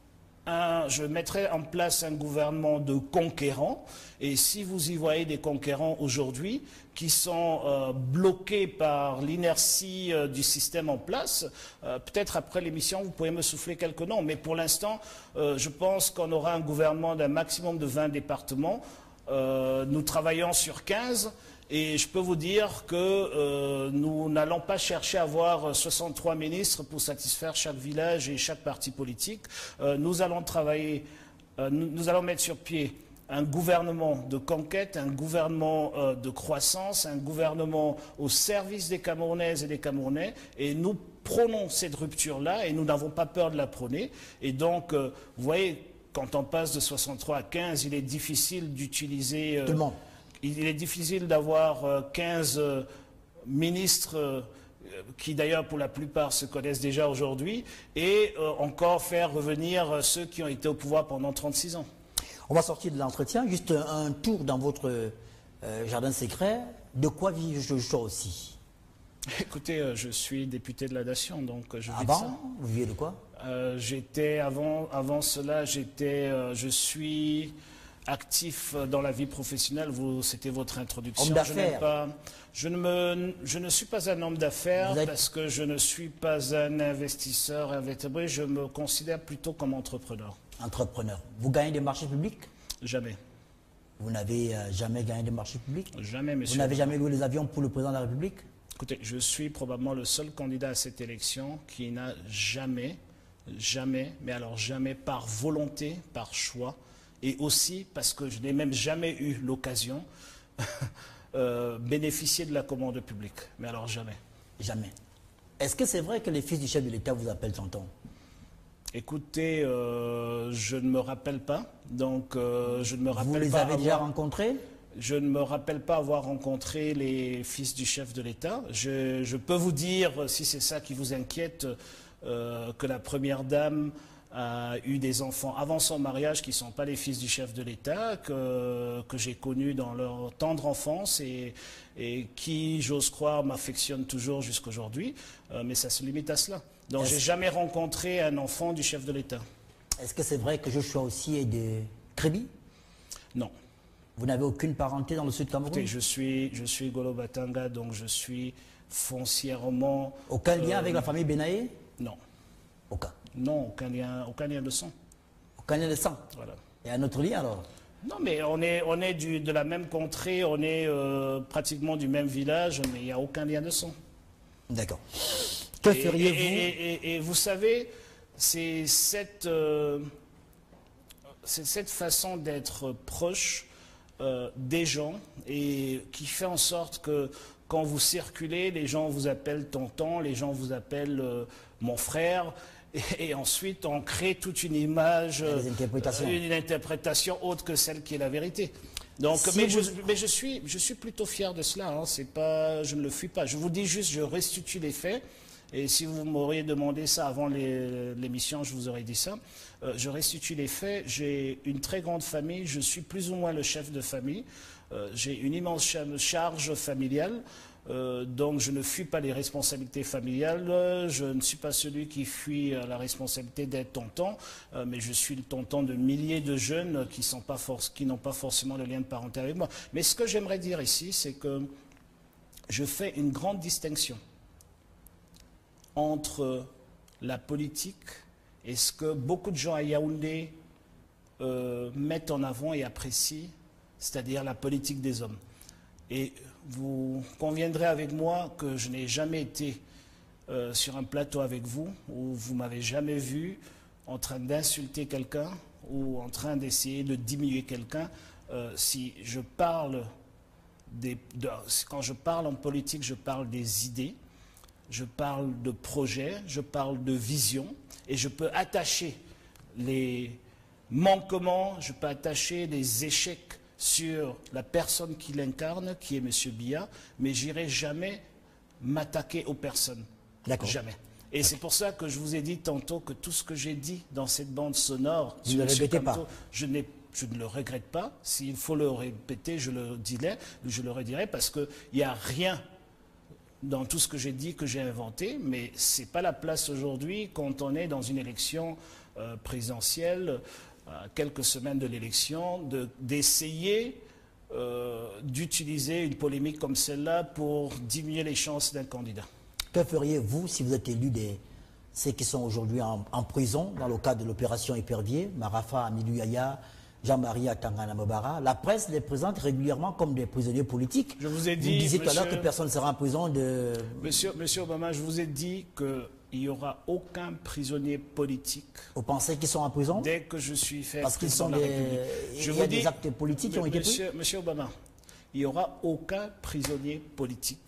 je mettrai en place un gouvernement de conquérants, et si vous y voyez des conquérants aujourd'hui qui sont bloqués par l'inertie du système en place, peut-être après l'émission vous pouvez me souffler quelques noms, mais pour l'instant je pense qu'on aura un gouvernement d'un maximum de 20 départements. Nous travaillons sur 15. Et je peux vous dire que nous n'allons pas chercher à avoir 63 ministres pour satisfaire chaque village et chaque parti politique. Nous allons travailler, nous allons mettre sur pied un gouvernement de conquête, un gouvernement de croissance, un gouvernement au service des Camerounaises et des Camerounais. Et nous prônons cette rupture-là et nous n'avons pas peur de la prôner. Et donc, vous voyez, quand on passe de 63 à 15, il est difficile d'utiliser... Tout le monde. Il est difficile d'avoir 15 ministres qui d'ailleurs pour la plupart se connaissent déjà aujourd'hui et encore faire revenir ceux qui ont été au pouvoir pendant 36 ans. On va sortir de l'entretien, juste un tour dans votre jardin secret. De quoi vivez-vous aussi? Écoutez, je suis député de la Nation, donc je vis de ça. Avant, vous vivez de quoi? Avant cela, je suis... actif dans la vie professionnelle, c'était votre introduction. Homme d'affaires. Je ne suis pas un homme d'affaires parce que je ne suis pas un investisseur invétébré, je me considère plutôt comme entrepreneur. Entrepreneur. Vous gagnez des marchés publics? Jamais. Vous n'avez jamais gagné des marchés publics? Jamais, monsieur. Vous n'avez jamais loué les avions pour le président de la République? Écoutez, je suis probablement le seul candidat à cette élection qui n'a jamais, mais alors jamais par volonté, par choix, et aussi parce que je n'ai même jamais eu l'occasion bénéficier de la commande publique. Mais alors jamais. Jamais. Est-ce que c'est vrai que les fils du chef de l'État vous appellent tonton? Écoutez, je ne me rappelle pas. Donc, je ne me rappelle pas. Vous les avez déjà rencontrés? Je ne me rappelle pas avoir rencontré les fils du chef de l'État. Je peux vous dire, si c'est ça qui vous inquiète, que la première dame a eu des enfants avant son mariage qui ne sont pas les fils du chef de l'État, que j'ai connus dans leur tendre enfance et qui, j'ose croire, m'affectionnent toujours jusqu'aujourd'hui. Mais ça se limite à cela. Donc, je n'ai jamais rencontré un enfant du chef de l'État. Est-ce que c'est vrai que Joshua aussi est de Kribi? Non. Vous n'avez aucune parenté dans le sud Cameroun? Écoutez, je suis Golo Batanga, donc je suis foncièrement... Aucun lien avec la famille Benaye? Non. Aucun? Non, aucun lien de sang. Aucun lien de sang? Voilà. Et un autre lien alors? Non, mais on est de la même contrée, on est pratiquement du même village, mais il n'y a aucun lien de sang. D'accord. Que feriez-vous? Et vous savez, c'est cette façon d'être proche des gens et qui fait en sorte que quand vous circulez, les gens vous appellent tonton, les gens vous appellent mon frère. Et ensuite, on crée toute une image, une interprétation autre que celle qui est la vérité. Donc, mais je suis plutôt fier de cela. Hein. C'est pas, je ne le fuis pas. Je vous dis juste, je restitue les faits. Et si vous m'auriez demandé ça avant l'émission, je vous aurais dit ça. Je restitue les faits. J'ai une très grande famille. Je suis plus ou moins le chef de famille. J'ai une immense charge familiale. Donc je ne fuis pas les responsabilités familiales, je ne suis pas celui qui fuit la responsabilité d'être tonton, mais je suis le tonton de milliers de jeunes qui n'ont pas forcément le lien de parenté avec moi. Mais ce que j'aimerais dire ici, c'est que je fais une grande distinction entre la politique et ce que beaucoup de gens à Yaoundé mettent en avant et apprécient, c'est-à-dire la politique des hommes. Et vous conviendrez avec moi que je n'ai jamais été sur un plateau avec vous, où vous ne m'avez jamais vu en train d'insulter quelqu'un ou en train d'essayer de diminuer quelqu'un. Si je parle quand je parle en politique, je parle des idées, je parle de projets, je parle de vision, et je peux attacher les manquements, je peux attacher les échecs sur la personne qui l'incarne, qui est M. Biya, mais j'irai jamais m'attaquer aux personnes. D'accord. Jamais. Et c'est pour ça que je vous ai dit tantôt que tout ce que j'ai dit dans cette bande sonore, vous ne le regrettez pas. je ne le regrette pas. S'il faut le répéter, je le redirai, parce qu'il n'y a rien dans tout ce que j'ai dit que j'ai inventé, mais ce n'est pas la place aujourd'hui, quand on est dans une élection présidentielle, à quelques semaines de l'élection, d'essayer d'utiliser une polémique comme celle-là pour diminuer les chances d'un candidat. Que feriez-vous si vous êtes élu ceux qui sont aujourd'hui en prison dans le cadre de l'opération Épervier, Marafa Amilou Yahya, Jean-Marie Atangana Mobara? La presse les présente régulièrement comme des prisonniers politiques. Je vous ai dit, vous disiez tout à l'heure que personne ne sera en prison de... Monsieur Obama, je vous ai dit qu'il n'y aura aucun prisonnier politique. Vous pensez qu'ils sont en prison? Dès que je suis fait parce qu'ils sont il y a des actes politiques qui ont été pris? Monsieur Obama, il n'y aura aucun prisonnier politique.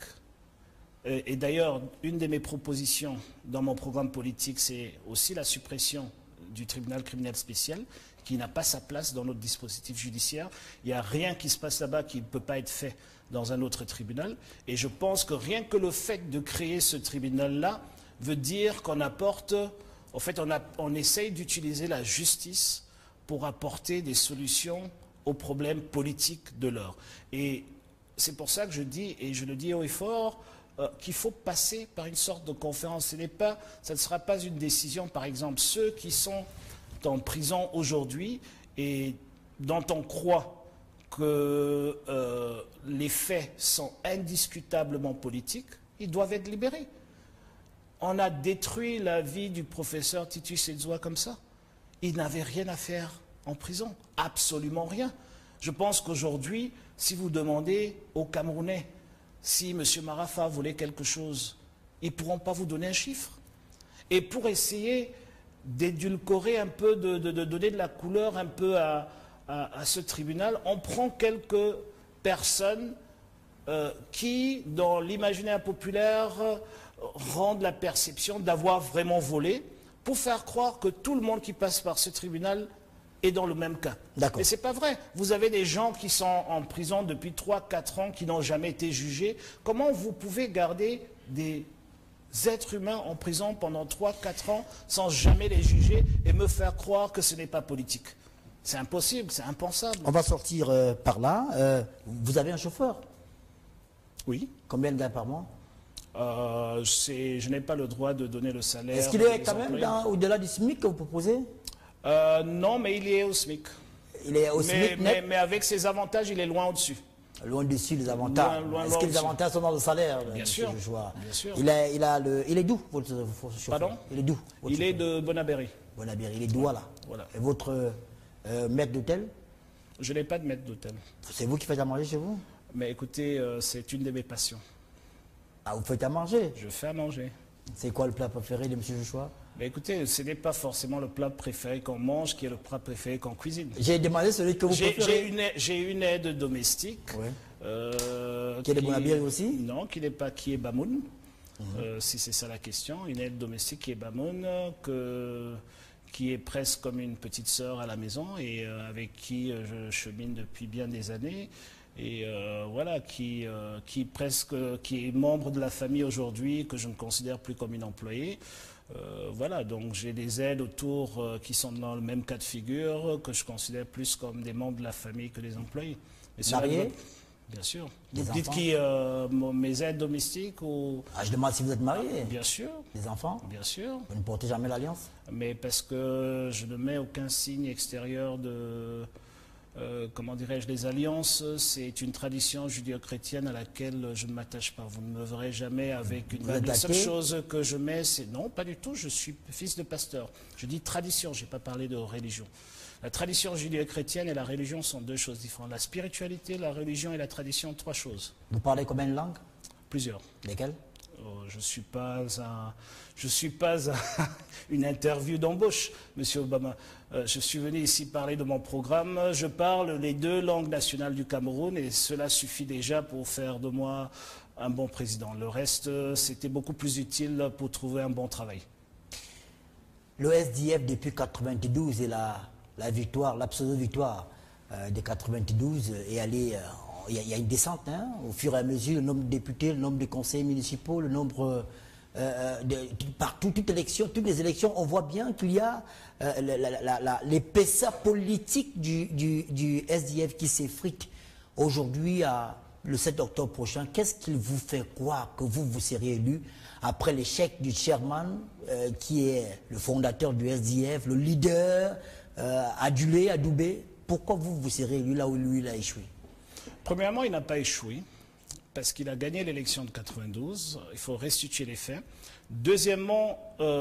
Et d'ailleurs, une de mes propositions dans mon programme politique, c'est aussi la suppression du tribunal criminel spécial, qui n'a pas sa place dans notre dispositif judiciaire. Il n'y a rien qui se passe là-bas qui ne peut pas être fait dans un autre tribunal. Et je pense que rien que le fait de créer ce tribunal-là veut dire qu'on apporte... En fait, on essaye d'utiliser la justice pour apporter des solutions aux problèmes politiques de l'heure. Et c'est pour ça que je dis, et je le dis haut et fort, qu'il faut passer par une sorte de conférence. Ça ne sera pas une décision, par exemple, ceux qui sont en prison aujourd'hui et dont on croit que les faits sont indiscutablement politiques, ils doivent être libérés. On a détruit la vie du professeur Titus Edzoua comme ça. Il n'avait rien à faire en prison, absolument rien. Je pense qu'aujourd'hui, si vous demandez aux Camerounais si M. Marafa voulait quelque chose, ils ne pourront pas vous donner un chiffre. Et pour essayer d'édulcorer un peu, de donner de la couleur un peu à ce tribunal, on prend quelques personnes qui, dans l'imaginaire populaire, rendent la perception d'avoir vraiment volé, pour faire croire que tout le monde qui passe par ce tribunal est dans le même cas. Mais ce n'est pas vrai. Vous avez des gens qui sont en prison depuis 3-4 ans, qui n'ont jamais été jugés. Comment vous pouvez garder des êtres humains en prison pendant 3-4 ans sans jamais les juger et me faire croire que ce n'est pas politique? C'est impossible, c'est impensable. On va sortir par là. Vous avez un chauffeur? Oui. Combien de gars par mois? Je n'ai pas le droit de donner le salaire. Est-ce qu'il est quand même au-delà du SMIC que vous proposez? Non, mais il est au SMIC. Il est au SMIC net. Mais avec ses avantages, il est loin au-dessus. Loin dessus les avantages. Est-ce que les avantages sont dans le salaire? Bien sûr. Bien sûr. Il est d'où votre chauffeur? Pardon? Il est d'où? Il est de Bonabéry. Bonabéry, il est d'Ouala. Voilà. Et votre maître d'hôtel? Je n'ai pas de maître d'hôtel. C'est vous qui faites à manger chez vous? Mais écoutez, c'est une de mes passions. Ah, vous faites à manger? Je fais à manger. C'est quoi le plat préféré de M. Joshua? Ben écoutez, ce n'est pas forcément le plat préféré qu'on mange qui est le plat préféré qu'on cuisine. J'ai demandé celui que vous préférez. J'ai une aide domestique. Ouais. Qui est de Bonabir aussi? Non, qui est Bamoun. Si c'est ça la question. Une aide domestique qui est Bamoun, qui est presque comme une petite sœur à la maison et avec qui je chemine depuis bien des années. Et voilà, qui est membre de la famille aujourd'hui, que je ne considère plus comme une employée. Voilà, donc j'ai des aides autour qui sont dans le même cas de figure, que je considère plus comme des membres de la famille que des employés. Mariés? Bien sûr. Des Vous dites enfants? qui mes aides domestiques ou... Ah, je demande si vous êtes marié. Bien sûr. Des enfants? Bien sûr. Vous ne portez jamais l'alliance? Mais parce que je ne mets aucun signe extérieur de... comment dirais-je, les alliances, c'est une tradition judéo-chrétienne à laquelle je ne m'attache pas. Vous ne me verrez jamais avec une... La seule chose que je mets, c'est... Non, pas du tout, je suis fils de pasteur. Je dis tradition, je n'ai pas parlé de religion. La tradition judéo-chrétienne et la religion sont deux choses différentes. La spiritualité, la religion et la tradition, trois choses. Vous parlez combien de langues? Plusieurs. Lesquelles? Je ne suis pas une interview d'embauche, Monsieur Obama. Je suis venu ici parler de mon programme. Je parle les deux langues nationales du Cameroun et cela suffit déjà pour faire de moi un bon président. Le reste, c'était beaucoup plus utile pour trouver un bon travail. Le SDF depuis 1992 et la victoire, l'absolue victoire de 92 est allée... Il y a une descente, hein, au fur et à mesure, le nombre de députés, le nombre de conseillers municipaux, le nombre partout, toutes les élections, on voit bien qu'il y a l'épaisseur politique du SDF qui s'effrite. Aujourd'hui, le 7 octobre prochain, qu'est-ce qu'il vous fait croire que vous serez élu après l'échec du chairman, qui est le fondateur du SDF, le leader, adulé, adoubé? Pourquoi vous serez élu là où lui il a échoué? Premièrement, il n'a pas échoué parce qu'il a gagné l'élection de 92. Il faut restituer les faits. Deuxièmement,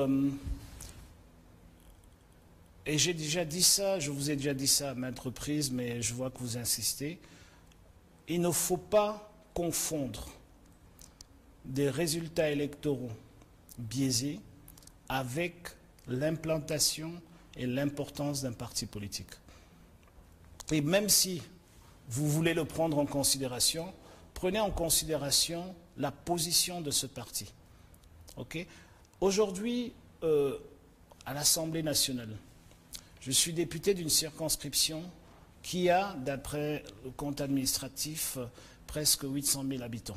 et j'ai déjà dit ça, je vous ai déjà dit ça à maintes reprises, mais je vois que vous insistez, il ne faut pas confondre des résultats électoraux biaisés avec l'implantation et l'importance d'un parti politique. Et même si vous voulez le prendre en considération, prenez en considération la position de ce parti. Okay? Aujourd'hui, à l'Assemblée nationale, je suis député d'une circonscription qui a, d'après le compte administratif, presque 800 000 habitants.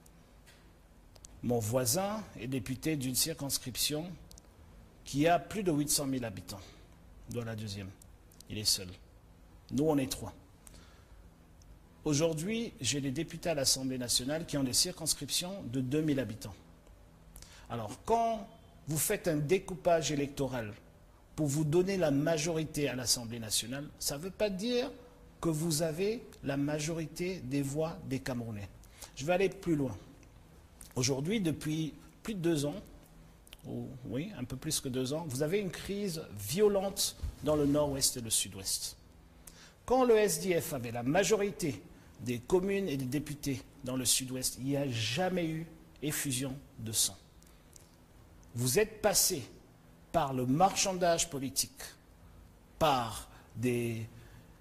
Mon voisin est député d'une circonscription qui a plus de 800 000 habitants, dans la deuxième. Il est seul. Nous, on est trois. Aujourd'hui, j'ai des députés à l'Assemblée nationale qui ont des circonscriptions de 2000 habitants. Alors, quand vous faites un découpage électoral pour vous donner la majorité à l'Assemblée nationale, ça ne veut pas dire que vous avez la majorité des voix des Camerounais. Je vais aller plus loin. Aujourd'hui, depuis plus de 2 ans, oui, un peu plus que 2 ans, vous avez une crise violente dans le nord-ouest et le sud-ouest. Quand le SDF avait la majorité des communes et des députés dans le sud-ouest, il n'y a jamais eu effusion de sang. Vous êtes passé par le marchandage politique, par des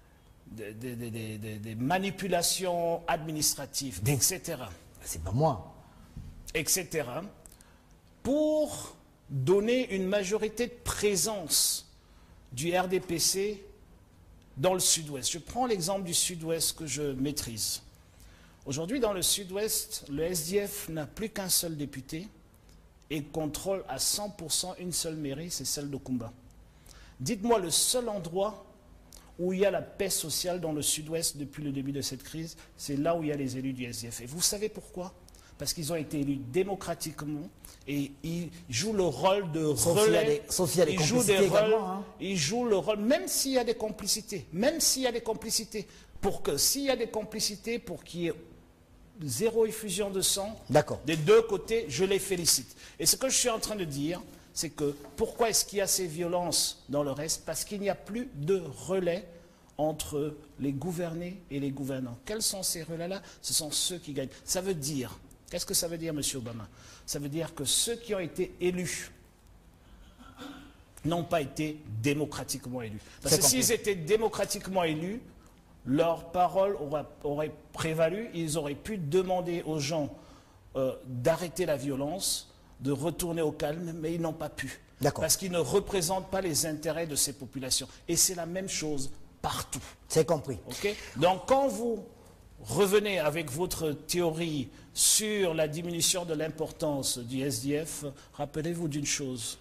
manipulations administratives, etc. C'est pas moi. Etc. pour donner une majorité de présence du RDPC dans le sud-ouest. Je prends l'exemple du sud-ouest que je maîtrise. Aujourd'hui, dans le sud-ouest, le SDF n'a plus qu'un seul député et contrôle à 100% une seule mairie, c'est celle de Kumba. Dites-moi le seul endroit où il y a la paix sociale dans le sud-ouest depuis le début de cette crise, c'est là où il y a les élus du SDF. Et vous savez pourquoi? Parce qu'ils ont été élus démocratiquement et ils jouent le rôle de relais. Sauf s'il y a des complicités également. Hein. Ils jouent le rôle, même s'il y a des complicités, pour que s'il y a des complicités, pour qu'il y ait zéro effusion de sang des deux côtés, je les félicite. Et ce que je suis en train de dire, c'est que pourquoi est-ce qu'il y a ces violences dans le reste? Parce qu'il n'y a plus de relais entre les gouvernés et les gouvernants. Quels sont ces relais-là? Ce sont ceux qui gagnent. Ça veut dire Qu'est-ce que ça veut dire, M. Obama? Ça veut dire que ceux qui ont été élus n'ont pas été démocratiquement élus. Parce que s'ils étaient démocratiquement élus, leur parole aurait prévalu, ils auraient pu demander aux gens d'arrêter la violence, de retourner au calme, mais ils n'ont pas pu. Parce qu'ils ne représentent pas les intérêts de ces populations. Et c'est la même chose partout. C'est compris. Okay? Donc quand vous revenez avec votre théorie sur la diminution de l'importance du SDF, rappelez-vous d'une chose.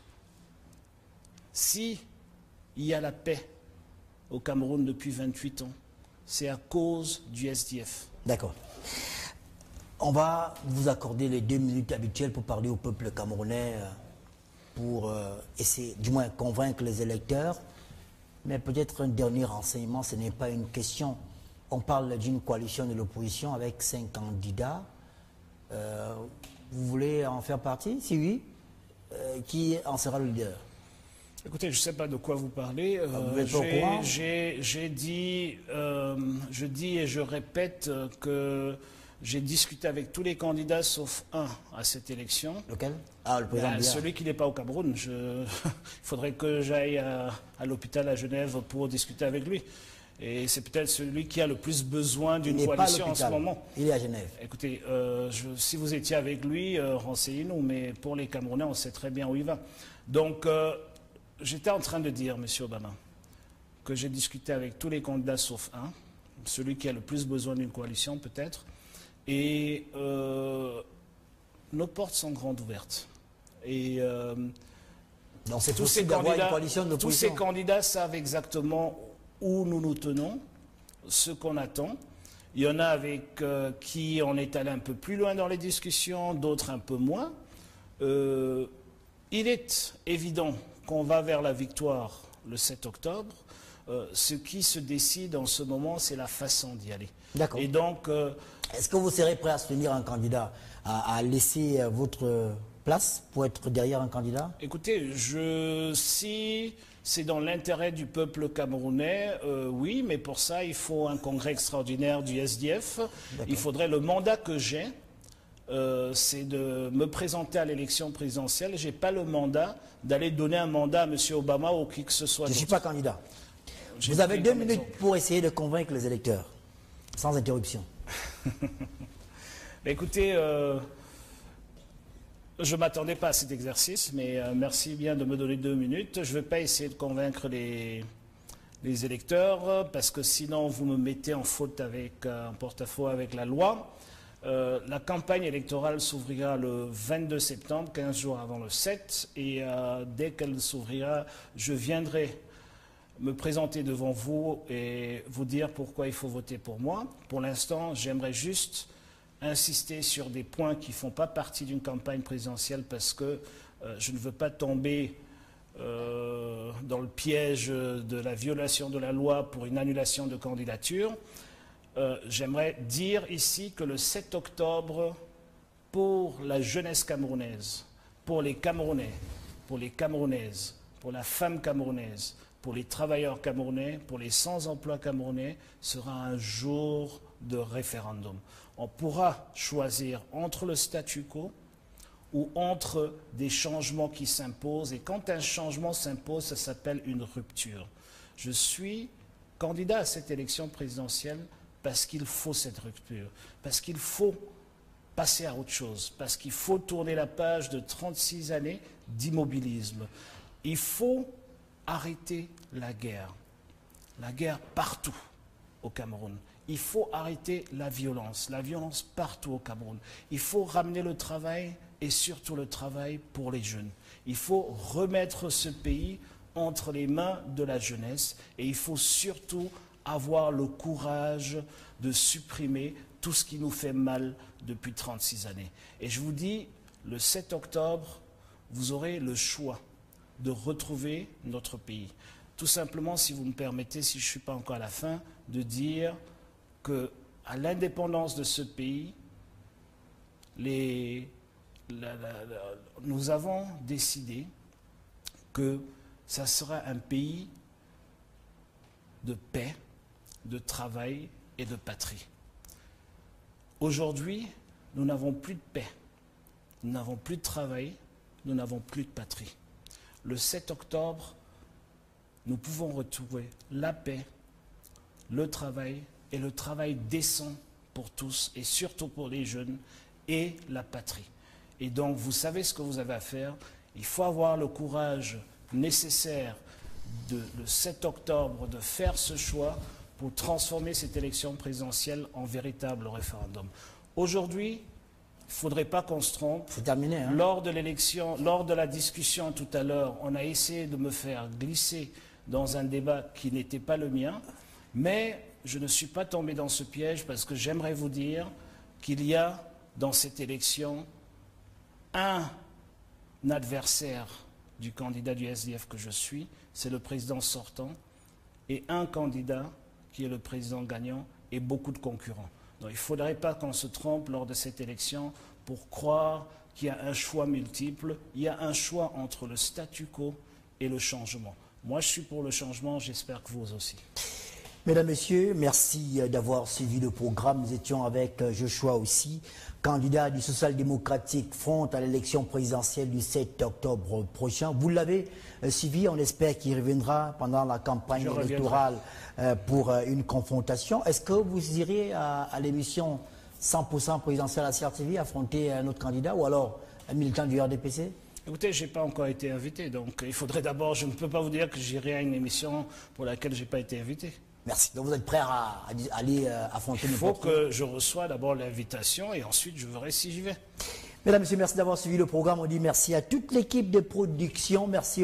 Si il y a la paix au Cameroun depuis 28 ans, c'est à cause du SDF. D'accord. On va vous accorder les 2 minutes habituelles pour parler au peuple camerounais, pour essayer, du moins, convaincre les électeurs. Mais peut-être un dernier renseignement, ce n'est pas une question. On parle d'une coalition de l'opposition avec 5 candidats. Vous voulez en faire partie? Si oui, qui en sera le leader? Écoutez, je ne sais pas de quoi vous parlez. Je dis et je répète que j'ai discuté avec tous les candidats sauf un à cette élection. Lequel? Ah, le président Biya. Celui qui n'est pas au Cameroun. Il faudrait que j'aille à l'hôpital à Genève pour discuter avec lui. Et c'est peut-être celui qui a le plus besoin d'une coalition en ce moment. Il est à Genève. Écoutez, si vous étiez avec lui, renseignez-nous. Mais pour les Camerounais, on sait très bien où il va. Donc, j'étais en train de dire, M. Obama, que j'ai discuté avec tous les candidats sauf un, celui qui a le plus besoin d'une coalition peut-être, et nos portes sont grandes ouvertes. Et donc c'est possible d'avoir une coalition de l'opposition. Tous ces candidats savent exactement où nous nous tenons, ce qu'on attend. Il y en a avec qui on est allé un peu plus loin dans les discussions, d'autres un peu moins. Il est évident qu'on va vers la victoire le 7 octobre. Ce qui se décide en ce moment, c'est la façon d'y aller. D'accord. Et donc, est-ce que vous serez prêt à soutenir un candidat, à laisser votre place pour être derrière un candidat? Écoutez, si c'est dans l'intérêt du peuple camerounais, oui, mais pour ça, il faut un congrès extraordinaire du SDF. Il faudrait le mandat que j'ai. C'est de me présenter à l'élection présidentielle. Je n'ai pas le mandat d'aller donner un mandat à M. Obama ou qui que ce soit. Je ne suis pas candidat. Vous avez 2 minutes pour essayer de convaincre les électeurs, sans interruption. Écoutez, je ne m'attendais pas à cet exercice, mais merci bien de me donner 2 minutes. Je ne vais pas essayer de convaincre les électeurs, parce que sinon vous me mettez en faute en porte-à-faux avec la loi. La campagne électorale s'ouvrira le 22 septembre, 15 jours avant le 7, et dès qu'elle s'ouvrira, je viendrai me présenter devant vous et vous dire pourquoi il faut voter pour moi. Pour l'instant, j'aimerais juste insister sur des points qui ne font pas partie d'une campagne présidentielle parce que je ne veux pas tomber dans le piège de la violation de la loi pour une annulation de candidature. J'aimerais dire ici que le 7 octobre, pour la jeunesse camerounaise, pour les Camerounais, pour les Camerounaises, pour la femme camerounaise, pour les travailleurs camerounais, pour les sans-emploi camerounais, sera un jour de référendum. On pourra choisir entre le statu quo ou entre des changements qui s'imposent. Et quand un changement s'impose, ça s'appelle une rupture. Je suis candidat à cette élection présidentielle parce qu'il faut cette rupture, parce qu'il faut passer à autre chose, parce qu'il faut tourner la page de 36 années d'immobilisme. Il faut arrêter la guerre partout au Cameroun. Il faut arrêter la violence partout au Cameroun. Il faut ramener le travail et surtout le travail pour les jeunes. Il faut remettre ce pays entre les mains de la jeunesse et il faut surtout avoir le courage de supprimer tout ce qui nous fait mal depuis 36 années. Et je vous dis, le 7 octobre, vous aurez le choix de retrouver notre pays. Tout simplement, si vous me permettez, si je ne suis pas encore à la fin, de dire qu'à l'indépendance de ce pays, nous avons décidé que ça sera un pays de paix, de travail et de patrie. Aujourd'hui, nous n'avons plus de paix, nous n'avons plus de travail, nous n'avons plus de patrie. Le 7 octobre, nous pouvons retrouver la paix, le travail et le travail décent pour tous et surtout pour les jeunes et la patrie. Et donc, vous savez ce que vous avez à faire. Il faut avoir le courage nécessaire le 7 octobre de faire ce choix pour transformer cette élection présidentielle en véritable référendum. Aujourd'hui, il ne faudrait pas qu'on se trompe. C'est terminé, hein? Lors de l'élection, lors de la discussion tout à l'heure, on a essayé de me faire glisser dans un débat qui n'était pas le mien, mais je ne suis pas tombé dans ce piège parce que j'aimerais vous dire qu'il y a dans cette élection un adversaire du candidat du SDF que je suis, c'est le président sortant, et un candidat qui est le président gagnant et beaucoup de concurrents. Donc il ne faudrait pas qu'on se trompe lors de cette élection pour croire qu'il y a un choix multiple. Il y a un choix entre le statu quo et le changement. Moi, je suis pour le changement, j'espère que vous aussi. Mesdames, Messieurs, merci d'avoir suivi le programme. Nous étions avec Joshua aussi, candidat du Social-Démocratique Front à l'élection présidentielle du 7 octobre prochain. Vous l'avez suivi, on espère qu'il reviendra pendant la campagne électorale pour une confrontation. Est-ce que vous irez à l'émission 100% présidentielle à CRTV affronter un autre candidat ou alors un militant du RDPC? Écoutez, je n'ai pas encore été invité, donc il faudrait d'abord, je ne peux pas vous dire que j'irai à une émission pour laquelle je n'ai pas été invité. Merci. Donc vous êtes prêt à aller affronter Il faut que je reçoive d'abord l'invitation et ensuite je verrai si j'y vais. Mesdames, Messieurs, merci d'avoir suivi le programme. On dit merci à toute l'équipe de production. Merci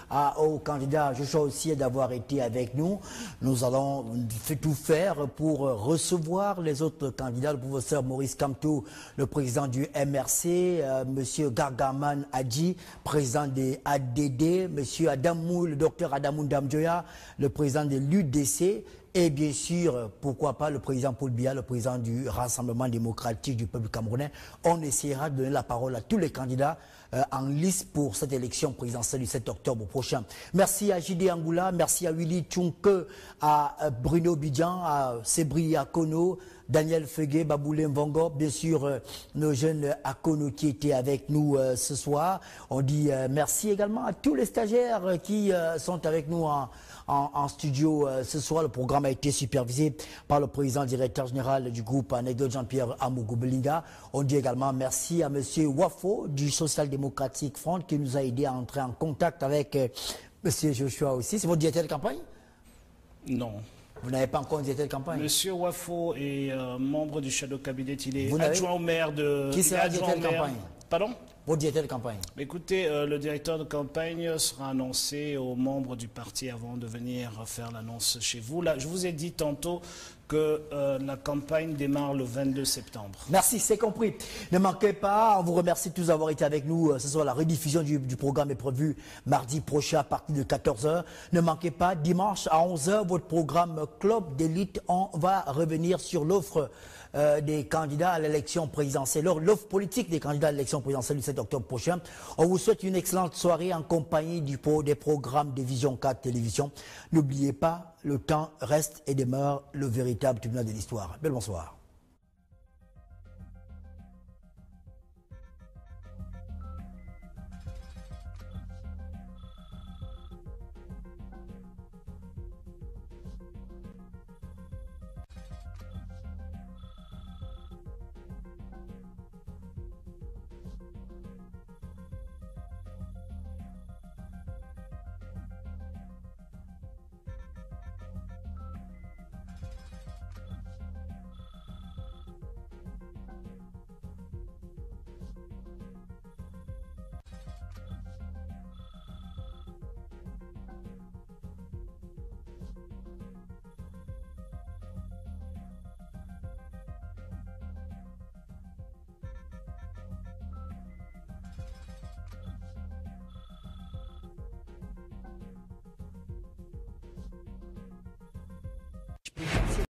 au candidat Joshua aussi d'avoir été avec nous. Nous allons tout faire pour recevoir les autres candidats. Le professeur Maurice Kamto, le président du MRC, Monsieur Gargaman Adji, président des ADD, Monsieur Adamou, le docteur Adamou Ndamjoya, le président de l'UDC. Et bien sûr, pourquoi pas le président Paul Biya, le président du Rassemblement démocratique du peuple camerounais. On essaiera de donner la parole à tous les candidats en liste pour cette élection présidentielle du 7 octobre prochain. Merci à J.D. Angoula, merci à Willy Tchunke, à Bruno Bidjan, à Sebri Akono, Daniel Fegué, Baboulé Mvongo, bien sûr nos jeunes Akono qui étaient avec nous ce soir. On dit merci également à tous les stagiaires qui sont avec nous en studio ce soir. Le programme a été supervisé par le président directeur général du groupe anecdote Jean-Pierre Amougou-Belinga. On dit également merci à M. Wafo du Social-Démocratique Front qui nous a aidé à entrer en contact avec M. Joshua aussi. C'est votre directeur de campagne? Non. Vous n'avez pas encore un directeur de campagne? Monsieur Wafo est membre du Shadow Cabinet. Il est adjoint au maire de... Qui sera directeur de campagne? Pardon? Votre directeur de campagne? Écoutez, le directeur de campagne sera annoncé aux membres du parti avant de venir faire l'annonce chez vous. Là, je vous ai dit tantôt que la campagne démarre le 22 septembre. Merci, c'est compris. Ne manquez pas, on vous remercie tous d'avoir été avec nous. Ce soir, la rediffusion du programme est prévue mardi prochain à partir de 14 h. Ne manquez pas, dimanche à 11 h, votre programme Club d'élite. On va revenir sur l'offre des candidats à l'élection présidentielle, l'offre politique des candidats à l'élection présidentielle du 7 octobre prochain. On vous souhaite une excellente soirée en compagnie des programmes de Vision 4 Télévision. N'oubliez pas, le temps reste et demeure le véritable tribunal de l'histoire. Bel bonsoir.